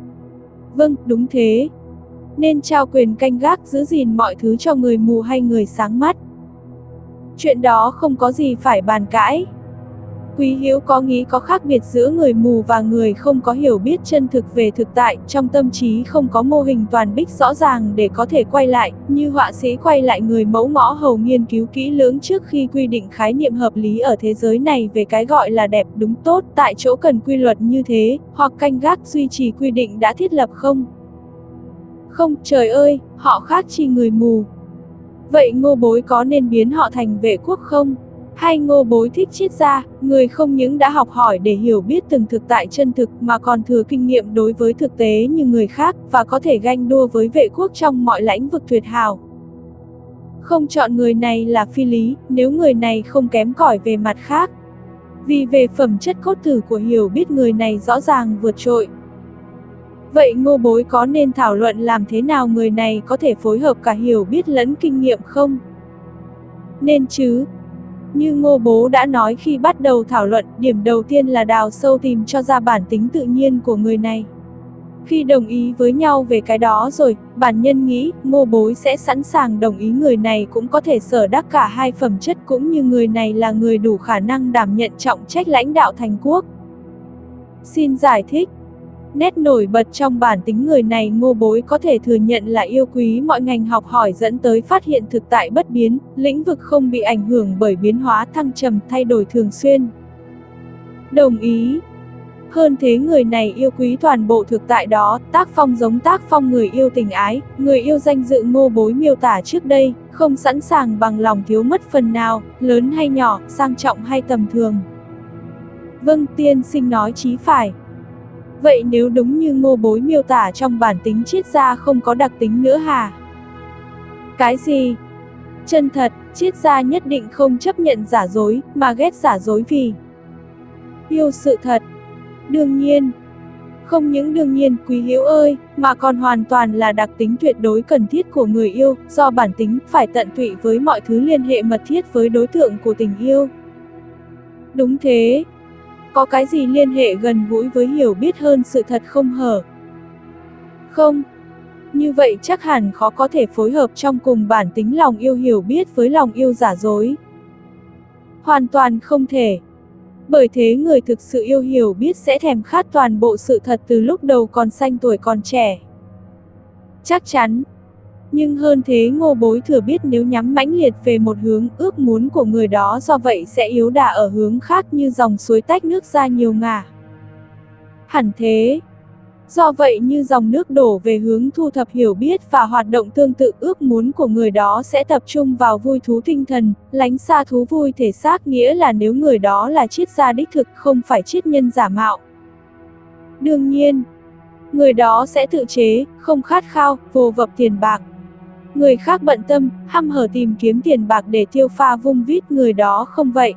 Vâng, đúng thế. Nên trao quyền canh gác giữ gìn mọi thứ cho người mù hay người sáng mắt. Chuyện đó không có gì phải bàn cãi. Quý Hiếu có nghĩ có khác biệt giữa người mù và người không có hiểu biết chân thực về thực tại, trong tâm trí không có mô hình toàn bích rõ ràng để có thể quay lại, như họa sĩ quay lại người mẫu ngõ hầu nghiên cứu kỹ lưỡng trước khi quy định khái niệm hợp lý ở thế giới này về cái gọi là đẹp, đúng, tốt, tại chỗ cần quy luật như thế, hoặc canh gác duy trì quy định đã thiết lập không? Không, trời ơi, họ khác chi người mù. Vậy Ngô Bối có nên biến họ thành vệ quốc không? Hay Ngô Bối thích triết gia, người không những đã học hỏi để hiểu biết từng thực tại chân thực mà còn thừa kinh nghiệm đối với thực tế như người khác và có thể ganh đua với vệ quốc trong mọi lĩnh vực tuyệt hảo? Không chọn người này là phi lý, nếu người này không kém cỏi về mặt khác. Vì về phẩm chất cốt tử của hiểu biết người này rõ ràng vượt trội. Vậy Ngô Bối có nên thảo luận làm thế nào người này có thể phối hợp cả hiểu biết lẫn kinh nghiệm không? Nên chứ. Như Ngô Bố đã nói khi bắt đầu thảo luận, điểm đầu tiên là đào sâu tìm cho ra bản tính tự nhiên của người này. Khi đồng ý với nhau về cái đó rồi, bản nhân nghĩ Ngô Bối sẽ sẵn sàng đồng ý người này cũng có thể sở đắc cả hai phẩm chất, cũng như người này là người đủ khả năng đảm nhận trọng trách lãnh đạo thành quốc. Xin giải thích. Nét nổi bật trong bản tính người này, Ngô Bối có thể thừa nhận là yêu quý mọi ngành học hỏi dẫn tới phát hiện thực tại bất biến, lĩnh vực không bị ảnh hưởng bởi biến hóa thăng trầm thay đổi thường xuyên. Đồng ý. Hơn thế, người này yêu quý toàn bộ thực tại đó, tác phong giống tác phong người yêu tình ái, người yêu danh dự Ngô Bối miêu tả trước đây, không sẵn sàng bằng lòng thiếu mất phần nào, lớn hay nhỏ, sang trọng hay tầm thường. Vâng, tiên sinh nói chí phải. Vậy nếu đúng như Ngô Bối miêu tả trong bản tính triết gia không có đặc tính nữa hả? Cái gì? Chân thật, triết gia nhất định không chấp nhận giả dối, mà ghét giả dối vì yêu sự thật. Đương nhiên. Không những đương nhiên, Quý Hiếu ơi, mà còn hoàn toàn là đặc tính tuyệt đối cần thiết của người yêu, do bản tính phải tận tụy với mọi thứ liên hệ mật thiết với đối tượng của tình yêu. Đúng thế. Có cái gì liên hệ gần gũi với hiểu biết hơn sự thật không hở? Không. Như vậy chắc hẳn khó có thể phối hợp trong cùng bản tính lòng yêu hiểu biết với lòng yêu giả dối. Hoàn toàn không thể. Bởi thế người thực sự yêu hiểu biết sẽ thèm khát toàn bộ sự thật từ lúc đầu còn xanh tuổi còn trẻ. Chắc chắn. Nhưng hơn thế Ngô Bối thừa biết nếu nhắm mãnh liệt về một hướng, ước muốn của người đó do vậy sẽ yếu đà ở hướng khác như dòng suối tách nước ra nhiều ngả. Hẳn thế. Do vậy như dòng nước đổ về hướng thu thập hiểu biết và hoạt động tương tự, ước muốn của người đó sẽ tập trung vào vui thú tinh thần, lánh xa thú vui thể xác, nghĩa là nếu người đó là triết gia đích thực không phải triết nhân giả mạo. Đương nhiên, người đó sẽ tự chế, không khát khao, vồ vập tiền bạc. Người khác bận tâm, hăm hở tìm kiếm tiền bạc để tiêu pha vung vít, người đó không vậy.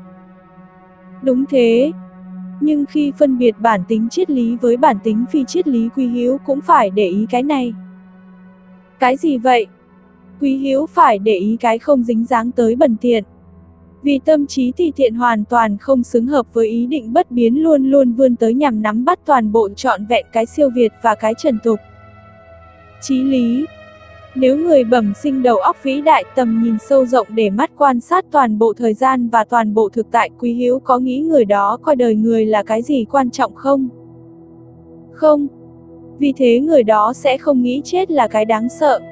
Đúng thế. Nhưng khi phân biệt bản tính triết lý với bản tính phi triết lý, Quý Hữu cũng phải để ý cái này. Cái gì vậy? Quý Hữu phải để ý cái không dính dáng tới bần tiện. Vì tâm trí thì thiện hoàn toàn không xứng hợp với ý định bất biến luôn luôn vươn tới nhằm nắm bắt toàn bộ trọn vẹn cái siêu việt và cái trần tục. Chí lý. Nếu người bẩm sinh đầu óc vĩ đại, tầm nhìn sâu rộng để mắt quan sát toàn bộ thời gian và toàn bộ thực tại, Quý Hữu có nghĩ người đó coi đời người là cái gì quan trọng không? Không. Vì thế người đó sẽ không nghĩ chết là cái đáng sợ.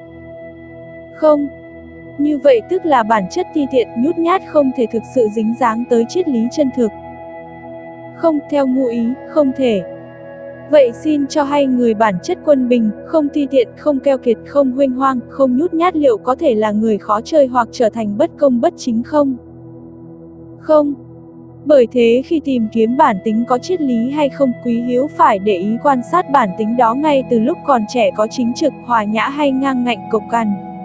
Không. Như vậy tức là bản chất ti tiện, nhút nhát không thể thực sự dính dáng tới triết lý chân thực. Không, theo ngụ ý, không thể. Vậy xin cho hay người bản chất quân bình, không ti tiện, không keo kiệt, không huênh hoang, không nhút nhát liệu có thể là người khó chơi hoặc trở thành bất công bất chính không? Không. Bởi thế khi tìm kiếm bản tính có triết lý hay không, Quý Hữu phải để ý quan sát bản tính đó ngay từ lúc còn trẻ, có chính trực, hòa nhã hay ngang ngạnh cộc cằn.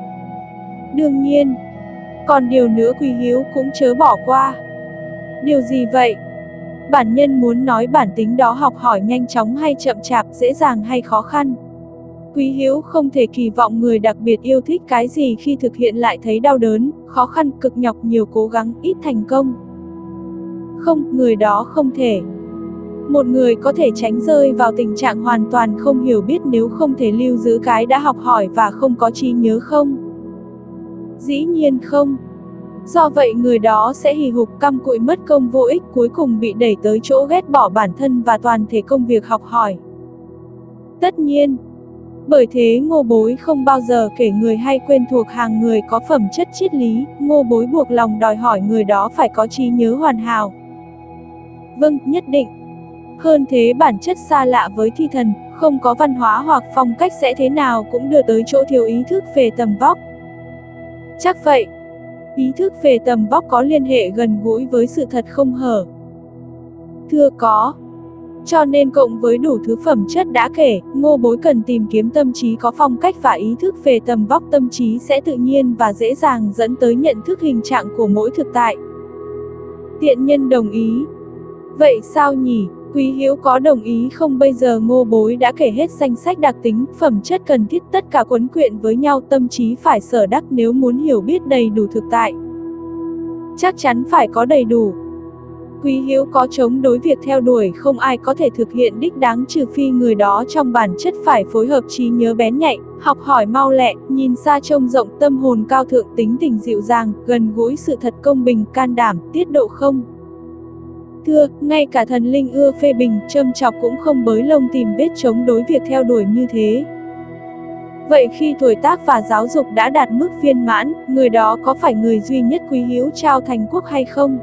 Đương nhiên. Còn điều nữa Quý Hữu cũng chớ bỏ qua. Điều gì vậy? Bản nhân muốn nói bản tính đó học hỏi nhanh chóng hay chậm chạp, dễ dàng hay khó khăn. Quý Hữu không thể kỳ vọng người đặc biệt yêu thích cái gì khi thực hiện lại thấy đau đớn, khó khăn, cực nhọc, nhiều cố gắng, ít thành công. Không, người đó không thể. Một người có thể tránh rơi vào tình trạng hoàn toàn không hiểu biết nếu không thể lưu giữ cái đã học hỏi và không có trí nhớ không? Dĩ nhiên không. Do vậy người đó sẽ hì hục, căm cụi, mất công vô ích, cuối cùng bị đẩy tới chỗ ghét bỏ bản thân và toàn thể công việc học hỏi. Tất nhiên. Bởi thế Ngô Bối không bao giờ kể người hay quên thuộc hàng người có phẩm chất triết lý, Ngô Bối buộc lòng đòi hỏi người đó phải có trí nhớ hoàn hảo. Vâng, nhất định. Hơn thế bản chất xa lạ với thi thần, không có văn hóa hoặc phong cách sẽ thế nào cũng đưa tới chỗ thiếu ý thức về tầm vóc. Chắc vậy. Ý thức về tầm vóc có liên hệ gần gũi với sự thật không hở? Thưa có. Cho nên cộng với đủ thứ phẩm chất đã kể, Ngô Bối cần tìm kiếm tâm trí có phong cách và ý thức về tầm vóc, tâm trí sẽ tự nhiên và dễ dàng dẫn tới nhận thức hình trạng của mỗi thực tại. Tiện nhân đồng ý. Vậy sao nhỉ? Quý Hữu có đồng ý không? Bây giờ Ngô Bối đã kể hết danh sách đặc tính, phẩm chất cần thiết, tất cả quấn quyện với nhau, tâm trí phải sở đắc nếu muốn hiểu biết đầy đủ thực tại. Chắc chắn phải có đầy đủ. Quý Hữu có chống đối việc theo đuổi không ai có thể thực hiện đích đáng trừ phi người đó trong bản chất phải phối hợp trí nhớ bén nhạy, học hỏi mau lẹ, nhìn xa trông rộng, tâm hồn cao thượng, tính tình dịu dàng, gần gũi sự thật, công bình, can đảm, tiết độ không? Thưa, ngay cả thần linh ưa phê bình, châm chọc cũng không bới lông tìm vết chống đối việc theo đuổi như thế. Vậy khi tuổi tác và giáo dục đã đạt mức viên mãn, người đó có phải người duy nhất Quý Hữu trao thành quốc hay không?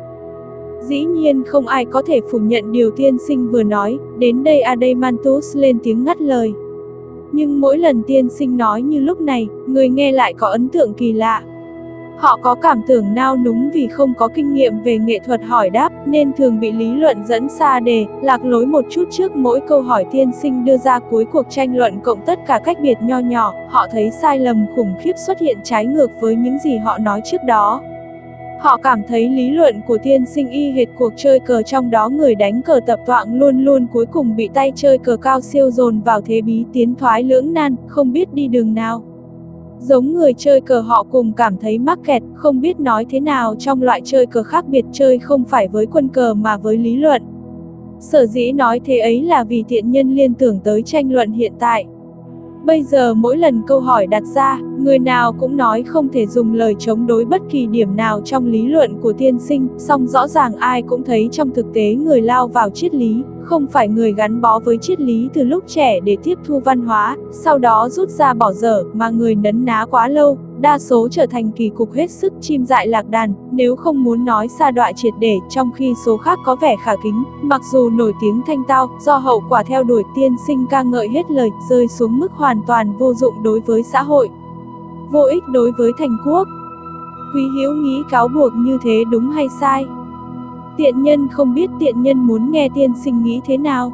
Dĩ nhiên không ai có thể phủ nhận điều tiên sinh vừa nói, đến đây Adeimantus lên tiếng ngắt lời. Nhưng mỗi lần tiên sinh nói như lúc này, người nghe lại có ấn tượng kỳ lạ. Họ có cảm tưởng nao núng vì không có kinh nghiệm về nghệ thuật hỏi đáp, nên thường bị lý luận dẫn xa đề, lạc lối một chút trước mỗi câu hỏi tiên sinh đưa ra. Cuối cuộc tranh luận cộng tất cả cách biệt nho nhỏ, họ thấy sai lầm khủng khiếp xuất hiện trái ngược với những gì họ nói trước đó. Họ cảm thấy lý luận của tiên sinh y hệt cuộc chơi cờ, trong đó người đánh cờ tập toạng luôn luôn cuối cùng bị tay chơi cờ cao siêu dồn vào thế bí, tiến thoái lưỡng nan, không biết đi đường nào. Giống người chơi cờ, họ cùng cảm thấy mắc kẹt, không biết nói thế nào trong loại chơi cờ khác biệt, chơi không phải với quân cờ mà với lý luận. Sở dĩ nói thế ấy là vì thiện nhân liên tưởng tới tranh luận hiện tại. Bây giờ mỗi lần câu hỏi đặt ra, người nào cũng nói không thể dùng lời chống đối bất kỳ điểm nào trong lý luận của tiên sinh, song rõ ràng ai cũng thấy trong thực tế người lao vào triết lý, không phải người gắn bó với triết lý từ lúc trẻ để tiếp thu văn hóa, sau đó rút ra bỏ dở, mà người nấn ná quá lâu, đa số trở thành kỳ cục hết sức chim dại lạc đàn, nếu không muốn nói sa đọa triệt để, trong khi số khác có vẻ khả kính, mặc dù nổi tiếng thanh tao, do hậu quả theo đuổi tiên sinh ca ngợi hết lời, rơi xuống mức hoàn toàn vô dụng đối với xã hội, vô ích đối với thành quốc. Quý Hữu nghĩ cáo buộc như thế đúng hay sai? Tiện nhân không biết tiện nhân muốn nghe tiên sinh nghĩ thế nào.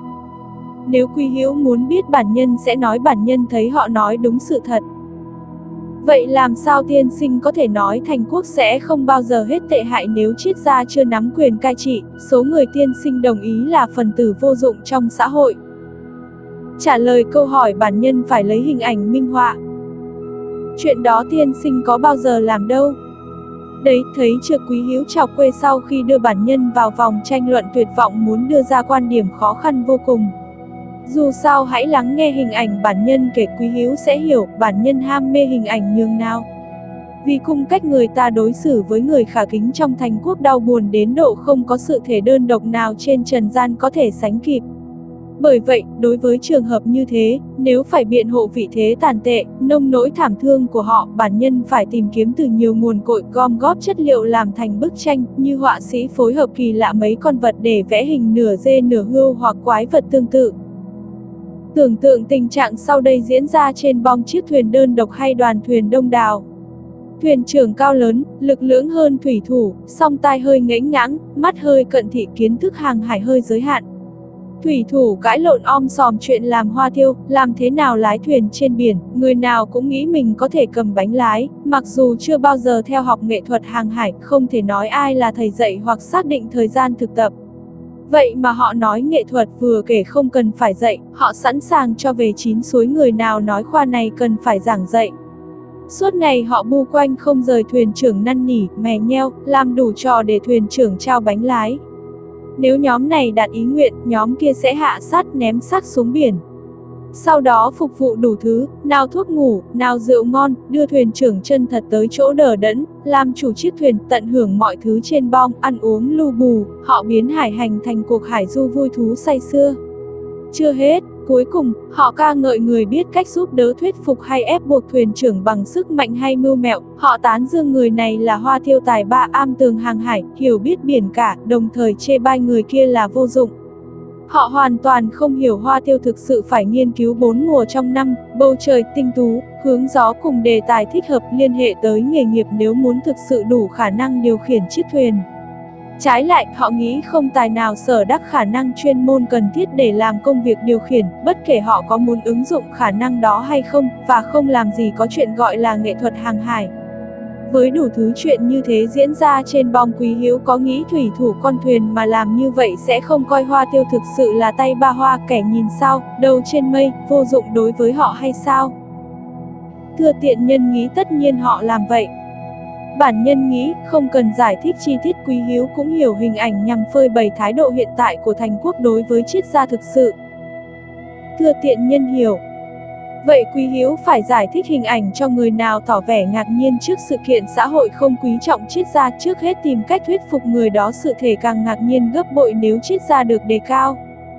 Nếu Quý Hữu muốn biết bản nhân sẽ nói bản nhân thấy họ nói đúng sự thật. Vậy làm sao tiên sinh có thể nói thành quốc sẽ không bao giờ hết tệ hại nếu triết gia chưa nắm quyền cai trị, số người tiên sinh đồng ý là phần tử vô dụng trong xã hội? Trả lời câu hỏi bản nhân phải lấy hình ảnh minh họa. Chuyện đó tiên sinh có bao giờ làm đâu. Đấy, thấy chưa, Quý Hữu chọc quê sau khi đưa bản nhân vào vòng tranh luận tuyệt vọng muốn đưa ra quan điểm khó khăn vô cùng. Dù sao hãy lắng nghe hình ảnh bản nhân kể, Quý Hữu sẽ hiểu bản nhân ham mê hình ảnh nhường nào. Vì cung cách người ta đối xử với người khả kính trong thành quốc đau buồn đến độ không có sự thể đơn độc nào trên trần gian có thể sánh kịp. Bởi vậy, đối với trường hợp như thế, nếu phải biện hộ vị thế tàn tệ, nông nỗi thảm thương của họ, bản nhân phải tìm kiếm từ nhiều nguồn cội, gom góp chất liệu làm thành bức tranh, như họa sĩ phối hợp kỳ lạ mấy con vật để vẽ hình nửa dê nửa hươu hoặc quái vật tương tự. Tưởng tượng tình trạng sau đây diễn ra trên bong chiếc thuyền đơn độc hay đoàn thuyền đông đảo. Thuyền trưởng cao lớn, lực lưỡng hơn thủy thủ, song tai hơi ngẫnh ngãng, mắt hơi cận thị, kiến thức hàng hải hơi giới hạn. Thủy thủ cãi lộn om sòm chuyện làm hoa tiêu, làm thế nào lái thuyền trên biển, người nào cũng nghĩ mình có thể cầm bánh lái, mặc dù chưa bao giờ theo học nghệ thuật hàng hải, không thể nói ai là thầy dạy hoặc xác định thời gian thực tập. Vậy mà họ nói nghệ thuật vừa kể không cần phải dạy, họ sẵn sàng cho về chín suối người nào nói khoa này cần phải giảng dạy. Suốt ngày họ bu quanh không rời thuyền trưởng năn nỉ, mè nheo, làm đủ trò để thuyền trưởng trao bánh lái. Nếu nhóm này đạt ý nguyện, nhóm kia sẽ hạ sát ném xác xuống biển. Sau đó phục vụ đủ thứ, nào thuốc ngủ, nào rượu ngon, đưa thuyền trưởng chân thật tới chỗ đờ đẫn, làm chủ chiếc thuyền, tận hưởng mọi thứ trên bong, ăn uống lu bù, họ biến hải hành thành cuộc hải du vui thú say sưa. Chưa hết, cuối cùng, họ ca ngợi người biết cách giúp đỡ thuyết phục hay ép buộc thuyền trưởng bằng sức mạnh hay mưu mẹo, họ tán dương người này là hoa thiêu tài ba, am tường hàng hải, hiểu biết biển cả, đồng thời chê bai người kia là vô dụng. Họ hoàn toàn không hiểu hoa tiêu thực sự phải nghiên cứu 4 mùa trong năm, bầu trời tinh tú, hướng gió cùng đề tài thích hợp, liên hệ tới nghề nghiệp nếu muốn thực sự đủ khả năng điều khiển chiếc thuyền. Trái lại, họ nghĩ không tài nào sở đắc khả năng chuyên môn cần thiết để làm công việc điều khiển, bất kể họ có muốn ứng dụng khả năng đó hay không, và không làm gì có chuyện gọi là nghệ thuật hàng hải. Với đủ thứ chuyện như thế diễn ra trên bong, Quý Hữu có nghĩ thủy thủ con thuyền mà làm như vậy sẽ không coi hoa tiêu thực sự là tay ba hoa, kẻ nhìn sao, đầu trên mây, vô dụng đối với họ hay sao? Thưa tiện nhân nghĩ tất nhiên họ làm vậy. Bản nhân nghĩ, không cần giải thích chi tiết, Quý Hữu cũng hiểu hình ảnh nhằm phơi bày thái độ hiện tại của thành quốc đối với triết gia thực sự. Thưa tiện nhân hiểu. Vậy Quý Hữu phải giải thích hình ảnh cho người nào tỏ vẻ ngạc nhiên trước sự kiện xã hội không quý trọng triết gia, trước hết tìm cách thuyết phục người đó, sự thể càng ngạc nhiên gấp bội nếu triết gia được đề cao.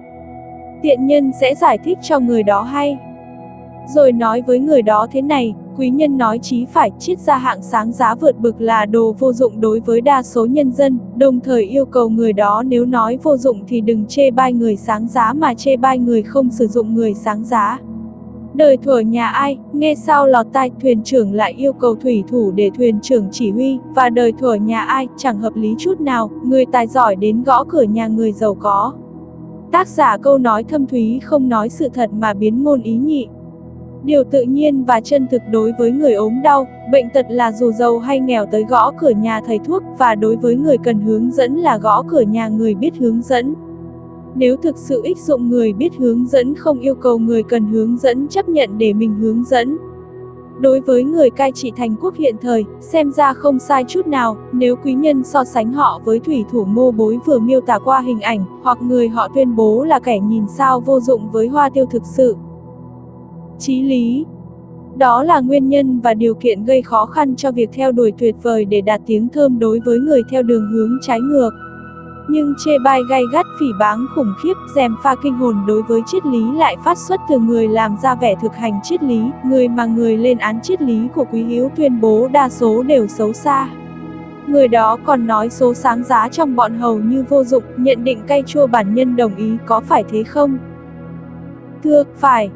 Tiện nhân sẽ giải thích cho người đó hay. Rồi nói với người đó thế này, quý nhân nói chí phải, triết gia hạng sáng giá vượt bực là đồ vô dụng đối với đa số nhân dân, đồng thời yêu cầu người đó nếu nói vô dụng thì đừng chê bai người sáng giá mà chê bai người không sử dụng người sáng giá. Đời thuở nhà ai, nghe sao lọt tai, thuyền trưởng lại yêu cầu thủy thủ để thuyền trưởng chỉ huy, và đời thuở nhà ai, chẳng hợp lý chút nào, người tài giỏi đến gõ cửa nhà người giàu có. Tác giả câu nói thâm thúy không nói sự thật mà biến ngôn ý nhị. Điều tự nhiên và chân thực đối với người ốm đau, bệnh tật là dù giàu hay nghèo tới gõ cửa nhà thầy thuốc, và đối với người cần hướng dẫn là gõ cửa nhà người biết hướng dẫn. Nếu thực sự ích dụng người biết hướng dẫn không yêu cầu người cần hướng dẫn chấp nhận để mình hướng dẫn. Đối với người cai trị thành quốc hiện thời, xem ra không sai chút nào, nếu quý nhân so sánh họ với thủy thủ Ngô Bối vừa miêu tả qua hình ảnh, hoặc người họ tuyên bố là kẻ nhìn sao vô dụng với hoa tiêu thực sự. Chí lý. Đó là nguyên nhân và điều kiện gây khó khăn cho việc theo đuổi tuyệt vời để đạt tiếng thơm đối với người theo đường hướng trái ngược. Nhưng chê bai gay gắt phỉ báng khủng khiếp, gièm pha kinh hồn đối với triết lý lại phát xuất từ người làm ra vẻ thực hành triết lý, người mà người lên án triết lý của Quý Hữu tuyên bố đa số đều xấu xa. Người đó còn nói số sáng giá trong bọn hầu như vô dụng, nhận định cay chua bản nhân đồng ý, có phải thế không? Thưa, phải.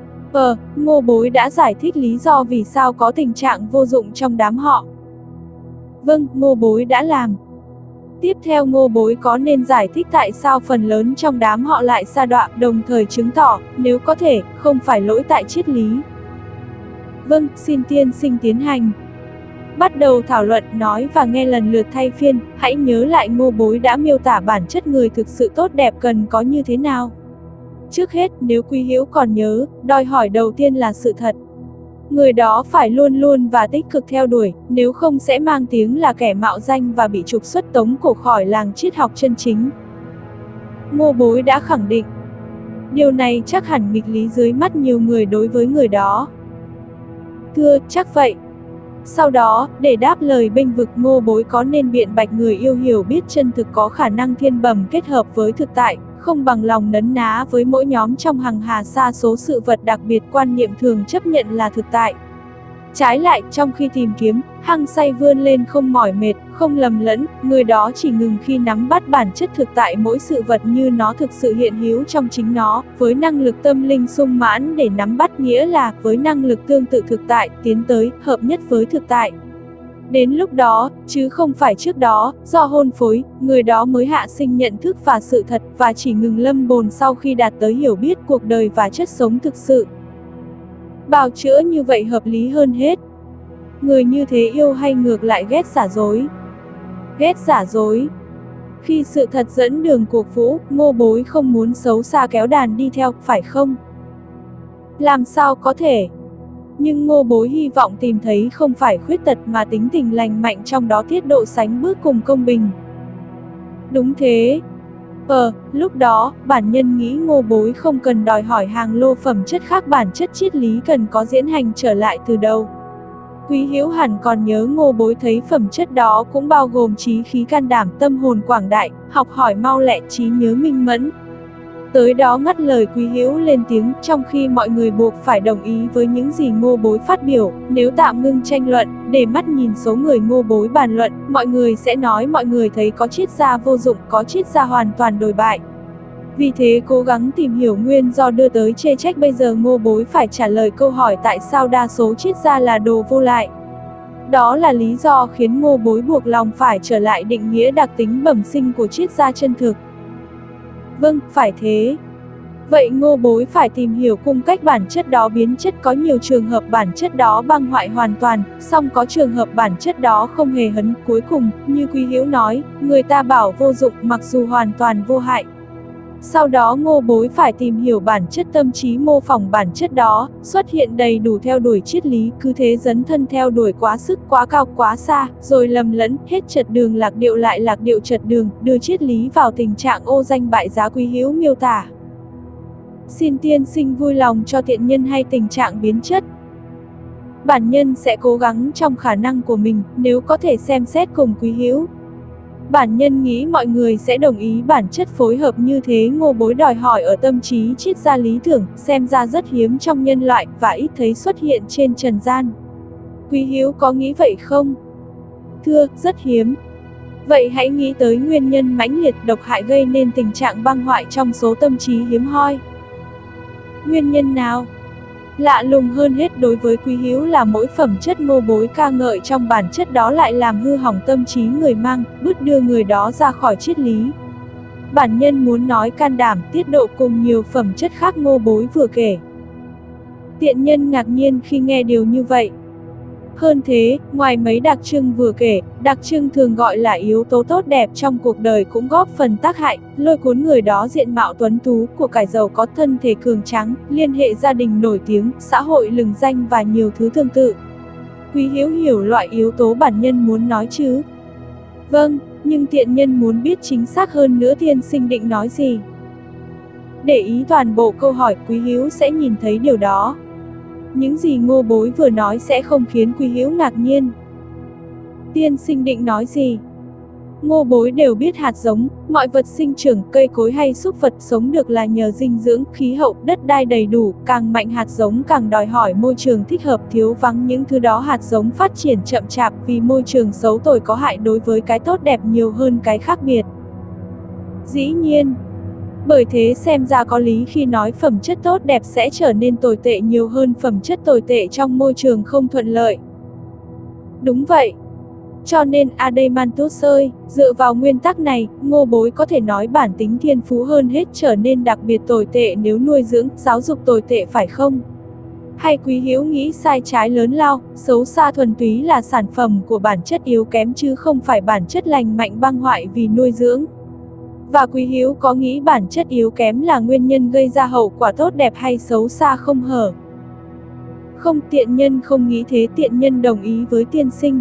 Ngô Bối đã giải thích lý do vì sao có tình trạng vô dụng trong đám họ. Vâng, Ngô Bối đã làm. Tiếp theo Ngô Bối có nên giải thích tại sao phần lớn trong đám họ lại sa đọa, đồng thời chứng tỏ, nếu có thể, không phải lỗi tại triết lý. Vâng, xin tiên sinh tiến hành. Bắt đầu thảo luận, nói và nghe lần lượt thay phiên, hãy nhớ lại Ngô Bối đã miêu tả bản chất người thực sự tốt đẹp cần có như thế nào. Trước hết, nếu Quý Hữu còn nhớ, đòi hỏi đầu tiên là sự thật. Người đó phải luôn luôn và tích cực theo đuổi, nếu không sẽ mang tiếng là kẻ mạo danh và bị trục xuất tống cổ khỏi làng triết học chân chính. Ngô Bối đã khẳng định. Điều này chắc hẳn nghịch lý dưới mắt nhiều người đối với người đó. Thưa, chắc vậy. Sau đó, để đáp lời bênh vực Ngô Bối có nên biện bạch người yêu hiểu biết chân thực có khả năng thiên bẩm kết hợp với thực tại, không bằng lòng nấn ná với mỗi nhóm trong hằng hà sa số sự vật đặc biệt quan niệm thường chấp nhận là thực tại. Trái lại, trong khi tìm kiếm, hăng say vươn lên không mỏi mệt, không lầm lẫn, người đó chỉ ngừng khi nắm bắt bản chất thực tại mỗi sự vật như nó thực sự hiện hữu trong chính nó, với năng lực tâm linh sung mãn để nắm bắt nghĩa là với năng lực tương tự thực tại, tiến tới, hợp nhất với thực tại. Đến lúc đó, chứ không phải trước đó, do hôn phối, người đó mới hạ sinh nhận thức và sự thật và chỉ ngừng lâm bồn sau khi đạt tới hiểu biết cuộc đời và chất sống thực sự. Bào chữa như vậy hợp lý hơn hết. Người như thế yêu hay ngược lại ghét giả dối? Ghét giả dối. Khi sự thật dẫn đường cuộc vũ, Ngô Bối không muốn xấu xa kéo đàn đi theo, phải không? Làm sao có thể? Nhưng Ngô Bối hy vọng tìm thấy không phải khuyết tật mà tính tình lành mạnh trong đó tiết độ sánh bước cùng công bình. Đúng thế. Lúc đó, bản nhân nghĩ Ngô Bối không cần đòi hỏi hàng lô phẩm chất khác bản chất triết lý cần có diễn hành trở lại từ đầu. Quý Hữu hẳn còn nhớ Ngô Bối thấy phẩm chất đó cũng bao gồm trí khí can đảm, tâm hồn quảng đại, học hỏi mau lẹ, trí nhớ minh mẫn. Tới đó ngắt lời Quý Hữu lên tiếng, trong khi mọi người buộc phải đồng ý với những gì Ngô Bối phát biểu, nếu tạm ngưng tranh luận, để mắt nhìn số người Ngô Bối bàn luận, mọi người sẽ nói mọi người thấy có triết gia vô dụng, có triết gia hoàn toàn đồi bại. Vì thế cố gắng tìm hiểu nguyên do đưa tới chê trách bây giờ Ngô Bối phải trả lời câu hỏi tại sao đa số triết gia là đồ vô lại. Đó là lý do khiến Ngô Bối buộc lòng phải trở lại định nghĩa đặc tính bẩm sinh của triết gia chân thực. Vâng, phải thế. Vậy Ngô Bối phải tìm hiểu cung cách bản chất đó biến chất, có nhiều trường hợp bản chất đó băng hoại hoàn toàn, song có trường hợp bản chất đó không hề hấn. Cuối cùng, như Quý Hữu nói, người ta bảo vô dụng mặc dù hoàn toàn vô hại. Sau đó Ngô Bối phải tìm hiểu bản chất tâm trí mô phỏng bản chất đó, xuất hiện đầy đủ theo đuổi triết lý, cứ thế dấn thân theo đuổi quá sức, quá cao, quá xa, rồi lầm lẫn, hết trật đường lạc điệu lại lạc điệu trật đường, đưa triết lý vào tình trạng ô danh bại giá. Quý Hữu miêu tả. Xin tiên sinh vui lòng cho tiện nhân hay tình trạng biến chất. Bản nhân sẽ cố gắng trong khả năng của mình, nếu có thể xem xét cùng Quý Hữu. Bản nhân nghĩ mọi người sẽ đồng ý bản chất phối hợp như thế Ngô Bối đòi hỏi ở tâm trí triết gia lý tưởng, xem ra rất hiếm trong nhân loại và ít thấy xuất hiện trên trần gian. Quý Hữu có nghĩ vậy không? Thưa, rất hiếm. Vậy hãy nghĩ tới nguyên nhân mãnh liệt độc hại gây nên tình trạng băng hoại trong số tâm trí hiếm hoi. Nguyên nhân nào? Lạ lùng hơn hết đối với Quý Hữu là mỗi phẩm chất Ngô Bối ca ngợi trong bản chất đó lại làm hư hỏng tâm trí người mang, bứt đưa người đó ra khỏi triết lý. Bản nhân muốn nói can đảm, tiết độ cùng nhiều phẩm chất khác Ngô Bối vừa kể. Tiện nhân ngạc nhiên khi nghe điều như vậy. Hơn thế, ngoài mấy đặc trưng vừa kể, đặc trưng thường gọi là yếu tố tốt đẹp trong cuộc đời cũng góp phần tác hại, lôi cuốn người đó diện mạo tuấn tú, của cải giàu có, thân thể cường tráng, liên hệ gia đình nổi tiếng, xã hội lừng danh và nhiều thứ tương tự. Quý Hữu hiểu loại yếu tố bản nhân muốn nói chứ? Vâng, nhưng tiện nhân muốn biết chính xác hơn nữa tiên sinh định nói gì. Để ý toàn bộ câu hỏi, Quý Hữu sẽ nhìn thấy điều đó. Những gì Ngô Bối vừa nói sẽ không khiến Quý Hữu ngạc nhiên. Tiên sinh định nói gì? Ngô Bối đều biết hạt giống, mọi vật sinh trưởng, cây cối hay súc vật sống được là nhờ dinh dưỡng, khí hậu, đất đai đầy đủ, càng mạnh hạt giống càng đòi hỏi môi trường thích hợp, thiếu vắng những thứ đó hạt giống phát triển chậm chạp, vì môi trường xấu tồi có hại đối với cái tốt đẹp nhiều hơn cái khác biệt. Dĩ nhiên. Bởi thế xem ra có lý khi nói phẩm chất tốt đẹp sẽ trở nên tồi tệ nhiều hơn phẩm chất tồi tệ trong môi trường không thuận lợi. Đúng vậy. Cho nên Adeimantus ơi, dựa vào nguyên tắc này, Ngô Bối có thể nói bản tính thiên phú hơn hết trở nên đặc biệt tồi tệ nếu nuôi dưỡng, giáo dục tồi tệ phải không? Hay Quý Hữu nghĩ sai trái lớn lao, xấu xa thuần túy là sản phẩm của bản chất yếu kém chứ không phải bản chất lành mạnh băng hoại vì nuôi dưỡng? Và Quý Hữu có nghĩ bản chất yếu kém là nguyên nhân gây ra hậu quả tốt đẹp hay xấu xa không hở? Không, tiện nhân không nghĩ thế, tiện nhân đồng ý với tiên sinh.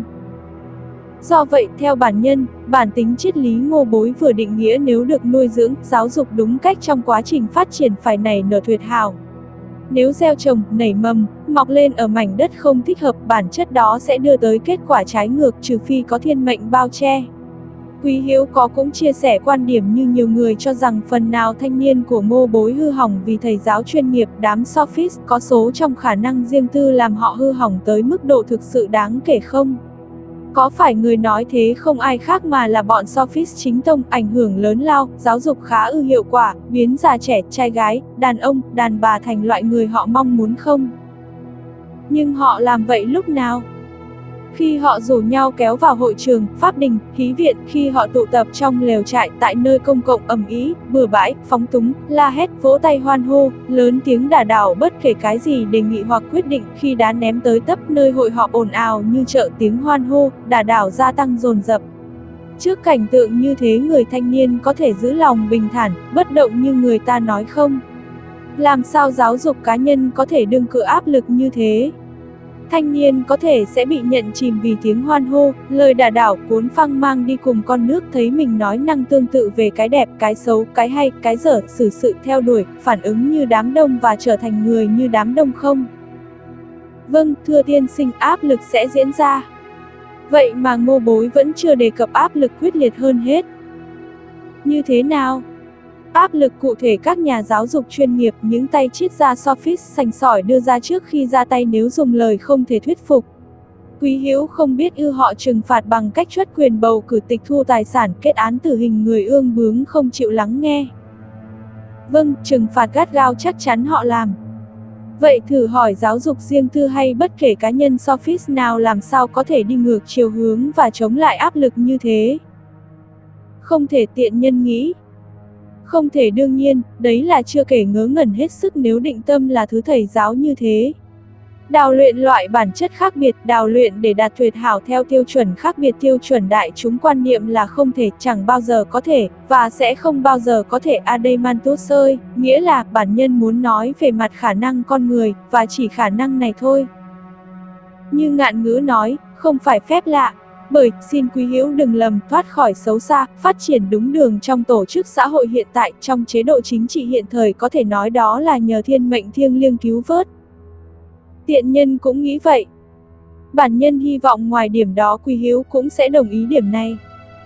Do vậy, theo bản nhân, bản tính triết lý Ngô Bối vừa định nghĩa nếu được nuôi dưỡng, giáo dục đúng cách trong quá trình phát triển phải nảy nở tuyệt hảo. Nếu gieo trồng, nảy mầm, mọc lên ở mảnh đất không thích hợp, bản chất đó sẽ đưa tới kết quả trái ngược trừ phi có thiên mệnh bao che. Quý Hữu có cũng chia sẻ quan điểm như nhiều người cho rằng phần nào thanh niên của Ngô Bối hư hỏng vì thầy giáo chuyên nghiệp, đám sophist có số trong khả năng riêng tư làm họ hư hỏng tới mức độ thực sự đáng kể không? Có phải người nói thế không ai khác mà là bọn sophist chính tông, ảnh hưởng lớn lao, giáo dục khá hiệu quả, biến già trẻ, trai gái, đàn ông, đàn bà thành loại người họ mong muốn không? Nhưng họ làm vậy lúc nào? Khi họ rủ nhau kéo vào hội trường, pháp đình, thí viện, khi họ tụ tập trong lều trại, tại nơi công cộng ầm ĩ, bừa bãi, phóng túng, la hét, vỗ tay hoan hô, lớn tiếng đả đảo bất kể cái gì đề nghị hoặc quyết định, khi đá ném tới tấp nơi hội họp ồn ào như chợ, tiếng hoan hô, đả đảo gia tăng dồn dập. Trước cảnh tượng như thế người thanh niên có thể giữ lòng bình thản, bất động như người ta nói không? Làm sao giáo dục cá nhân có thể đương cự áp lực như thế? Thanh niên có thể sẽ bị nhận chìm vì tiếng hoan hô, lời đả đảo cuốn phăng mang đi cùng con nước, thấy mình nói năng tương tự về cái đẹp, cái xấu, cái hay, cái dở, xử sự theo đuổi, phản ứng như đám đông và trở thành người như đám đông không? Vâng, thưa tiên sinh, áp lực sẽ diễn ra. Vậy mà Ngô Bối vẫn chưa đề cập áp lực quyết liệt hơn hết. Như thế nào? Áp lực cụ thể các nhà giáo dục chuyên nghiệp, những tay triết gia sophist sành sỏi đưa ra trước khi ra tay nếu dùng lời không thể thuyết phục. Quý Hữu không biết ư họ trừng phạt bằng cách truất quyền bầu cử, tịch thu tài sản, kết án tử hình người ương bướng không chịu lắng nghe. Vâng, trừng phạt gắt gao chắc chắn họ làm. Vậy thử hỏi giáo dục riêng tư hay bất kể cá nhân sophist nào làm sao có thể đi ngược chiều hướng và chống lại áp lực như thế? Không thể, tiện nhân nghĩ. Không thể, đương nhiên, đấy là chưa kể ngớ ngẩn hết sức nếu định tâm là thứ thầy giáo như thế. Đào luyện loại bản chất khác biệt, đào luyện để đạt tuyệt hảo theo tiêu chuẩn khác biệt, tiêu chuẩn đại chúng quan niệm là không thể, chẳng bao giờ có thể, và sẽ không bao giờ có thể. Adeimantus ơi, nghĩa là bản nhân muốn nói về mặt khả năng con người, và chỉ khả năng này thôi. Như ngạn ngữ nói, không phải phép lạ. Bởi, xin Quý Hữu đừng lầm, thoát khỏi xấu xa, phát triển đúng đường trong tổ chức xã hội hiện tại, trong chế độ chính trị hiện thời có thể nói đó là nhờ thiên mệnh thiêng liêng cứu vớt. Tiện nhân cũng nghĩ vậy. Bản nhân hy vọng ngoài điểm đó Quý Hữu cũng sẽ đồng ý điểm này.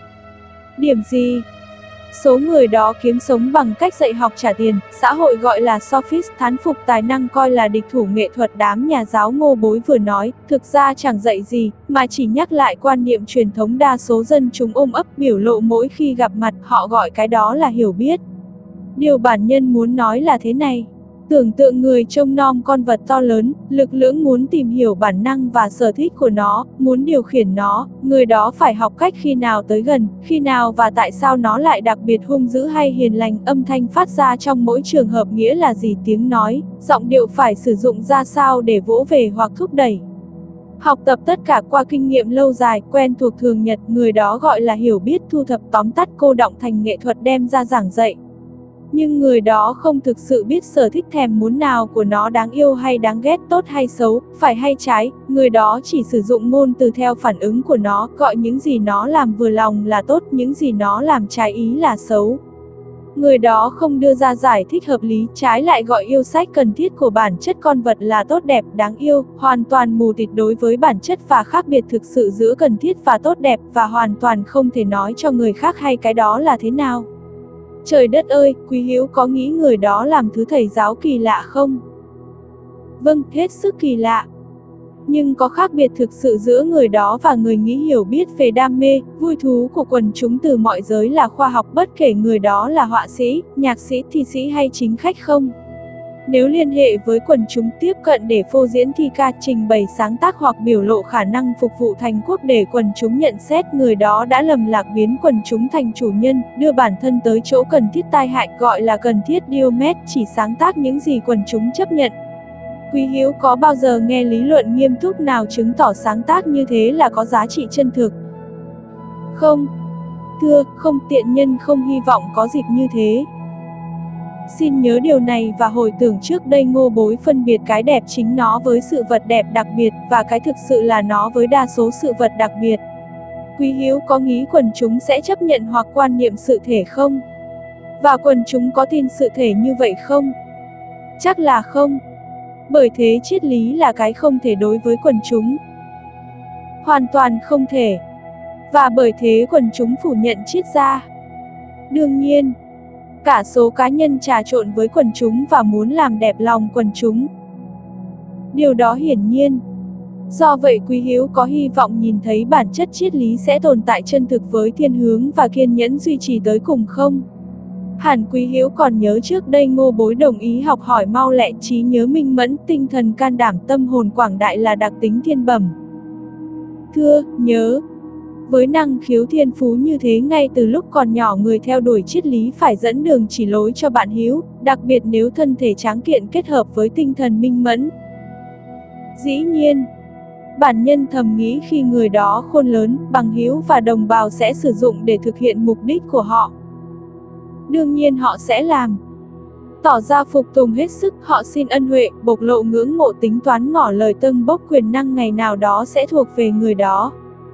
Điểm gì? Số người đó kiếm sống bằng cách dạy học trả tiền, xã hội gọi là sophist, thán phục tài năng coi là địch thủ nghệ thuật. Đám nhà giáo Ngô Bối vừa nói, thực ra chẳng dạy gì, mà chỉ nhắc lại quan niệm truyền thống đa số dân chúng ôm ấp biểu lộ mỗi khi gặp mặt, họ gọi cái đó là hiểu biết. Điều bản nhân muốn nói là thế này. Tưởng tượng người trông nom con vật to lớn, lực lưỡng muốn tìm hiểu bản năng và sở thích của nó, muốn điều khiển nó, người đó phải học cách khi nào tới gần, khi nào và tại sao nó lại đặc biệt hung dữ hay hiền lành, âm thanh phát ra trong mỗi trường hợp nghĩa là gì, tiếng nói, giọng điệu phải sử dụng ra sao để vỗ về hoặc thúc đẩy. Học tập tất cả qua kinh nghiệm lâu dài, quen thuộc thường nhật, người đó gọi là hiểu biết, thu thập tóm tắt cô đọng thành nghệ thuật đem ra giảng dạy. Nhưng người đó không thực sự biết sở thích thèm muốn nào của nó đáng yêu hay đáng ghét, tốt hay xấu, phải hay trái, người đó chỉ sử dụng ngôn từ theo phản ứng của nó, gọi những gì nó làm vừa lòng là tốt, những gì nó làm trái ý là xấu. Người đó không đưa ra giải thích hợp lý, trái lại gọi yêu sách cần thiết của bản chất con vật là tốt đẹp, đáng yêu, hoàn toàn mù tịt đối với bản chất và khác biệt thực sự giữa cần thiết và tốt đẹp, và hoàn toàn không thể nói cho người khác hay cái đó là thế nào. Trời đất ơi, Quý Hữu có nghĩ người đó làm thứ thầy giáo kỳ lạ không? Vâng, hết sức kỳ lạ. Nhưng có khác biệt thực sự giữa người đó và người nghĩ hiểu biết về đam mê, vui thú của quần chúng từ mọi giới là khoa học, bất kể người đó là họa sĩ, nhạc sĩ, thi sĩ hay chính khách không? Nếu liên hệ với quần chúng, tiếp cận để phô diễn thi ca, trình bày sáng tác hoặc biểu lộ khả năng phục vụ thành quốc để quần chúng nhận xét, người đó đã lầm lạc biến quần chúng thành chủ nhân, đưa bản thân tới chỗ cần thiết tai hại, gọi là cần thiết Diomed, chỉ sáng tác những gì quần chúng chấp nhận. Quý Hữu có bao giờ nghe lý luận nghiêm túc nào chứng tỏ sáng tác như thế là có giá trị chân thực? Không. Thưa, không, tiện nhân không hy vọng có dịp như thế. Xin nhớ điều này và hồi tưởng trước đây Ngô Bối phân biệt cái đẹp chính nó với sự vật đẹp đặc biệt, và cái thực sự là nó với đa số sự vật đặc biệt. Quý Hữu có nghĩ quần chúng sẽ chấp nhận hoặc quan niệm sự thể không? Và quần chúng có tin sự thể như vậy không? Chắc là không. Bởi thế triết lý là cái không thể đối với quần chúng. Hoàn toàn không thể. Và bởi thế quần chúng phủ nhận triết gia. Đương nhiên, cả số cá nhân trà trộn với quần chúng và muốn làm đẹp lòng quần chúng. Điều đó hiển nhiên. Do vậy Quý Hữu có hy vọng nhìn thấy bản chất triết lý sẽ tồn tại chân thực với thiên hướng và kiên nhẫn duy trì tới cùng không? Hẳn Quý Hữu còn nhớ trước đây Ngô Bối đồng ý học hỏi mau lẹ, trí nhớ minh mẫn, tinh thần can đảm, tâm hồn quảng đại là đặc tính thiên bẩm. Thưa, nhớ. Với năng khiếu thiên phú như thế, ngay từ lúc còn nhỏ người theo đuổi triết lý phải dẫn đường chỉ lối cho bạn Hữu, đặc biệt nếu thân thể tráng kiện kết hợp với tinh thần minh mẫn. Dĩ nhiên, bản nhân thầm nghĩ khi người đó khôn lớn, bằng hữu và đồng bào sẽ sử dụng để thực hiện mục đích của họ. Đương nhiên họ sẽ làm. Tỏ ra phục tùng hết sức, họ xin ân huệ, bộc lộ ngưỡng mộ, tính toán, ngỏ lời tâng bốc quyền năng ngày nào đó sẽ thuộc về người đó.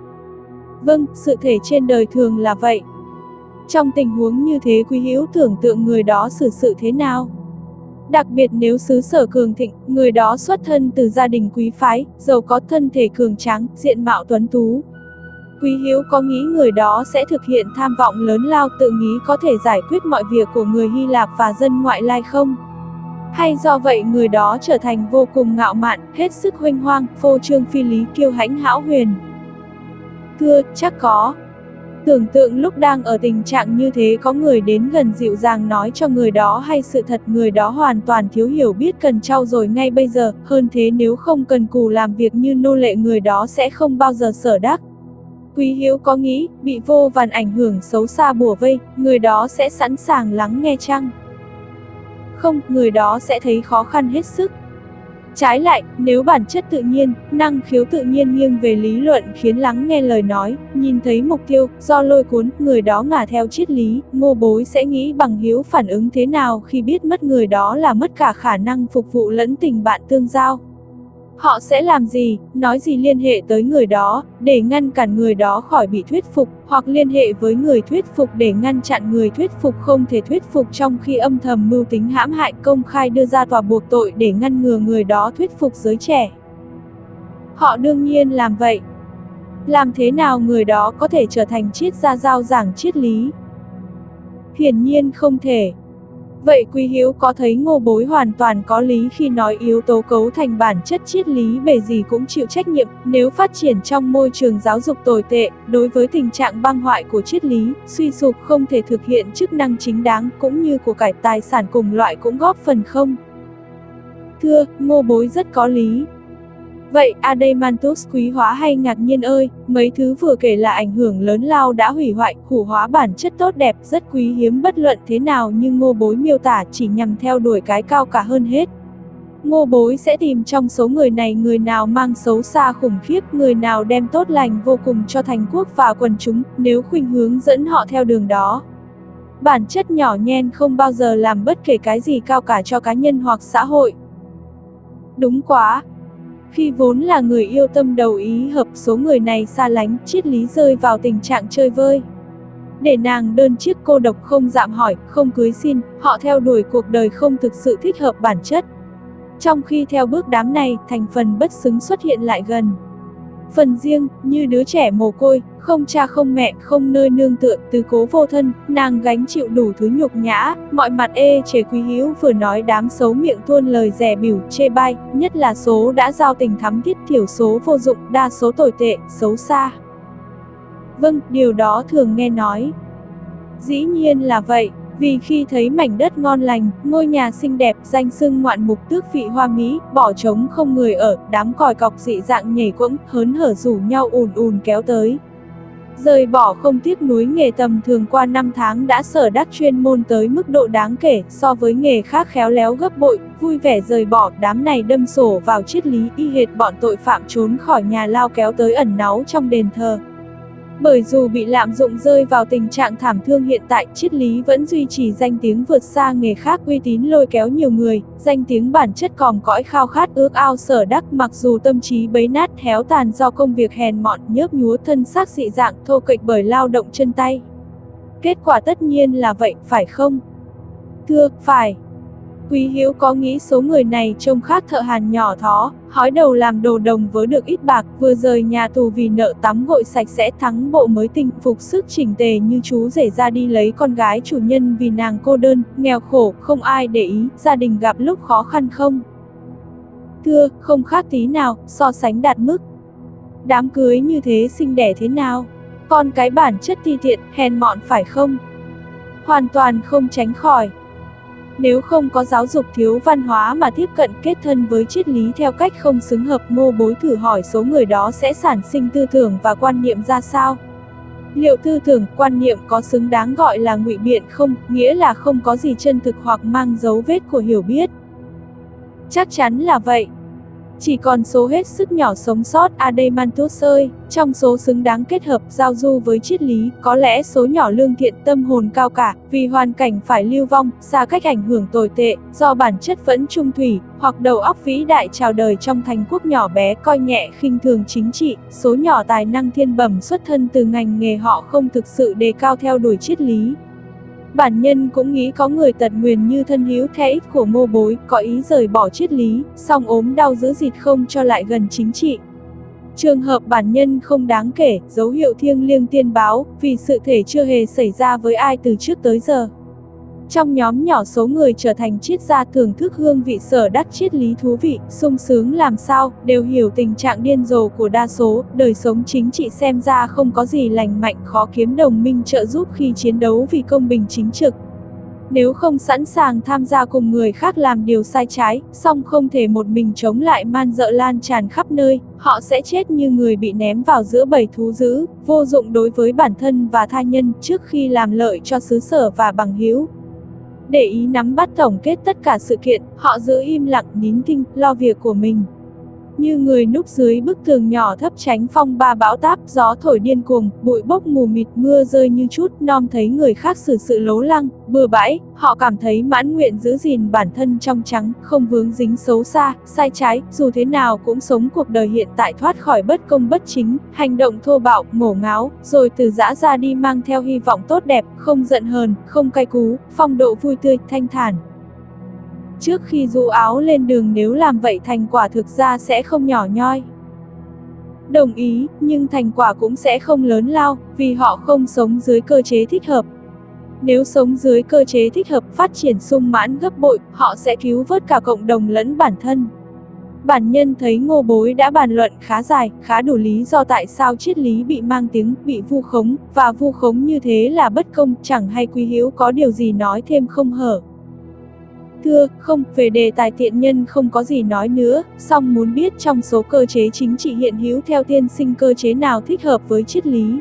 Vâng, sự thể trên đời thường là vậy. Trong tình huống như thế Quý Hữu tưởng tượng người đó xử sự thế nào? Đặc biệt nếu xứ sở cường thịnh, người đó xuất thân từ gia đình quý phái, giàu có, thân thể cường tráng, diện mạo tuấn tú. Quý Hữu có nghĩ người đó sẽ thực hiện tham vọng lớn lao, tự nghĩ có thể giải quyết mọi việc của người Hy Lạp và dân ngoại lai không? Hay do vậy người đó trở thành vô cùng ngạo mạn, hết sức huênh hoang, phô trương phi lý, kiêu hãnh hão huyền? Thưa, chắc có. Tưởng tượng lúc đang ở tình trạng như thế có người đến gần dịu dàng nói cho người đó hay sự thật, người đó hoàn toàn thiếu hiểu biết cần trau dồi ngay bây giờ, hơn thế nếu không cần cù làm việc như nô lệ người đó sẽ không bao giờ sở đắc. Quý Hữu có nghĩ, bị vô vàn ảnh hưởng xấu xa bủa vây, người đó sẽ sẵn sàng lắng nghe chăng? Không, người đó sẽ thấy khó khăn hết sức. Trái lại, nếu bản chất tự nhiên, năng khiếu tự nhiên nghiêng về lý luận khiến lắng nghe lời nói, nhìn thấy mục tiêu, do lôi cuốn, người đó ngả theo triết lý, Ngô Bối sẽ nghĩ bằng Hữu phản ứng thế nào khi biết mất người đó là mất cả khả năng phục vụ lẫn tình bạn tương giao. Họ sẽ làm gì, nói gì, liên hệ tới người đó, để ngăn cản người đó khỏi bị thuyết phục, hoặc liên hệ với người thuyết phục để ngăn chặn người thuyết phục không thể thuyết phục, trong khi âm thầm mưu tính hãm hại, công khai đưa ra tòa buộc tội để ngăn ngừa người đó thuyết phục giới trẻ. Họ đương nhiên làm vậy. Làm thế nào người đó có thể trở thành triết gia rao giảng triết lý? Hiển nhiên không thể. Vậy Quý Hữu có thấy Ngô Bối hoàn toàn có lý khi nói yếu tố cấu thành bản chất triết lý bề gì cũng chịu trách nhiệm, nếu phát triển trong môi trường giáo dục tồi tệ, đối với tình trạng băng hoại của triết lý, suy sụp không thể thực hiện chức năng chính đáng, cũng như của cải tài sản cùng loại cũng góp phần không? Thưa, Ngô Bối rất có lý. Vậy, Adeimantus quý hóa hay ngạc nhiên ơi, mấy thứ vừa kể là ảnh hưởng lớn lao đã hủy hoại, hủ hóa bản chất tốt đẹp, rất quý hiếm, bất luận thế nào nhưng Ngô Bối miêu tả chỉ nhằm theo đuổi cái cao cả hơn hết. Ngô Bối sẽ tìm trong số người này người nào mang xấu xa khủng khiếp, người nào đem tốt lành vô cùng cho thành quốc và quần chúng, nếu khuynh hướng dẫn họ theo đường đó. Bản chất nhỏ nhen không bao giờ làm bất kể cái gì cao cả cho cá nhân hoặc xã hội. Đúng quá. Khi vốn là người yêu tâm đầu ý hợp, số người này xa lánh, triết lý rơi vào tình trạng chơi vơi. Để nàng đơn chiếc cô độc không dạm hỏi, không cưới xin, họ theo đuổi cuộc đời không thực sự thích hợp bản chất. Trong khi theo bước đám này, thành phần bất xứng xuất hiện lại gần. Phần riêng, như đứa trẻ mồ côi, không cha không mẹ, không nơi nương tựa, tứ cố vô thân, nàng gánh chịu đủ thứ nhục nhã, mọi mặt ê chề. Quý Hữu vừa nói đám xấu miệng tuôn lời dè bỉu, chê bai, nhất là số đã giao tình thắm thiết, thiểu số vô dụng, đa số tồi tệ, xấu xa. Vâng, điều đó thường nghe nói. Dĩ nhiên là vậy. Vì khi thấy mảnh đất ngon lành, ngôi nhà xinh đẹp, danh xưng ngoạn mục tước vị hoa mỹ, bỏ trống không người ở, đám còi cọc dị dạng nhảy quẫng, hớn hở rủ nhau ùn ùn kéo tới. Rời bỏ không tiếc nuối nghề tầm thường qua năm tháng đã sở đắc chuyên môn tới mức độ đáng kể, so với nghề khác khéo léo gấp bội, vui vẻ rời bỏ, đám này đâm sổ vào triết lý y hệt bọn tội phạm trốn khỏi nhà lao kéo tới ẩn náu trong đền thờ. Bởi dù bị lạm dụng rơi vào tình trạng thảm thương hiện tại, triết lý vẫn duy trì danh tiếng vượt xa nghề khác, uy tín lôi kéo nhiều người, danh tiếng bản chất còm cõi khao khát ước ao sở đắc, mặc dù tâm trí bấy nát héo tàn do công việc hèn mọn, nhớp nhúa, thân xác dị dạng, thô kệch bởi lao động chân tay. Kết quả tất nhiên là vậy, phải không? Thưa, phải. Quý Hữu có nghĩ số người này trông khác thợ hàn nhỏ thó, hói đầu làm đồ đồng vớ được ít bạc, vừa rời nhà tù vì nợ tắm gội sạch sẽ, thắng bộ mới tinh, phục sức chỉnh tề như chú rể ra đi lấy con gái chủ nhân vì nàng cô đơn, nghèo khổ, không ai để ý, gia đình gặp lúc khó khăn không? Thưa, không khác tí nào, so sánh đạt mức. Đám cưới như thế sinh đẻ thế nào? Con cái bản chất ti tiện, hèn mọn phải không? Hoàn toàn không tránh khỏi. Nếu không có giáo dục thiếu văn hóa mà tiếp cận kết thân với triết lý theo cách không xứng hợp, Ngô Bối thử hỏi số người đó sẽ sản sinh tư tưởng và quan niệm ra sao? Liệu tư tưởng, quan niệm có xứng đáng gọi là ngụy biện không, nghĩa là không có gì chân thực hoặc mang dấu vết của hiểu biết? Chắc chắn là vậy. Chỉ còn số hết sức nhỏ sống sót. Adeimantus ơi, trong số xứng đáng kết hợp giao du với triết lý, có lẽ số nhỏ lương thiện, tâm hồn cao cả, vì hoàn cảnh phải lưu vong, xa cách ảnh hưởng tồi tệ, do bản chất vẫn trung thủy, hoặc đầu óc vĩ đại chào đời trong thành quốc nhỏ bé, coi nhẹ khinh thường chính trị, số nhỏ tài năng thiên bẩm xuất thân từ ngành nghề họ không thực sự đề cao theo đuổi triết lý. Bản nhân cũng nghĩ có người tật nguyền như thân hữu The X của Ngô Bối, có ý rời bỏ triết lý, song ốm đau dữ dịt không cho lại gần chính trị. Trường hợp bản nhân không đáng kể, dấu hiệu thiêng liêng tiên báo, vì sự thể chưa hề xảy ra với ai từ trước tới giờ. Trong nhóm nhỏ số người trở thành triết gia thưởng thức hương vị sở đắc triết lý thú vị, sung sướng làm sao, đều hiểu tình trạng điên rồ của đa số, đời sống chính trị xem ra không có gì lành mạnh, khó kiếm đồng minh trợ giúp khi chiến đấu vì công bình chính trực. Nếu không sẵn sàng tham gia cùng người khác làm điều sai trái, song không thể một mình chống lại man dợ lan tràn khắp nơi, họ sẽ chết như người bị ném vào giữa bầy thú dữ, vô dụng đối với bản thân và tha nhân trước khi làm lợi cho xứ sở và bằng hữu. Để ý nắm bắt tổng kết tất cả sự kiện, họ giữ im lặng, nín thinh, lo việc của mình. Như người núp dưới bức tường nhỏ thấp tránh phong ba bão táp, gió thổi điên cuồng, bụi bốc mù mịt, mưa rơi như chút, nom thấy người khác xử sự lố lăng, bừa bãi, họ cảm thấy mãn nguyện giữ gìn bản thân trong trắng, không vướng dính xấu xa, sai trái, dù thế nào cũng sống cuộc đời hiện tại thoát khỏi bất công bất chính, hành động thô bạo, ngổ ngáo, rồi từ giã ra đi mang theo hy vọng tốt đẹp, không giận hờn, không cay cú, phong độ vui tươi, thanh thản. Trước khi rũ áo lên đường, nếu làm vậy thành quả thực ra sẽ không nhỏ nhoi. Đồng ý, nhưng thành quả cũng sẽ không lớn lao, vì họ không sống dưới cơ chế thích hợp. Nếu sống dưới cơ chế thích hợp, phát triển sung mãn gấp bội, họ sẽ cứu vớt cả cộng đồng lẫn bản thân. Bản nhân thấy Ngô Bối đã bàn luận khá dài, khá đủ lý do tại sao triết lý bị mang tiếng, bị vu khống, và vu khống như thế là bất công, chẳng hay Quý Hữu có điều gì nói thêm không hở? Thưa, không, về đề tài tiện nhân không có gì nói nữa, song muốn biết trong số cơ chế chính trị hiện hữu theo tiên sinh cơ chế nào thích hợp với triết lý.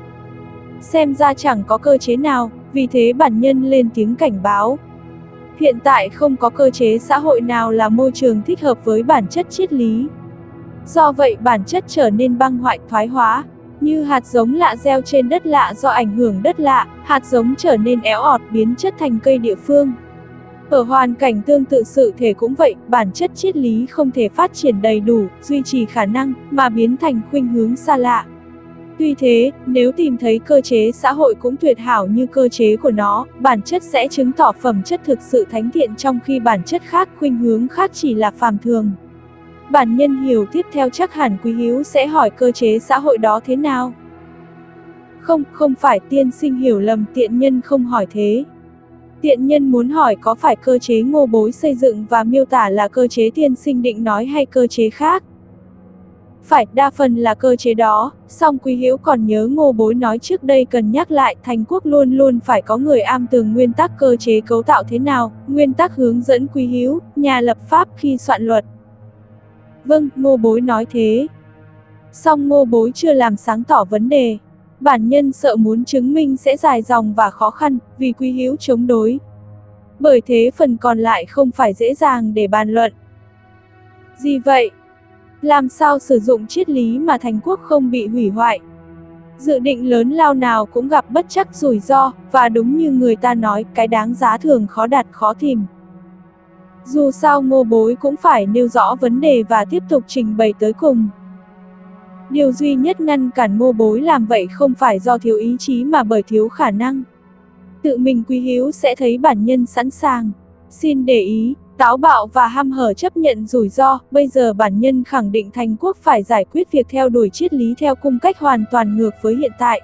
Xem ra chẳng có cơ chế nào, vì thế bản nhân lên tiếng cảnh báo. Hiện tại không có cơ chế xã hội nào là môi trường thích hợp với bản chất triết lý. Do vậy bản chất trở nên băng hoại, thoái hóa. Như hạt giống lạ gieo trên đất lạ, do ảnh hưởng đất lạ, hạt giống trở nên éo ọt, biến chất thành cây địa phương. Ở hoàn cảnh tương tự sự thể cũng vậy, bản chất triết lý không thể phát triển đầy đủ, duy trì khả năng, mà biến thành khuynh hướng xa lạ. Tuy thế, nếu tìm thấy cơ chế xã hội cũng tuyệt hảo như cơ chế của nó, bản chất sẽ chứng tỏ phẩm chất thực sự thánh thiện, trong khi bản chất khác, khuynh hướng khác chỉ là phàm thường. Bản nhân hiểu tiếp theo chắc hẳn Quý Hữu sẽ hỏi cơ chế xã hội đó thế nào? Không phải, tiên sinh hiểu lầm, tiện nhân không hỏi thế. Tiện nhân muốn hỏi có phải cơ chế Ngô Bối xây dựng và miêu tả là cơ chế tiên sinh định nói hay cơ chế khác? Phải, đa phần là cơ chế đó, song Quý Hữu còn nhớ Ngô Bối nói trước đây cần nhắc lại, thành quốc luôn luôn phải có người am tường nguyên tắc cơ chế cấu tạo thế nào, nguyên tắc hướng dẫn Quý Hữu, nhà lập pháp khi soạn luật. Vâng, Ngô Bối nói thế. Song Ngô Bối chưa làm sáng tỏ vấn đề. Bản nhân sợ muốn chứng minh sẽ dài dòng và khó khăn, vì Quý Hữu chống đối. Bởi thế phần còn lại không phải dễ dàng để bàn luận. Gì vậy? Làm sao sử dụng triết lý mà thành quốc không bị hủy hoại? Dự định lớn lao nào cũng gặp bất trắc rủi ro, và đúng như người ta nói, cái đáng giá thường khó đạt khó tìm. Dù sao Ngô Bối cũng phải nêu rõ vấn đề và tiếp tục trình bày tới cùng. Điều duy nhất ngăn cản Ngô Bối làm vậy không phải do thiếu ý chí mà bởi thiếu khả năng. Tự mình Quý Hữu sẽ thấy bản nhân sẵn sàng. Xin để ý, táo bạo và hăm hở chấp nhận rủi ro, bây giờ bản nhân khẳng định thành quốc phải giải quyết việc theo đuổi triết lý theo cung cách hoàn toàn ngược với hiện tại.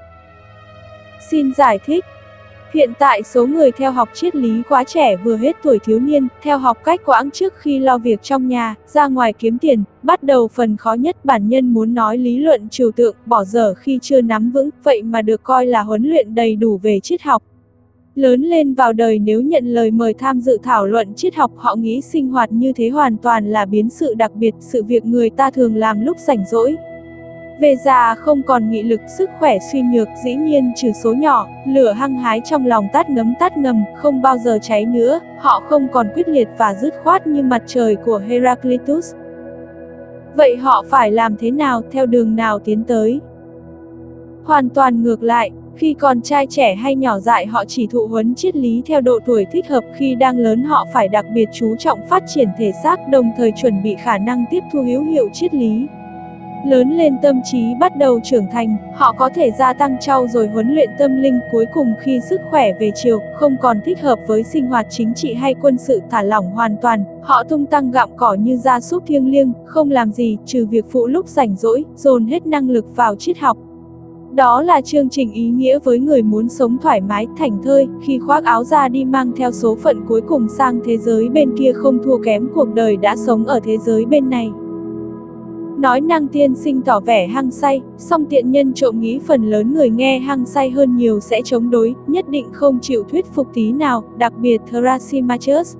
Xin giải thích. Hiện tại số người theo học triết lý quá trẻ, vừa hết tuổi thiếu niên, theo học cách quãng trước khi lo việc trong nhà, ra ngoài kiếm tiền, bắt đầu phần khó nhất. Bản nhân muốn nói lý luận trừu tượng, bỏ dở khi chưa nắm vững, vậy mà được coi là huấn luyện đầy đủ về triết học. Lớn lên vào đời nếu nhận lời mời tham dự thảo luận triết học, họ nghĩ sinh hoạt như thế hoàn toàn là biến sự đặc biệt, sự việc người ta thường làm lúc rảnh rỗi. Về già không còn nghị lực, sức khỏe suy nhược, dĩ nhiên trừ số nhỏ, lửa hăng hái trong lòng tắt ngầm, không bao giờ cháy nữa, họ không còn quyết liệt và dứt khoát như mặt trời của Heraclitus. Vậy họ phải làm thế nào, theo đường nào tiến tới? Hoàn toàn ngược lại, khi còn trai trẻ hay nhỏ dại họ chỉ thụ huấn triết lý theo độ tuổi thích hợp, khi đang lớn họ phải đặc biệt chú trọng phát triển thể xác, đồng thời chuẩn bị khả năng tiếp thu hữu hiệu triết lý. Lớn lên tâm trí bắt đầu trưởng thành, họ có thể gia tăng trau dồi huấn luyện tâm linh, cuối cùng khi sức khỏe về chiều, không còn thích hợp với sinh hoạt chính trị hay quân sự, thả lỏng hoàn toàn, họ tung tăng gặm cỏ như gia súc thiêng liêng, không làm gì, trừ việc phụ lúc rảnh rỗi, dồn hết năng lực vào triết học. Đó là chương trình ý nghĩa với người muốn sống thoải mái, thảnh thơi, khi khoác áo ra đi mang theo số phận cuối cùng sang thế giới bên kia không thua kém cuộc đời đã sống ở thế giới bên này. Nói năng tiên sinh tỏ vẻ hăng say, song tiện nhân trộm nghĩ phần lớn người nghe hăng say hơn nhiều sẽ chống đối, nhất định không chịu thuyết phục tí nào, đặc biệt Thrasymachus.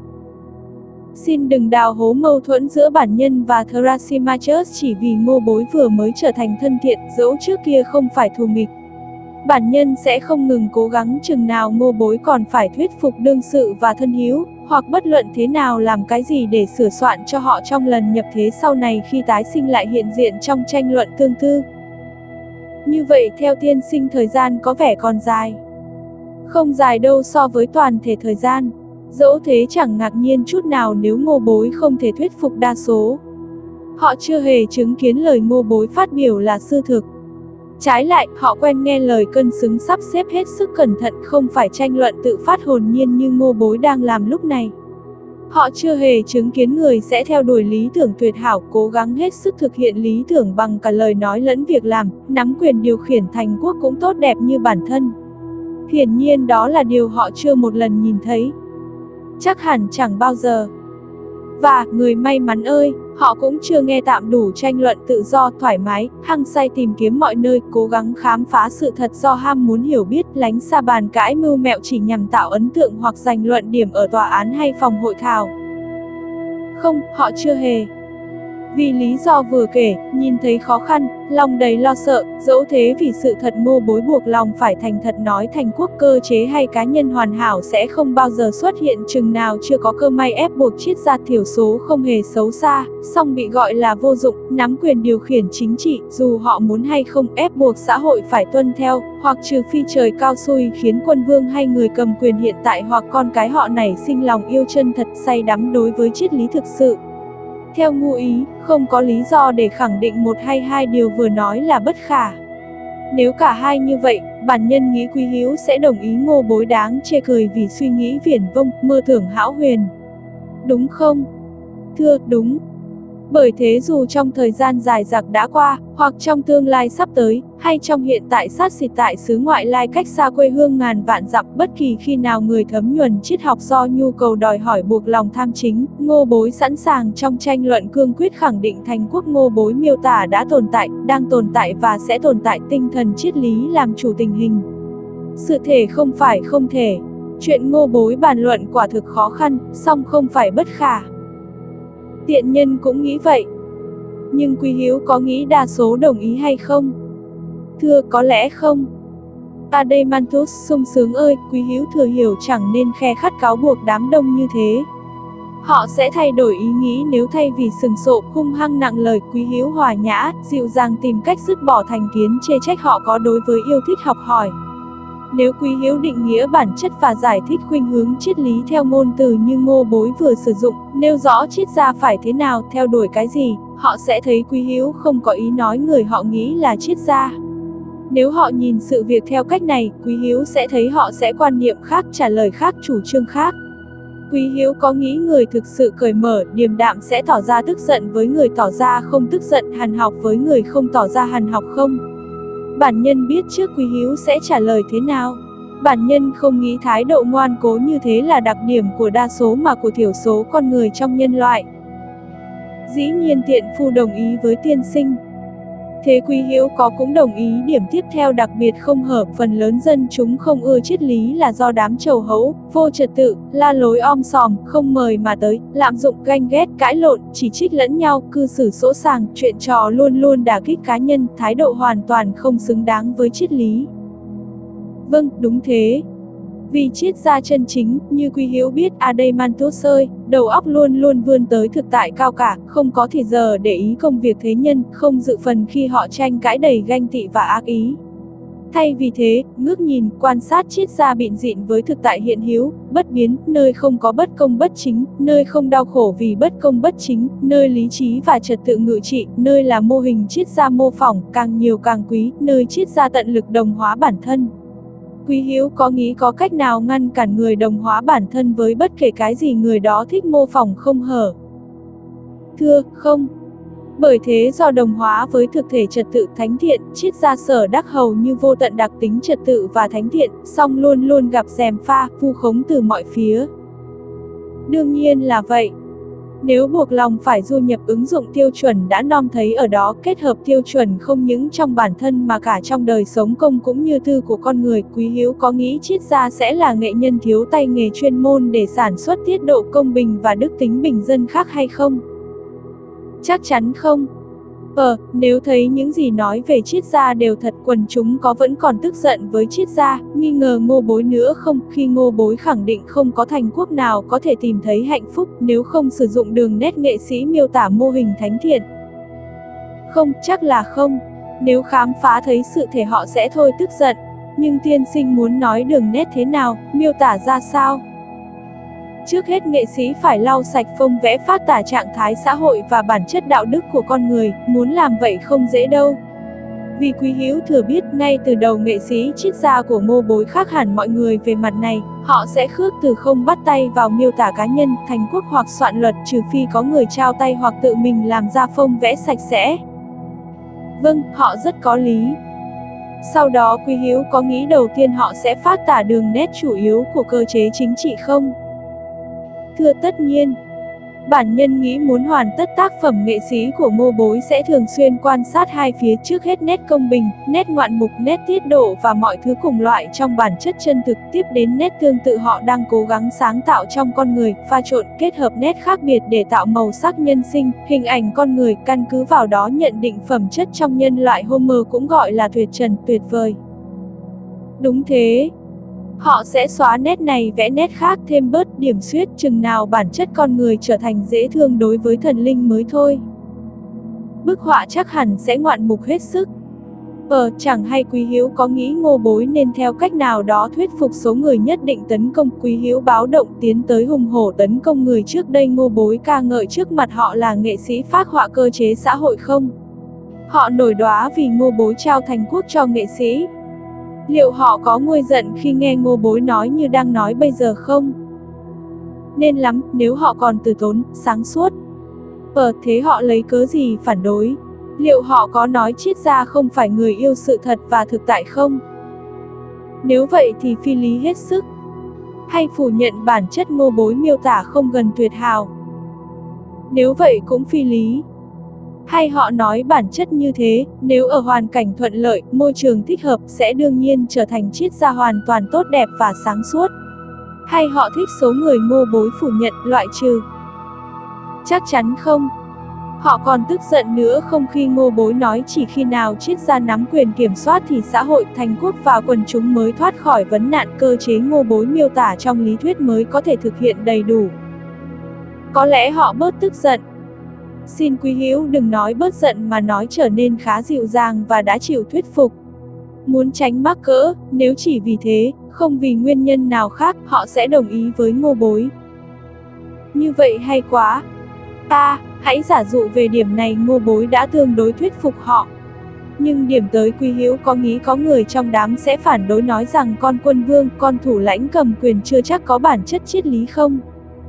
Xin đừng đào hố mâu thuẫn giữa bản nhân và Thrasymachus chỉ vì Ngô Bối vừa mới trở thành thân thiện, dẫu trước kia không phải thù nghịch. Bản nhân sẽ không ngừng cố gắng chừng nào Ngô Bối còn phải thuyết phục đương sự và thân hữu, hoặc bất luận thế nào làm cái gì để sửa soạn cho họ trong lần nhập thế sau này khi tái sinh lại hiện diện trong tranh luận tương tư. Như vậy theo tiên sinh thời gian có vẻ còn dài. Không dài đâu so với toàn thể thời gian. Dẫu thế chẳng ngạc nhiên chút nào nếu Ngô Bối không thể thuyết phục đa số. Họ chưa hề chứng kiến lời Ngô Bối phát biểu là sự thực. Trái lại, họ quen nghe lời cân xứng sắp xếp hết sức cẩn thận, không phải tranh luận tự phát hồn nhiên như Ngô Bối đang làm lúc này. Họ chưa hề chứng kiến người sẽ theo đuổi lý tưởng tuyệt hảo, cố gắng hết sức thực hiện lý tưởng bằng cả lời nói lẫn việc làm, nắm quyền điều khiển thành quốc cũng tốt đẹp như bản thân. Hiển nhiên đó là điều họ chưa một lần nhìn thấy. Chắc hẳn chẳng bao giờ. Và, người may mắn ơi, họ cũng chưa nghe tạm đủ tranh luận tự do, thoải mái, hăng say tìm kiếm mọi nơi, cố gắng khám phá sự thật do ham muốn hiểu biết, lánh xa bàn cãi mưu mẹo chỉ nhằm tạo ấn tượng hoặc giành luận điểm ở tòa án hay phòng hội thảo. Không, họ chưa hề. Vì lý do vừa kể, nhìn thấy khó khăn, lòng đầy lo sợ, dẫu thế vì sự thật Ngô Bối buộc lòng phải thành thật nói thành quốc cơ chế hay cá nhân hoàn hảo sẽ không bao giờ xuất hiện chừng nào chưa có cơ may ép buộc triết gia thiểu số không hề xấu xa, song bị gọi là vô dụng, nắm quyền điều khiển chính trị, dù họ muốn hay không ép buộc xã hội phải tuân theo, hoặc trừ phi trời cao xui khiến quân vương hay người cầm quyền hiện tại hoặc con cái họ nảy sinh lòng yêu chân thật say đắm đối với triết lý thực sự. Theo Ngụ ý, không có lý do để khẳng định một hay hai điều vừa nói là bất khả. Nếu cả hai như vậy, bản nhân nghĩ Quý Hữu sẽ đồng ý Ngô Bối đáng chê cười vì suy nghĩ viển vông, mơ tưởng hão huyền. Đúng không? Thưa, đúng. Bởi thế dù trong thời gian dài dặc đã qua, hoặc trong tương lai sắp tới, hay trong hiện tại sát xịt tại xứ ngoại lai cách xa quê hương ngàn vạn dặm, bất kỳ khi nào người thấm nhuần triết học do nhu cầu đòi hỏi buộc lòng tham chính, Ngô Bối sẵn sàng trong tranh luận cương quyết khẳng định thành quốc Ngô Bối miêu tả đã tồn tại, đang tồn tại và sẽ tồn tại, tinh thần triết lý làm chủ tình hình. Sự thể không phải không thể. Chuyện Ngô Bối bàn luận quả thực khó khăn, song không phải bất khả. Tiện nhân cũng nghĩ vậy. Nhưng Quý Hữu có nghĩ đa số đồng ý hay không? Thưa, có lẽ không. Adeimantus sung sướng ơi, Quý Hữu thừa hiểu chẳng nên khe khắt cáo buộc đám đông như thế. Họ sẽ thay đổi ý nghĩ nếu thay vì sừng sộ, hung hăng nặng lời. Quý Hữu hòa nhã, dịu dàng tìm cách dứt bỏ thành kiến chê trách họ có đối với yêu thích học hỏi. Nếu Quý Hữu định nghĩa bản chất và giải thích khuynh hướng triết lý theo ngôn từ như Ngô Bối vừa sử dụng, nêu rõ triết gia phải thế nào, theo đuổi cái gì, họ sẽ thấy Quý Hữu không có ý nói người họ nghĩ là triết gia. Nếu họ nhìn sự việc theo cách này, Quý Hữu sẽ thấy họ sẽ quan niệm khác, trả lời khác, chủ trương khác. Quý Hữu có nghĩ người thực sự cởi mở, điềm đạm sẽ tỏ ra tức giận với người tỏ ra không tức giận, hằn học với người không tỏ ra hằn học không? Bản nhân biết trước Quý Hữu sẽ trả lời thế nào. Bản nhân không nghĩ thái độ ngoan cố như thế là đặc điểm của đa số mà của thiểu số con người trong nhân loại. Dĩ nhiên tiện phu đồng ý với tiên sinh. Thế Quý Hữu có cũng đồng ý điểm tiếp theo đặc biệt không hợp, phần lớn dân chúng không ưa triết lý là do đám trầu hấu, vô trật tự, la lối om sòm, không mời mà tới, lạm dụng, ganh ghét, cãi lộn, chỉ trích lẫn nhau, cư xử sỗ sàng, chuyện trò luôn luôn đả kích cá nhân, thái độ hoàn toàn không xứng đáng với triết lý. Vâng, đúng thế. Vì triết gia chân chính, như Quý Hữu biết, Adeimantus ơi, đầu óc luôn luôn vươn tới thực tại cao cả, không có thì giờ để ý công việc thế nhân, không dự phần khi họ tranh cãi đầy ganh tị và ác ý. Thay vì thế, ngước nhìn, quan sát triết gia bịn dịn với thực tại hiện hữu, bất biến, nơi không có bất công bất chính, nơi không đau khổ vì bất công bất chính, nơi lý trí và trật tự ngự trị, nơi là mô hình triết gia mô phỏng, càng nhiều càng quý, nơi triết gia tận lực đồng hóa bản thân. Quý Hữu có nghĩ có cách nào ngăn cản người đồng hóa bản thân với bất kể cái gì người đó thích mô phỏng không hở? Thưa, không. Bởi thế do đồng hóa với thực thể trật tự thánh thiện, triết gia Sở Đắc hầu như vô tận đặc tính trật tự và thánh thiện, song luôn luôn gặp gièm pha, vu khống từ mọi phía. Đương nhiên là vậy. Nếu buộc lòng phải du nhập ứng dụng tiêu chuẩn đã nom thấy ở đó, kết hợp tiêu chuẩn không những trong bản thân mà cả trong đời sống công cũng như tư của con người, Quý Hữu có nghĩ triết gia sẽ là nghệ nhân thiếu tay nghề chuyên môn để sản xuất tiết độ công bình và đức tính bình dân khác hay không? Chắc chắn không. Nếu thấy những gì nói về triết gia đều thật, quần chúng có vẫn còn tức giận với triết gia, nghi ngờ Ngô Bối nữa không, khi Ngô Bối khẳng định không có thành quốc nào có thể tìm thấy hạnh phúc nếu không sử dụng đường nét nghệ sĩ miêu tả mô hình thánh thiện? Không, chắc là không. Nếu khám phá thấy sự thể họ sẽ thôi tức giận. Nhưng tiên sinh muốn nói đường nét thế nào, miêu tả ra sao? Trước hết nghệ sĩ phải lau sạch phông vẽ phát tả trạng thái xã hội và bản chất đạo đức của con người, muốn làm vậy không dễ đâu. Vì Quý Hữu thừa biết ngay từ đầu nghệ sĩ triết gia của Ngô Bối khác hẳn mọi người về mặt này, họ sẽ khước từ không bắt tay vào miêu tả cá nhân, thành quốc hoặc soạn luật trừ phi có người trao tay hoặc tự mình làm ra phông vẽ sạch sẽ. Vâng, họ rất có lý. Sau đó Quý Hữu có nghĩ đầu tiên họ sẽ phát tả đường nét chủ yếu của cơ chế chính trị không? Thưa, tất nhiên. Bản nhân nghĩ muốn hoàn tất tác phẩm nghệ sĩ của Ngô Bối sẽ thường xuyên quan sát hai phía, trước hết nét công bình, nét ngoạn mục, nét tiết độ và mọi thứ cùng loại trong bản chất chân thực, tiếp đến nét tương tự họ đang cố gắng sáng tạo trong con người, pha trộn, kết hợp nét khác biệt để tạo màu sắc nhân sinh, hình ảnh con người, căn cứ vào đó nhận định phẩm chất trong nhân loại. Homer cũng gọi là tuyệt trần, tuyệt vời. Đúng thế. Họ sẽ xóa nét này vẽ nét khác, thêm bớt điểm xuyết, chừng nào bản chất con người trở thành dễ thương đối với thần linh mới thôi. Bức họa chắc hẳn sẽ ngoạn mục hết sức. Chẳng hay Quý Hữu có nghĩ Ngô Bối nên theo cách nào đó thuyết phục số người nhất định tấn công? Quý Hữu báo động tiến tới hùng hổ tấn công người trước đây Ngô Bối ca ngợi trước mặt họ là nghệ sĩ phác họa cơ chế xã hội không? Họ nổi đoá vì Ngô Bối trao Thành Quốc cho nghệ sĩ. Liệu họ có nguôi giận khi nghe Ngô Bối nói như đang nói bây giờ không? Nên lắm, nếu họ còn từ tốn, sáng suốt. Thế họ lấy cớ gì phản đối? Liệu họ có nói Triết Gia không phải người yêu sự thật và thực tại không? Nếu vậy thì phi lý hết sức. Hay phủ nhận bản chất Ngô Bối miêu tả không gần tuyệt hào? Nếu vậy cũng phi lý. Hay họ nói bản chất như thế, nếu ở hoàn cảnh thuận lợi, môi trường thích hợp sẽ đương nhiên trở thành Triết Gia hoàn toàn tốt đẹp và sáng suốt? Hay họ thích số người Ngô Bối phủ nhận, loại trừ? Chắc chắn không. Họ còn tức giận nữa không khi Ngô Bối nói chỉ khi nào Triết Gia nắm quyền kiểm soát thì xã hội, Thành Quốc và quần chúng mới thoát khỏi vấn nạn. Cơ chế Ngô Bối miêu tả trong lý thuyết mới có thể thực hiện đầy đủ. Có lẽ họ bớt tức giận. Xin quý hữu đừng nói bớt giận mà nói trở nên khá dịu dàng và đã chịu thuyết phục. Muốn tránh mắc cỡ, nếu chỉ vì thế, không vì nguyên nhân nào khác, họ sẽ đồng ý với Ngô Bối. Như vậy hay quá. Hãy giả dụ về điểm này Ngô Bối đã tương đối thuyết phục họ. Nhưng điểm tới quý hữu có nghĩ có người trong đám sẽ phản đối nói rằng con quân vương, con thủ lãnh cầm quyền chưa chắc có bản chất triết lý không?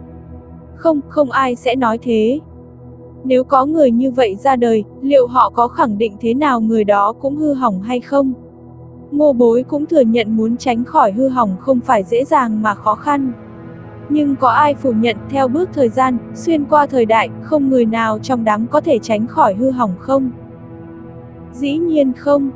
Không ai sẽ nói thế. Nếu có người như vậy ra đời, liệu họ có khẳng định thế nào người đó cũng hư hỏng hay không? Ngô Bối cũng thừa nhận muốn tránh khỏi hư hỏng không phải dễ dàng mà khó khăn. Nhưng có ai phủ nhận theo bước thời gian, xuyên qua thời đại, không người nào trong đám có thể tránh khỏi hư hỏng không? Dĩ nhiên không.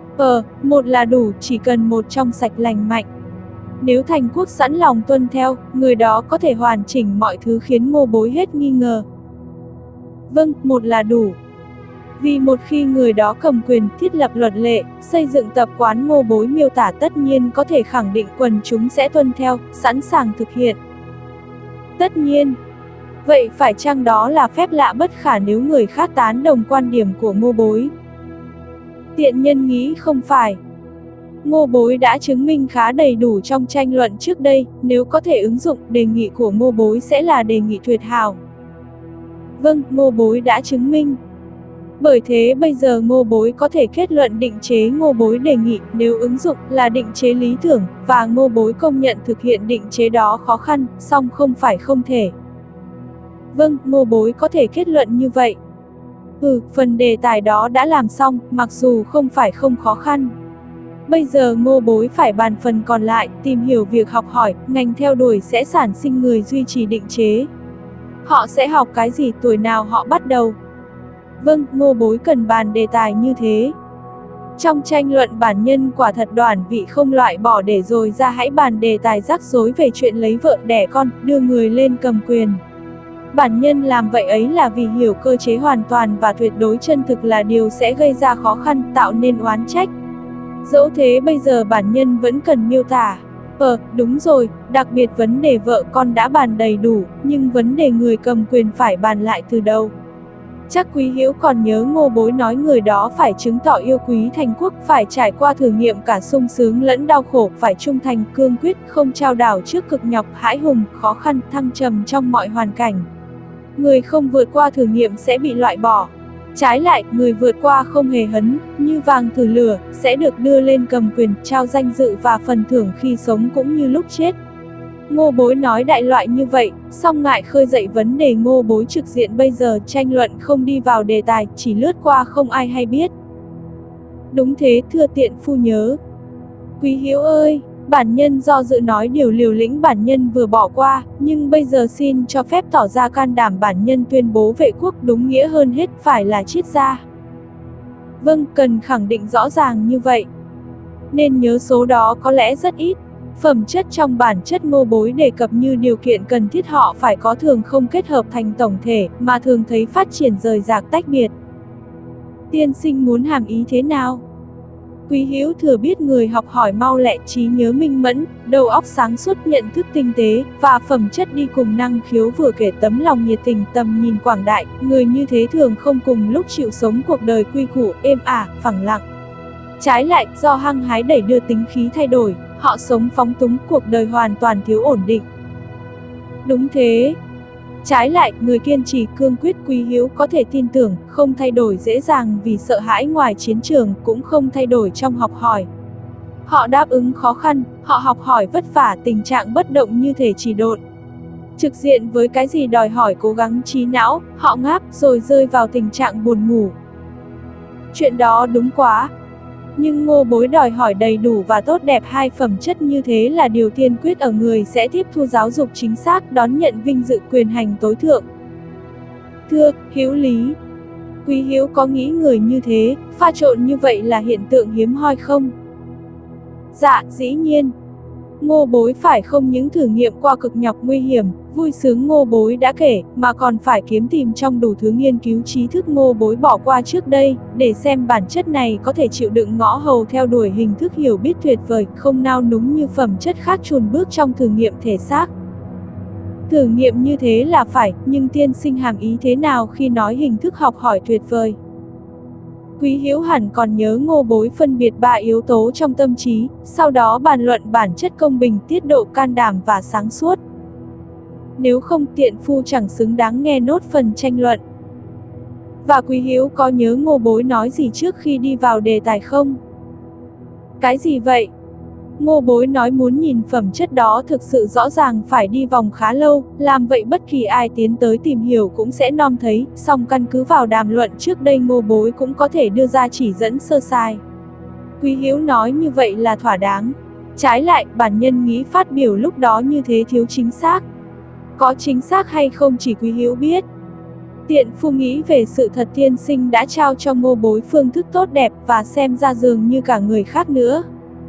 Một là đủ, chỉ cần một trong sạch lành mạnh. Nếu Thành Quốc sẵn lòng tuân theo, người đó có thể hoàn chỉnh mọi thứ khiến Ngô Bối hết nghi ngờ. Vâng, một là đủ. Vì một khi người đó cầm quyền, thiết lập luật lệ, xây dựng tập quán Ngô Bối miêu tả tất nhiên có thể khẳng định quần chúng sẽ tuân theo, sẵn sàng thực hiện. Tất nhiên. Vậy phải chăng đó là phép lạ bất khả nếu người khác tán đồng quan điểm của Ngô Bối? Tiện nhân nghĩ không phải. Ngô Bối đã chứng minh khá đầy đủ trong tranh luận trước đây, nếu có thể ứng dụng, đề nghị của Ngô Bối sẽ là đề nghị tuyệt hảo. Vâng, Ngô Bối đã chứng minh. Bởi thế bây giờ Ngô Bối có thể kết luận định chế Ngô Bối đề nghị nếu ứng dụng là định chế lý tưởng, và Ngô Bối công nhận thực hiện định chế đó khó khăn, song không phải không thể. Vâng, Ngô Bối có thể kết luận như vậy. Phần đề tài đó đã làm xong, mặc dù không phải không khó khăn. Bây giờ Ngô Bối phải bàn phần còn lại, tìm hiểu việc học hỏi, ngành theo đuổi sẽ sản sinh người duy trì định chế. Họ sẽ học cái gì, tuổi nào họ bắt đầu? Vâng, Ngô Bối cần bàn đề tài như thế. Trong tranh luận bản nhân quả thật đoản vị không loại bỏ để rồi ra hãy bàn đề tài rắc rối về chuyện lấy vợ đẻ con, đưa người lên cầm quyền. Bản nhân làm vậy ấy là vì hiểu cơ chế hoàn toàn và tuyệt đối chân thực là điều sẽ gây ra khó khăn, tạo nên oán trách. Dẫu thế bây giờ bản nhân vẫn cần miêu tả. Đúng rồi, đặc biệt vấn đề vợ con đã bàn đầy đủ, nhưng vấn đề người cầm quyền phải bàn lại từ đầu. Chắc quý hữu còn nhớ Ngô Bối nói người đó phải chứng tỏ yêu quý Thành Quốc, phải trải qua thử nghiệm cả sung sướng lẫn đau khổ, phải trung thành, cương quyết, không chao đảo trước cực nhọc, hãi hùng, khó khăn, thăng trầm trong mọi hoàn cảnh. Người không vượt qua thử nghiệm sẽ bị loại bỏ. Trái lại, người vượt qua không hề hấn, như vàng thử lửa, sẽ được đưa lên cầm quyền, trao danh dự và phần thưởng khi sống cũng như lúc chết. Ngô Bối nói đại loại như vậy, song ngại khơi dậy vấn đề Ngô Bối trực diện bây giờ, tranh luận không đi vào đề tài, chỉ lướt qua không ai hay biết. Đúng thế, thưa tiện phu nhớ. Quý hữu ơi, bản nhân do dự nói điều liều lĩnh bản nhân vừa bỏ qua, nhưng bây giờ xin cho phép tỏ ra can đảm bản nhân tuyên bố vệ quốc đúng nghĩa hơn hết phải là Triết Gia. Vâng, cần khẳng định rõ ràng như vậy. Nên nhớ số đó có lẽ rất ít. Phẩm chất trong bản chất Ngô Bối đề cập như điều kiện cần thiết họ phải có thường không kết hợp thành tổng thể, mà thường thấy phát triển rời rạc tách biệt. Tiên sinh muốn hàm ý thế nào? Quý hữu thừa biết người học hỏi mau lẹ, trí nhớ minh mẫn, đầu óc sáng suốt, nhận thức tinh tế, và phẩm chất đi cùng năng khiếu vừa kể tấm lòng nhiệt tình, tầm nhìn quảng đại, người như thế thường không cùng lúc chịu sống cuộc đời quy củ, êm ả, phẳng lặng. Trái lại, do hăng hái đẩy đưa tính khí thay đổi, họ sống phóng túng, cuộc đời hoàn toàn thiếu ổn định. Đúng thế. Trái lại, người kiên trì cương quyết Quý Hiếu có thể tin tưởng, không thay đổi dễ dàng vì sợ hãi ngoài chiến trường, cũng không thay đổi trong học hỏi. Họ đáp ứng khó khăn, họ học hỏi vất vả, tình trạng bất động như thể chỉ độn. Trực diện với cái gì đòi hỏi cố gắng trí não, họ ngáp rồi rơi vào tình trạng buồn ngủ. Chuyện đó đúng quá. Nhưng Ngô Bối đòi hỏi đầy đủ và tốt đẹp hai phẩm chất như thế là điều tiên quyết ở người sẽ tiếp thu giáo dục chính xác, đón nhận vinh dự quyền hành tối thượng. Thưa, hữu lý. Quý Hiếu có nghĩ người như thế, pha trộn như vậy là hiện tượng hiếm hoi không? Dạ, dĩ nhiên. Ngô Bối phải không những thử nghiệm qua cực nhọc nguy hiểm, vui sướng Ngô Bối đã kể, mà còn phải kiếm tìm trong đủ thứ nghiên cứu trí thức Ngô Bối bỏ qua trước đây, để xem bản chất này có thể chịu đựng ngõ hầu theo đuổi hình thức hiểu biết tuyệt vời, không nao núng như phẩm chất khác chùn bước trong thử nghiệm thể xác. Thử nghiệm như thế là phải, nhưng tiên sinh hàm ý thế nào khi nói hình thức học hỏi tuyệt vời? Quý Hiếu hẳn còn nhớ Ngô Bối phân biệt 3 yếu tố trong tâm trí, sau đó bàn luận bản chất công bình, tiết độ can đảm và sáng suốt. Nếu không tiện phu chẳng xứng đáng nghe nốt phần tranh luận. Và Quý Hiếu có nhớ Ngô Bối nói gì trước khi đi vào đề tài không? Cái gì vậy? Ngô Bối nói muốn nhìn phẩm chất đó thực sự rõ ràng phải đi vòng khá lâu, làm vậy bất kỳ ai tiến tới tìm hiểu cũng sẽ nom thấy, song căn cứ vào đàm luận trước đây Ngô Bối cũng có thể đưa ra chỉ dẫn sơ sài. Quý Hiếu nói như vậy là thỏa đáng. Trái lại, bản nhân nghĩ phát biểu lúc đó như thế thiếu chính xác. Có chính xác hay không chỉ Quý Hiếu biết. Tiện phu nghĩ về sự thật tiên sinh đã trao cho Ngô Bối phương thức tốt đẹp và xem ra dường như cả người khác nữa.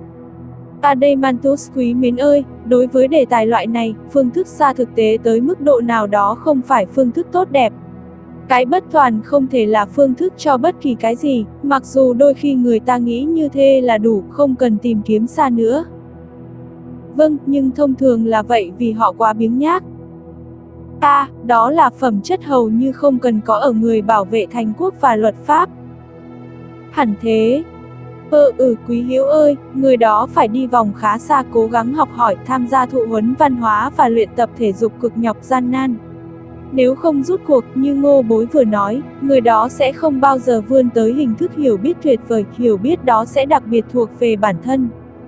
Adeimantus quý mến ơi, đối với đề tài loại này, phương thức xa thực tế tới mức độ nào đó không phải phương thức tốt đẹp. Cái bất toàn không thể là phương thức cho bất kỳ cái gì, mặc dù đôi khi người ta nghĩ như thế là đủ, không cần tìm kiếm xa nữa. Vâng, nhưng thông thường là vậy vì họ quá biếng nhác. Đó là phẩm chất hầu như không cần có ở người bảo vệ thành quốc và luật pháp. Hẳn thế. Quý Hiếu ơi, người đó phải đi vòng khá xa cố gắng học hỏi, tham gia thụ huấn văn hóa và luyện tập thể dục cực nhọc gian nan. Nếu không rút cuộc như Ngô Bối vừa nói, người đó sẽ không bao giờ vươn tới hình thức hiểu biết tuyệt vời, hiểu biết đó sẽ đặc biệt thuộc về bản thân.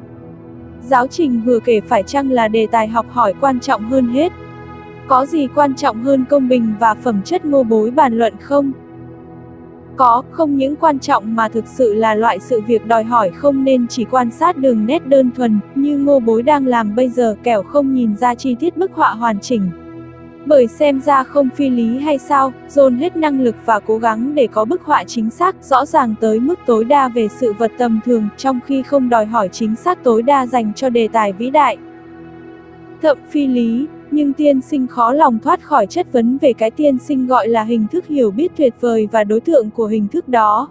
Giáo trình vừa kể phải chăng là đề tài học hỏi quan trọng hơn hết? Có gì quan trọng hơn công bình và phẩm chất Ngô Bối bàn luận không? Có, không những quan trọng mà thực sự là loại sự việc đòi hỏi không nên chỉ quan sát đường nét đơn thuần, như Ngô Bối đang làm bây giờ, kẻo không nhìn ra chi tiết bức họa hoàn chỉnh. Bởi xem ra không phi lý hay sao, dồn hết năng lực và cố gắng để có bức họa chính xác, rõ ràng tới mức tối đa về sự vật tầm thường, trong khi không đòi hỏi chính xác tối đa dành cho đề tài vĩ đại. Thậm phi lý. Nhưng tiên sinh khó lòng thoát khỏi chất vấn về cái tiên sinh gọi là hình thức hiểu biết tuyệt vời và đối tượng của hình thức đó.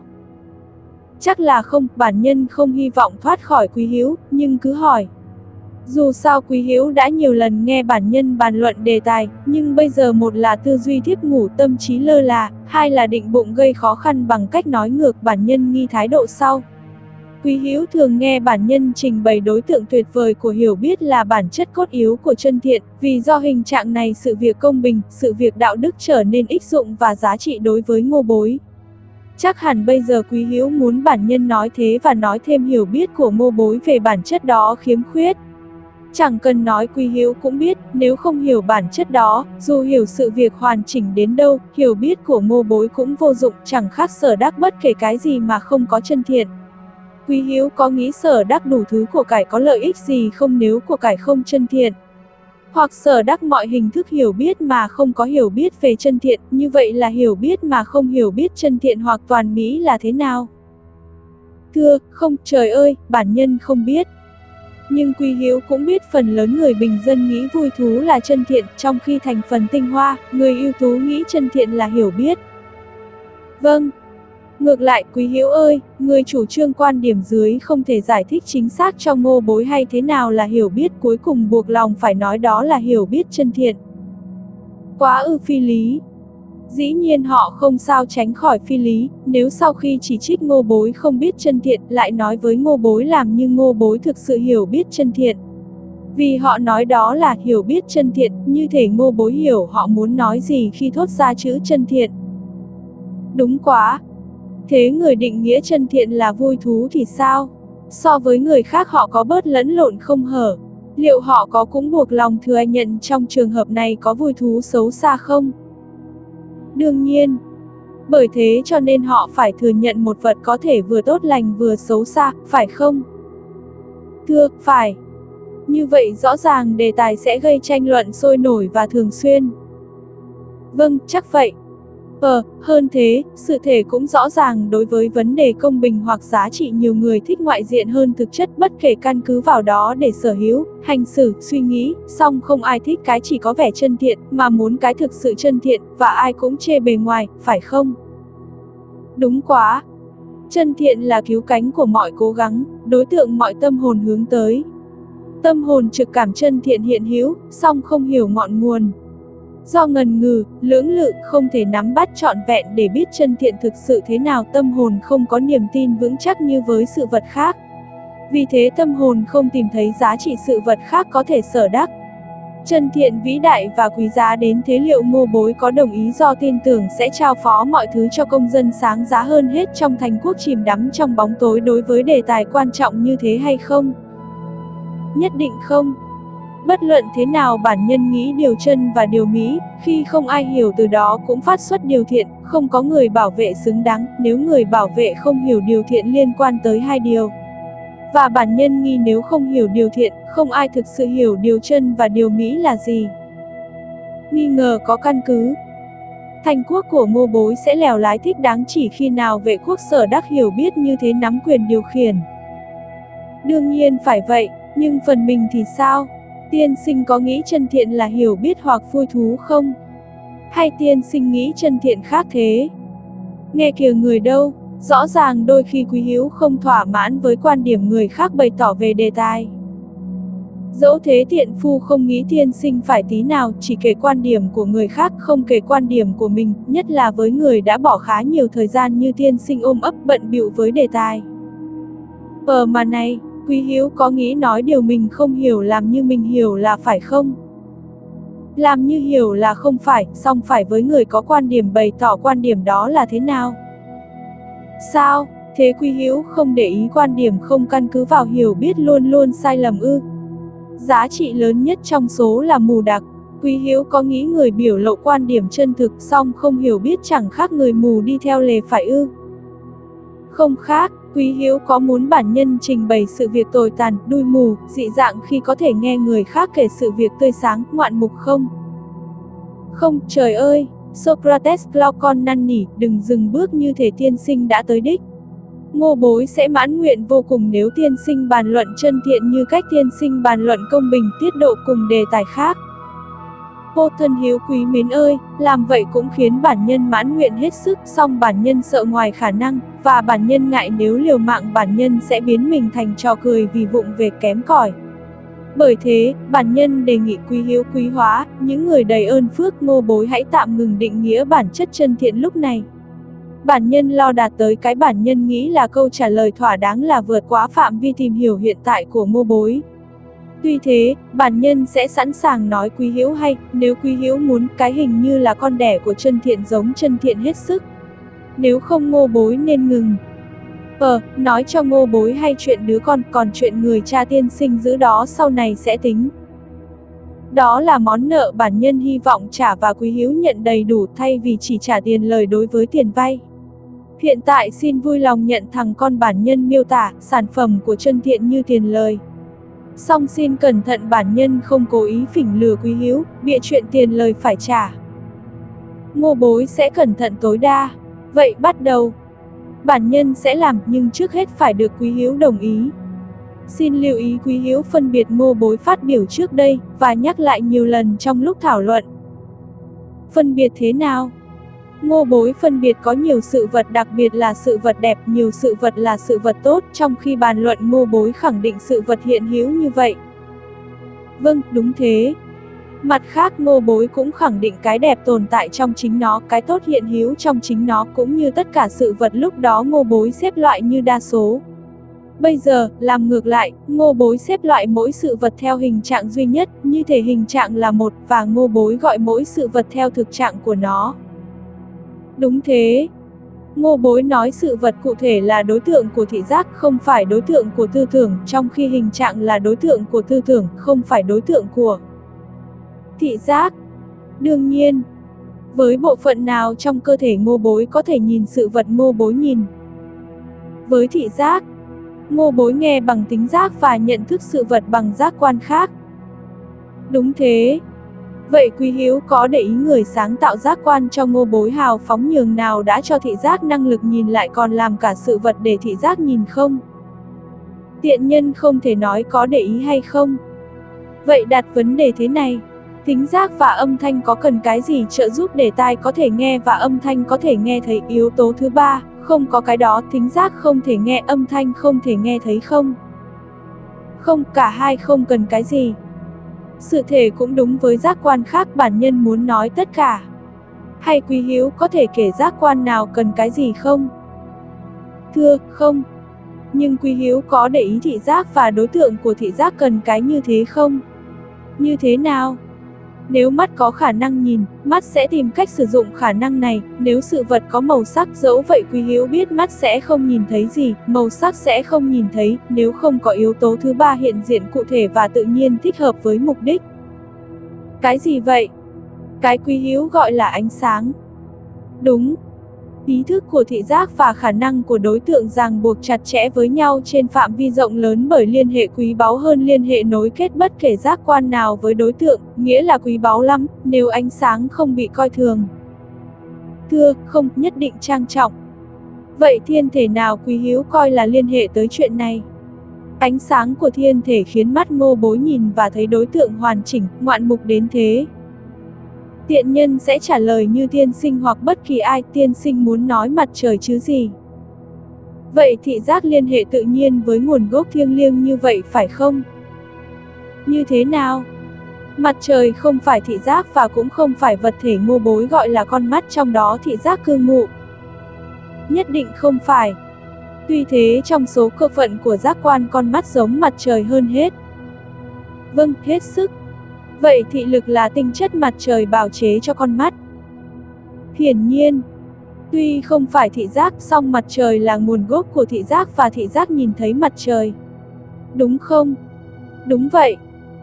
Chắc là không, bản nhân không hy vọng thoát khỏi Quý Hiếu, nhưng cứ hỏi. Dù sao Quý Hiếu đã nhiều lần nghe bản nhân bàn luận đề tài, nhưng bây giờ một là tư duy thiếp ngủ tâm trí lơ là, hai là định bụng gây khó khăn bằng cách nói ngược bản nhân nghi thái độ sau. Quý Hiếu thường nghe bản nhân trình bày đối tượng tuyệt vời của hiểu biết là bản chất cốt yếu của chân thiện, vì do hình trạng này sự việc công bình, sự việc đạo đức trở nên ích dụng và giá trị đối với Ngô Bối. Chắc hẳn bây giờ Quý Hiếu muốn bản nhân nói thế và nói thêm hiểu biết của Ngô Bối về bản chất đó khiếm khuyết. Chẳng cần nói Quý Hiếu cũng biết, nếu không hiểu bản chất đó, dù hiểu sự việc hoàn chỉnh đến đâu, hiểu biết của Ngô Bối cũng vô dụng, chẳng khác Sở Đắc bất kể cái gì mà không có chân thiện. Quý Hiếu có nghĩ Sở Đắc đủ thứ của cải có lợi ích gì không nếu của cải không chân thiện? Hoặc Sở Đắc mọi hình thức hiểu biết mà không có hiểu biết về chân thiện, như vậy là hiểu biết mà không hiểu biết chân thiện hoặc toàn mỹ là thế nào? Thưa, không, trời ơi, bản nhân không biết. Nhưng Quý Hiếu cũng biết phần lớn người bình dân nghĩ vui thú là chân thiện, trong khi thành phần tinh hoa, người ưu tú nghĩ chân thiện là hiểu biết. Vâng. Ngược lại, Quý Hiếu ơi, người chủ trương quan điểm dưới không thể giải thích chính xác cho Ngô Bối hay thế nào là hiểu biết, cuối cùng buộc lòng phải nói đó là hiểu biết chân thiện. Quá phi lý. Dĩ nhiên họ không sao tránh khỏi phi lý, nếu sau khi chỉ trích Ngô Bối không biết chân thiện, lại nói với Ngô Bối làm như Ngô Bối thực sự hiểu biết chân thiện. Vì họ nói đó là hiểu biết chân thiện, như thể Ngô Bối hiểu họ muốn nói gì khi thốt ra chữ chân thiện. Đúng quá. Thế người định nghĩa chân thiện là vui thú thì sao? So với người khác họ có bớt lẫn lộn không hở? Liệu họ có cũng buộc lòng thừa nhận trong trường hợp này có vui thú xấu xa không? Đương nhiên. Bởi thế cho nên họ phải thừa nhận một vật có thể vừa tốt lành vừa xấu xa, phải không? Thưa, phải. Như vậy rõ ràng đề tài sẽ gây tranh luận sôi nổi và thường xuyên. Vâng, chắc vậy. Hơn thế, sự thể cũng rõ ràng đối với vấn đề công bình hoặc giá trị nhiều người thích ngoại diện hơn thực chất bất kể căn cứ vào đó để sở hữu, hành xử, suy nghĩ, song không ai thích cái chỉ có vẻ chân thiện, mà muốn cái thực sự chân thiện, và ai cũng chê bề ngoài, phải không? Đúng quá. Chân thiện là cứu cánh của mọi cố gắng, đối tượng mọi tâm hồn hướng tới. Tâm hồn trực cảm chân thiện hiện hữu, song không hiểu ngọn nguồn. Do ngần ngừ, lưỡng lự, không thể nắm bắt trọn vẹn để biết chân thiện thực sự thế nào, tâm hồn không có niềm tin vững chắc như với sự vật khác. Vì thế tâm hồn không tìm thấy giá trị sự vật khác có thể sở đắc. Chân thiện vĩ đại và quý giá đến thế liệu Ngô Bối có đồng ý do tin tưởng sẽ trao phó mọi thứ cho công dân sáng giá hơn hết trong thành quốc chìm đắm trong bóng tối đối với đề tài quan trọng như thế hay không? Nhất định không. Bất luận thế nào bản nhân nghĩ điều chân và điều mỹ, khi không ai hiểu từ đó cũng phát xuất điều thiện, không có người bảo vệ xứng đáng, nếu người bảo vệ không hiểu điều thiện liên quan tới hai điều. Và bản nhân nghi nếu không hiểu điều thiện, không ai thực sự hiểu điều chân và điều mỹ là gì. Nghi ngờ có căn cứ. Thành quốc của Ngô Bối sẽ lèo lái thích đáng chỉ khi nào vệ quốc Sở Đắc hiểu biết như thế nắm quyền điều khiển. Đương nhiên phải vậy, nhưng phần mình thì sao? Tiên sinh có nghĩ chân thiện là hiểu biết hoặc vui thú không? Hay tiên sinh nghĩ chân thiện khác thế? Nghe kìa người đâu, rõ ràng đôi khi Quý Hữu không thỏa mãn với quan điểm người khác bày tỏ về đề tài. Dẫu thế thiện phu không nghĩ tiên sinh phải tí nào, chỉ kể quan điểm của người khác không kể quan điểm của mình, nhất là với người đã bỏ khá nhiều thời gian như tiên sinh ôm ấp bận bịu với đề tài. Mà này, Quý Hữu có nghĩ nói điều mình không hiểu làm như mình hiểu là phải không? Làm như hiểu là không phải, song phải với người có quan điểm bày tỏ quan điểm đó là thế nào? Sao, thế Quý Hữu không để ý quan điểm không căn cứ vào hiểu biết luôn luôn sai lầm ư? Giá trị lớn nhất trong số là mù đặc. Quý Hữu có nghĩ người biểu lộ quan điểm chân thực song không hiểu biết chẳng khác người mù đi theo lề phải ư? Không khác. Quý Hữu có muốn bản nhân trình bày sự việc tồi tàn, đuôi mù, dị dạng khi có thể nghe người khác kể sự việc tươi sáng, ngoạn mục không? Không, trời ơi, Socrates Glaucon năn nỉ, đừng dừng bước như thể tiên sinh đã tới đích. Ngô Bối sẽ mãn nguyện vô cùng nếu tiên sinh bàn luận chân thiện như cách tiên sinh bàn luận công bình tiết độ cùng đề tài khác. Ô thân hiếu quý mến ơi, làm vậy cũng khiến bản nhân mãn nguyện hết sức, song bản nhân sợ ngoài khả năng, và bản nhân ngại nếu liều mạng bản nhân sẽ biến mình thành trò cười vì vụng về kém cỏi. Bởi thế, bản nhân đề nghị Quý Hữu quý hóa, những người đầy ơn phước. Ngô Bối hãy tạm ngừng định nghĩa bản chất chân thiện lúc này. Bản nhân lo đạt tới cái bản nhân nghĩ là câu trả lời thỏa đáng là vượt quá phạm vi tìm hiểu hiện tại của Ngô Bối. Tuy thế, bản nhân sẽ sẵn sàng nói Quý Hữu hay, nếu Quý Hữu muốn, cái hình như là con đẻ của chân thiện giống chân thiện hết sức. Nếu không Ngô Bối nên ngừng. Nói cho Ngô Bối hay chuyện đứa con, còn chuyện người cha tiên sinh giữ đó sau này sẽ tính. Đó là món nợ bản nhân hy vọng trả và Quý Hữu nhận đầy đủ thay vì chỉ trả tiền lời đối với tiền vay. Hiện tại xin vui lòng nhận thằng con bản nhân miêu tả, sản phẩm của chân thiện như tiền lời. Song xin cẩn thận bản nhân không cố ý phỉnh lừa Quý Hữu, bịa chuyện tiền lời phải trả. Ngô Bối sẽ cẩn thận tối đa. Vậy bắt đầu. Bản nhân sẽ làm nhưng trước hết phải được Quý Hữu đồng ý. Xin lưu ý Quý Hữu phân biệt Ngô Bối phát biểu trước đây, và nhắc lại nhiều lần trong lúc thảo luận. Phân biệt thế nào? Ngô Bối phân biệt có nhiều sự vật đặc biệt là sự vật đẹp, nhiều sự vật là sự vật tốt, trong khi bàn luận Ngô Bối khẳng định sự vật hiện hữu như vậy. Vâng, đúng thế. Mặt khác Ngô Bối cũng khẳng định cái đẹp tồn tại trong chính nó, cái tốt hiện hữu trong chính nó cũng như tất cả sự vật lúc đó Ngô Bối xếp loại như đa số. Bây giờ, làm ngược lại, Ngô Bối xếp loại mỗi sự vật theo hình trạng duy nhất, như thể hình trạng là một, và Ngô Bối gọi mỗi sự vật theo thực trạng của nó. Đúng thế. Ngô Bối nói sự vật cụ thể là đối tượng của thị giác, không phải đối tượng của tư tưởng, trong khi hình trạng là đối tượng của tư tưởng, không phải đối tượng của thị giác. Đương nhiên, với bộ phận nào trong cơ thể Ngô Bối có thể nhìn sự vật Ngô Bối nhìn? Với thị giác, Ngô Bối nghe bằng thính giác và nhận thức sự vật bằng giác quan khác. Đúng thế. Vậy Quý Hiếu có để ý người sáng tạo giác quan cho Ngô Bối hào phóng nhường nào đã cho thị giác năng lực nhìn lại còn làm cả sự vật để thị giác nhìn không? Tiện nhân không thể nói có để ý hay không. Vậy đặt vấn đề thế này, thính giác và âm thanh có cần cái gì trợ giúp để tai có thể nghe và âm thanh có thể nghe thấy? Yếu tố thứ ba, không có cái đó thính giác không thể nghe, âm thanh không thể nghe thấy không? Không, cả hai không cần cái gì. Sự thể cũng đúng với giác quan khác, bản nhân muốn nói tất cả. Hay Quý Hiếu có thể kể giác quan nào cần cái gì không? Thưa, không. Nhưng Quý Hiếu có để ý thị giác và đối tượng của thị giác cần cái như thế không? Như thế nào? Nếu mắt có khả năng nhìn, mắt sẽ tìm cách sử dụng khả năng này. Nếu sự vật có màu sắc, dẫu vậy Quý Hiếu biết mắt sẽ không nhìn thấy gì, màu sắc sẽ không nhìn thấy, nếu không có yếu tố thứ ba hiện diện cụ thể và tự nhiên thích hợp với mục đích. Cái gì vậy? Cái Quý Hiếu gọi là ánh sáng. Đúng. Ý thức của thị giác và khả năng của đối tượng ràng buộc chặt chẽ với nhau trên phạm vi rộng lớn bởi liên hệ quý báu hơn liên hệ nối kết bất kể giác quan nào với đối tượng, nghĩa là quý báu lắm, nếu ánh sáng không bị coi thường. Thưa, không, nhất định trang trọng. Vậy thiên thể nào Quý Hiếu coi là liên hệ tới chuyện này? Ánh sáng của thiên thể khiến mắt Ngô Bối nhìn và thấy đối tượng hoàn chỉnh, ngoạn mục đến thế. Tiện nhân sẽ trả lời như tiên sinh hoặc bất kỳ ai, tiên sinh muốn nói mặt trời chứ gì. Vậy thị giác liên hệ tự nhiên với nguồn gốc thiêng liêng như vậy phải không? Như thế nào? Mặt trời không phải thị giác và cũng không phải vật thể Ngô Bối gọi là con mắt trong đó thị giác cư ngụ. Nhất định không phải. Tuy thế trong số cơ phận của giác quan con mắt giống mặt trời hơn hết. Vâng, hết sức. Vậy thị lực là tinh chất mặt trời bào chế cho con mắt. Hiển nhiên, tuy không phải thị giác, song mặt trời là nguồn gốc của thị giác và thị giác nhìn thấy mặt trời. Đúng không? Đúng vậy.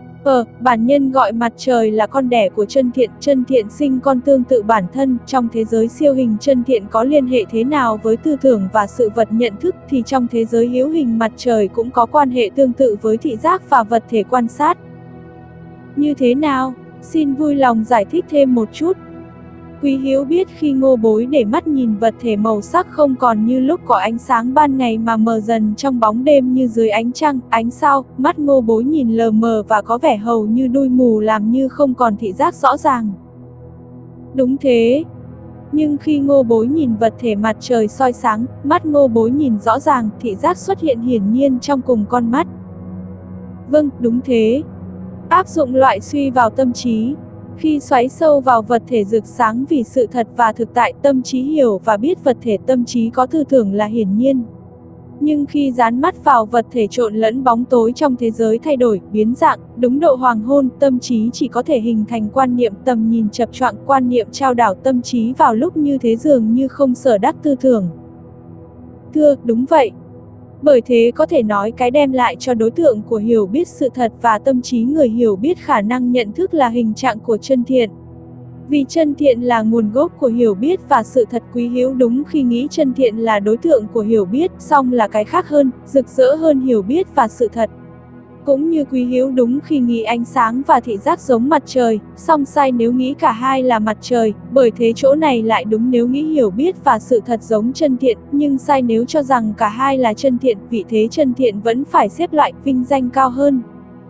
Bản nhân gọi mặt trời là con đẻ của chân thiện sinh con tương tự bản thân, trong thế giới siêu hình chân thiện có liên hệ thế nào với tư tưởng và sự vật nhận thức thì trong thế giới hữu hình mặt trời cũng có quan hệ tương tự với thị giác và vật thể quan sát. Như thế nào? Xin vui lòng giải thích thêm một chút. Quý Hiếu biết khi Ngô Bối để mắt nhìn vật thể màu sắc không còn như lúc có ánh sáng ban ngày mà mờ dần trong bóng đêm như dưới ánh trăng, ánh sao, mắt Ngô Bối nhìn lờ mờ và có vẻ hầu như đuôi mù làm như không còn thị giác rõ ràng. Đúng thế. Nhưng khi Ngô Bối nhìn vật thể mặt trời soi sáng, mắt Ngô Bối nhìn rõ ràng, thị giác xuất hiện hiển nhiên trong cùng con mắt. Vâng, đúng thế. Áp dụng loại suy vào tâm trí. Khi xoáy sâu vào vật thể rực sáng vì sự thật và thực tại, tâm trí hiểu và biết vật thể, tâm trí có tư tưởng là hiển nhiên. Nhưng khi dán mắt vào vật thể trộn lẫn bóng tối trong thế giới thay đổi, biến dạng, đúng độ hoàng hôn, tâm trí chỉ có thể hình thành quan niệm, tầm nhìn chập choạng, quan niệm trao đảo tâm trí vào lúc như thế dường như không sở đắc tư tưởng. Thưa, đúng vậy. Bởi thế có thể nói cái đem lại cho đối tượng của hiểu biết sự thật và tâm trí người hiểu biết khả năng nhận thức là hình trạng của chân thiện. Vì chân thiện là nguồn gốc của hiểu biết và sự thật. Quý Hiếu đúng khi nghĩ chân thiện là đối tượng của hiểu biết, song là cái khác hơn, rực rỡ hơn hiểu biết và sự thật. Cũng như Quý Hiếu đúng khi nghĩ ánh sáng và thị giác giống mặt trời, song sai nếu nghĩ cả hai là mặt trời, bởi thế chỗ này lại đúng nếu nghĩ hiểu biết và sự thật giống chân thiện, nhưng sai nếu cho rằng cả hai là chân thiện, vị thế chân thiện vẫn phải xếp loại, vinh danh cao hơn.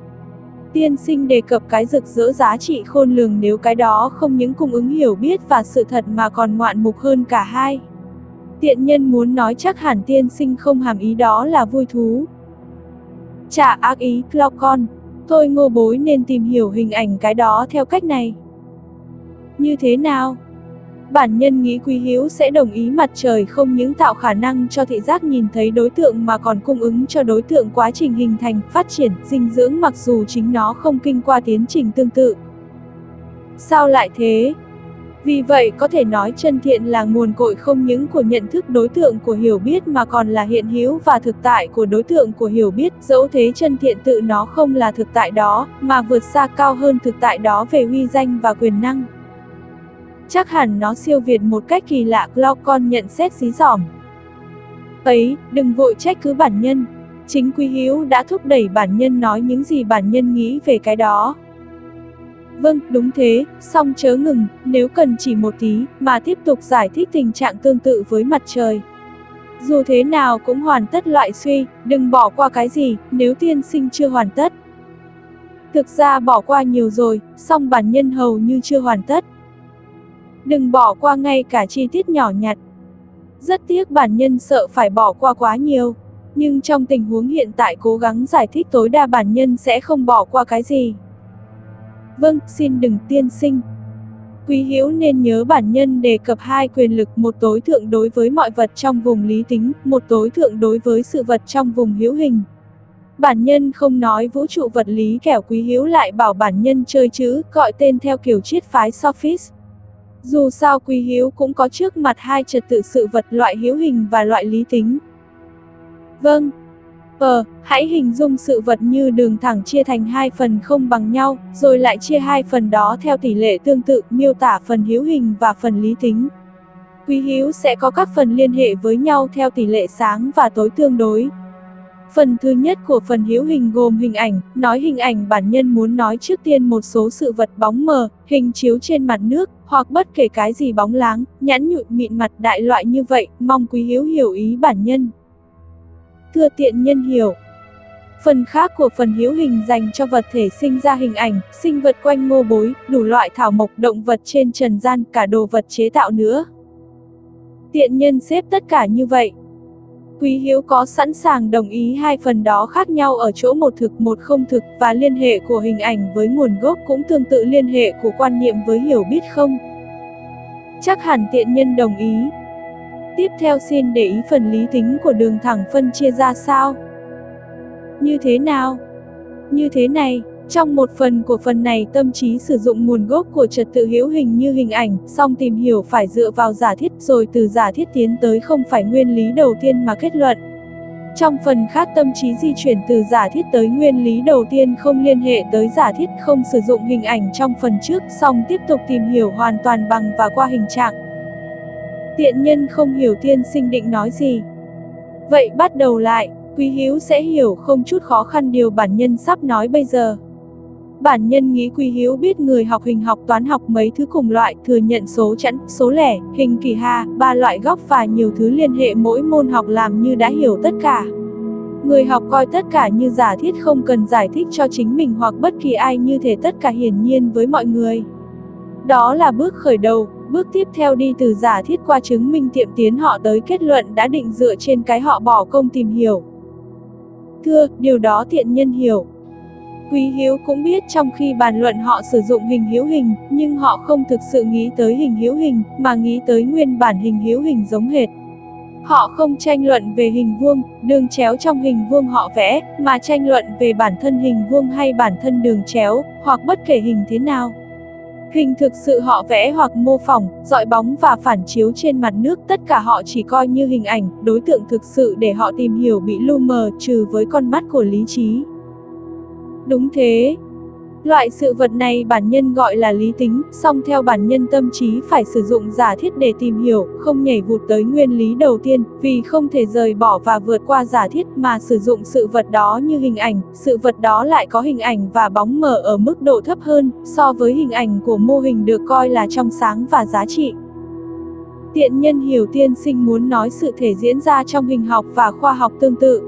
Tiên sinh đề cập cái rực rỡ giá trị khôn lường nếu cái đó không những cung ứng hiểu biết và sự thật mà còn ngoạn mục hơn cả hai. Tiện nhân muốn nói chắc hẳn tiên sinh không hàm ý đó là vui thú. Chả ác ý, Glaucon. Thôi Ngô Bối nên tìm hiểu hình ảnh cái đó theo cách này. Như thế nào? Bản nhân nghĩ Quý Hữu sẽ đồng ý mặt trời không những tạo khả năng cho thị giác nhìn thấy đối tượng mà còn cung ứng cho đối tượng quá trình hình thành, phát triển, dinh dưỡng mặc dù chính nó không kinh qua tiến trình tương tự. Sao lại thế? Vì vậy có thể nói chân thiện là nguồn cội không những của nhận thức đối tượng của hiểu biết mà còn là hiện hữu và thực tại của đối tượng của hiểu biết, dẫu thế chân thiện tự nó không là thực tại đó, mà vượt xa cao hơn thực tại đó về uy danh và quyền năng. Chắc hẳn nó siêu việt một cách kỳ lạ, Glaucon nhận xét dí dỏm. Ấy, đừng vội trách cứ bản nhân. Chính Quý Hữu đã thúc đẩy bản nhân nói những gì bản nhân nghĩ về cái đó. Vâng, đúng thế, song chớ ngừng, nếu cần chỉ một tí, mà tiếp tục giải thích tình trạng tương tự với mặt trời. Dù thế nào cũng hoàn tất loại suy, đừng bỏ qua cái gì, nếu tiên sinh chưa hoàn tất. Thực ra bỏ qua nhiều rồi, song bản nhân hầu như chưa hoàn tất. Đừng bỏ qua ngay cả chi tiết nhỏ nhặt. Rất tiếc bản nhân sợ phải bỏ qua quá nhiều. Nhưng trong tình huống hiện tại cố gắng giải thích tối đa bản nhân sẽ không bỏ qua cái gì. Vâng, xin đừng tiên sinh. Quý Hữu nên nhớ bản nhân đề cập hai quyền lực, một tối thượng đối với mọi vật trong vùng lý tính, một tối thượng đối với sự vật trong vùng hữu hình. Bản nhân không nói vũ trụ vật lý kẻo Quý Hữu lại bảo bản nhân chơi chữ, gọi tên theo kiểu triết phái Sophist. Dù sao Quý Hữu cũng có trước mặt hai trật tự sự vật, loại hữu hình và loại lý tính. Vâng. Hãy hình dung sự vật như đường thẳng chia thành hai phần không bằng nhau, rồi lại chia hai phần đó theo tỷ lệ tương tự, miêu tả phần hữu hình và phần lý tính. Quý Hữu sẽ có các phần liên hệ với nhau theo tỷ lệ sáng và tối tương đối. Phần thứ nhất của phần hữu hình gồm hình ảnh, nói hình ảnh bản nhân muốn nói trước tiên một số sự vật bóng mờ, hình chiếu trên mặt nước, hoặc bất kể cái gì bóng láng, nhẵn nhụi, mịn mặt, đại loại như vậy, mong Quý Hữu hiểu ý bản nhân. Thưa tiện nhân hiểu. Phần khác của phần hữu hình dành cho vật thể sinh ra hình ảnh, sinh vật quanh ngô bối, đủ loại thảo mộc, động vật trên trần gian, cả đồ vật chế tạo nữa. Tiện nhân xếp tất cả như vậy. Quý Hữu có sẵn sàng đồng ý hai phần đó khác nhau ở chỗ một thực một không thực, và liên hệ của hình ảnh với nguồn gốc cũng tương tự liên hệ của quan niệm với hiểu biết không? Chắc hẳn tiện nhân đồng ý. Tiếp theo xin để ý phần lý tính của đường thẳng phân chia ra sao? Như thế nào? Như thế này, trong một phần của phần này tâm trí sử dụng nguồn gốc của trật tự hữu hình như hình ảnh, song tìm hiểu phải dựa vào giả thiết, rồi từ giả thiết tiến tới không phải nguyên lý đầu tiên mà kết luận. Trong phần khác tâm trí di chuyển từ giả thiết tới nguyên lý đầu tiên không liên hệ tới giả thiết, không sử dụng hình ảnh trong phần trước, song tiếp tục tìm hiểu hoàn toàn bằng và qua hình trạng. Tiện nhân không hiểu tiên sinh định nói gì. Vậy bắt đầu lại, Quý Hữu sẽ hiểu không chút khó khăn điều bản nhân sắp nói bây giờ. Bản nhân nghĩ Quý Hữu biết người học hình học toán học mấy thứ cùng loại, thừa nhận số chẵn, số lẻ, hình kỳ hà, ba loại góc và nhiều thứ liên hệ mỗi môn học làm như đã hiểu tất cả. Người học coi tất cả như giả thiết không cần giải thích cho chính mình hoặc bất kỳ ai như thể tất cả hiển nhiên với mọi người. Đó là bước khởi đầu, bước tiếp theo đi từ giả thiết qua chứng minh tiệm tiến họ tới kết luận đã định dựa trên cái họ bỏ công tìm hiểu. Thưa, điều đó tiện nhân hiểu. Quý Hữu cũng biết trong khi bàn luận họ sử dụng hình hữu hình, nhưng họ không thực sự nghĩ tới hình hữu hình, mà nghĩ tới nguyên bản hình hữu hình giống hệt. Họ không tranh luận về hình vuông, đường chéo trong hình vuông họ vẽ, mà tranh luận về bản thân hình vuông hay bản thân đường chéo, hoặc bất kể hình thế nào. Hình thực sự họ vẽ hoặc mô phỏng, dọi bóng và phản chiếu trên mặt nước, tất cả họ chỉ coi như hình ảnh, đối tượng thực sự để họ tìm hiểu bị lu mờ trừ với con mắt của lý trí. Đúng thế. Loại sự vật này bản nhân gọi là lý tính, song theo bản nhân tâm trí phải sử dụng giả thiết để tìm hiểu, không nhảy vụt tới nguyên lý đầu tiên, vì không thể rời bỏ và vượt qua giả thiết mà sử dụng sự vật đó như hình ảnh, sự vật đó lại có hình ảnh và bóng mờ ở mức độ thấp hơn, so với hình ảnh của mô hình được coi là trong sáng và giá trị. Tiện nhân hiểu tiên sinh muốn nói sự thể diễn ra trong hình học và khoa học tương tự.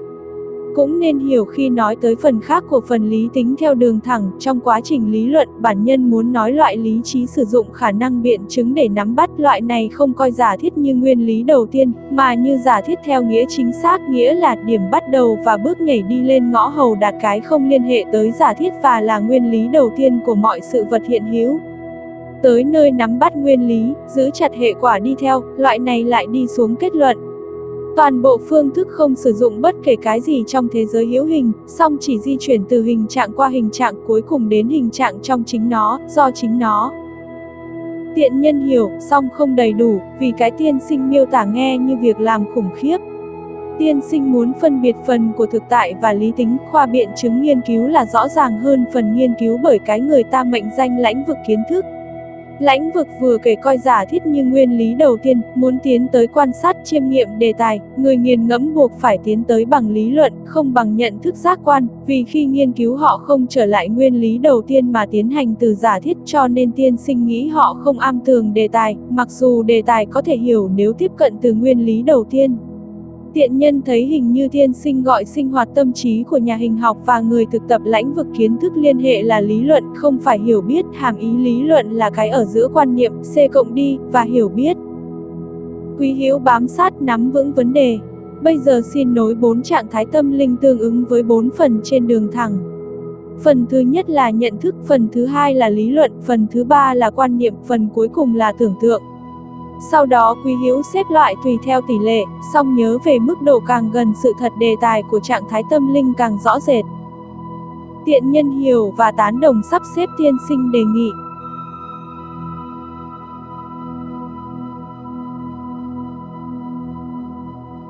Cũng nên hiểu khi nói tới phần khác của phần lý tính theo đường thẳng, trong quá trình lý luận, bản nhân muốn nói loại lý trí sử dụng khả năng biện chứng để nắm bắt, loại này không coi giả thiết như nguyên lý đầu tiên, mà như giả thiết theo nghĩa chính xác, nghĩa là điểm bắt đầu và bước nhảy đi lên ngõ hầu đạt cái không liên hệ tới giả thiết và là nguyên lý đầu tiên của mọi sự vật hiện hữu. tới nơi nắm bắt nguyên lý, giữ chặt hệ quả đi theo, loại này lại đi xuống kết luận. Toàn bộ phương thức không sử dụng bất kể cái gì trong thế giới hữu hình, song chỉ di chuyển từ hình trạng qua hình trạng cuối cùng đến hình trạng trong chính nó, do chính nó. Tiện nhân hiểu, song không đầy đủ, vì cái tiên sinh miêu tả nghe như việc làm khủng khiếp. Tiên sinh muốn phân biệt phần của thực tại và lý tính, khoa biện chứng nghiên cứu là rõ ràng hơn phần nghiên cứu bởi cái người ta mệnh danh lãnh vực kiến thức. Lãnh vực vừa kể coi giả thiết như nguyên lý đầu tiên, muốn tiến tới quan sát chiêm nghiệm đề tài, người nghiền ngẫm buộc phải tiến tới bằng lý luận, không bằng nhận thức giác quan, vì khi nghiên cứu họ không trở lại nguyên lý đầu tiên mà tiến hành từ giả thiết, cho nên tiên sinh nghĩ họ không am tường đề tài, mặc dù đề tài có thể hiểu nếu tiếp cận từ nguyên lý đầu tiên. Tiện nhân thấy hình như tiên sinh gọi sinh hoạt tâm trí của nhà hình học và người thực tập lãnh vực kiến thức liên hệ là lý luận, không phải hiểu biết, hàm ý lý luận là cái ở giữa quan niệm, C cộng D, và hiểu biết. Quý hữu bám sát nắm vững vấn đề. Bây giờ xin nối 4 trạng thái tâm linh tương ứng với 4 phần trên đường thẳng. Phần thứ nhất là nhận thức, phần thứ hai là lý luận, phần thứ ba là quan niệm, phần cuối cùng là tưởng tượng. Sau đó quý hữu xếp loại tùy theo tỷ lệ, song nhớ về mức độ càng gần sự thật đề tài của trạng thái tâm linh càng rõ rệt. Tiện nhân hiểu và tán đồng sắp xếp tiên sinh đề nghị.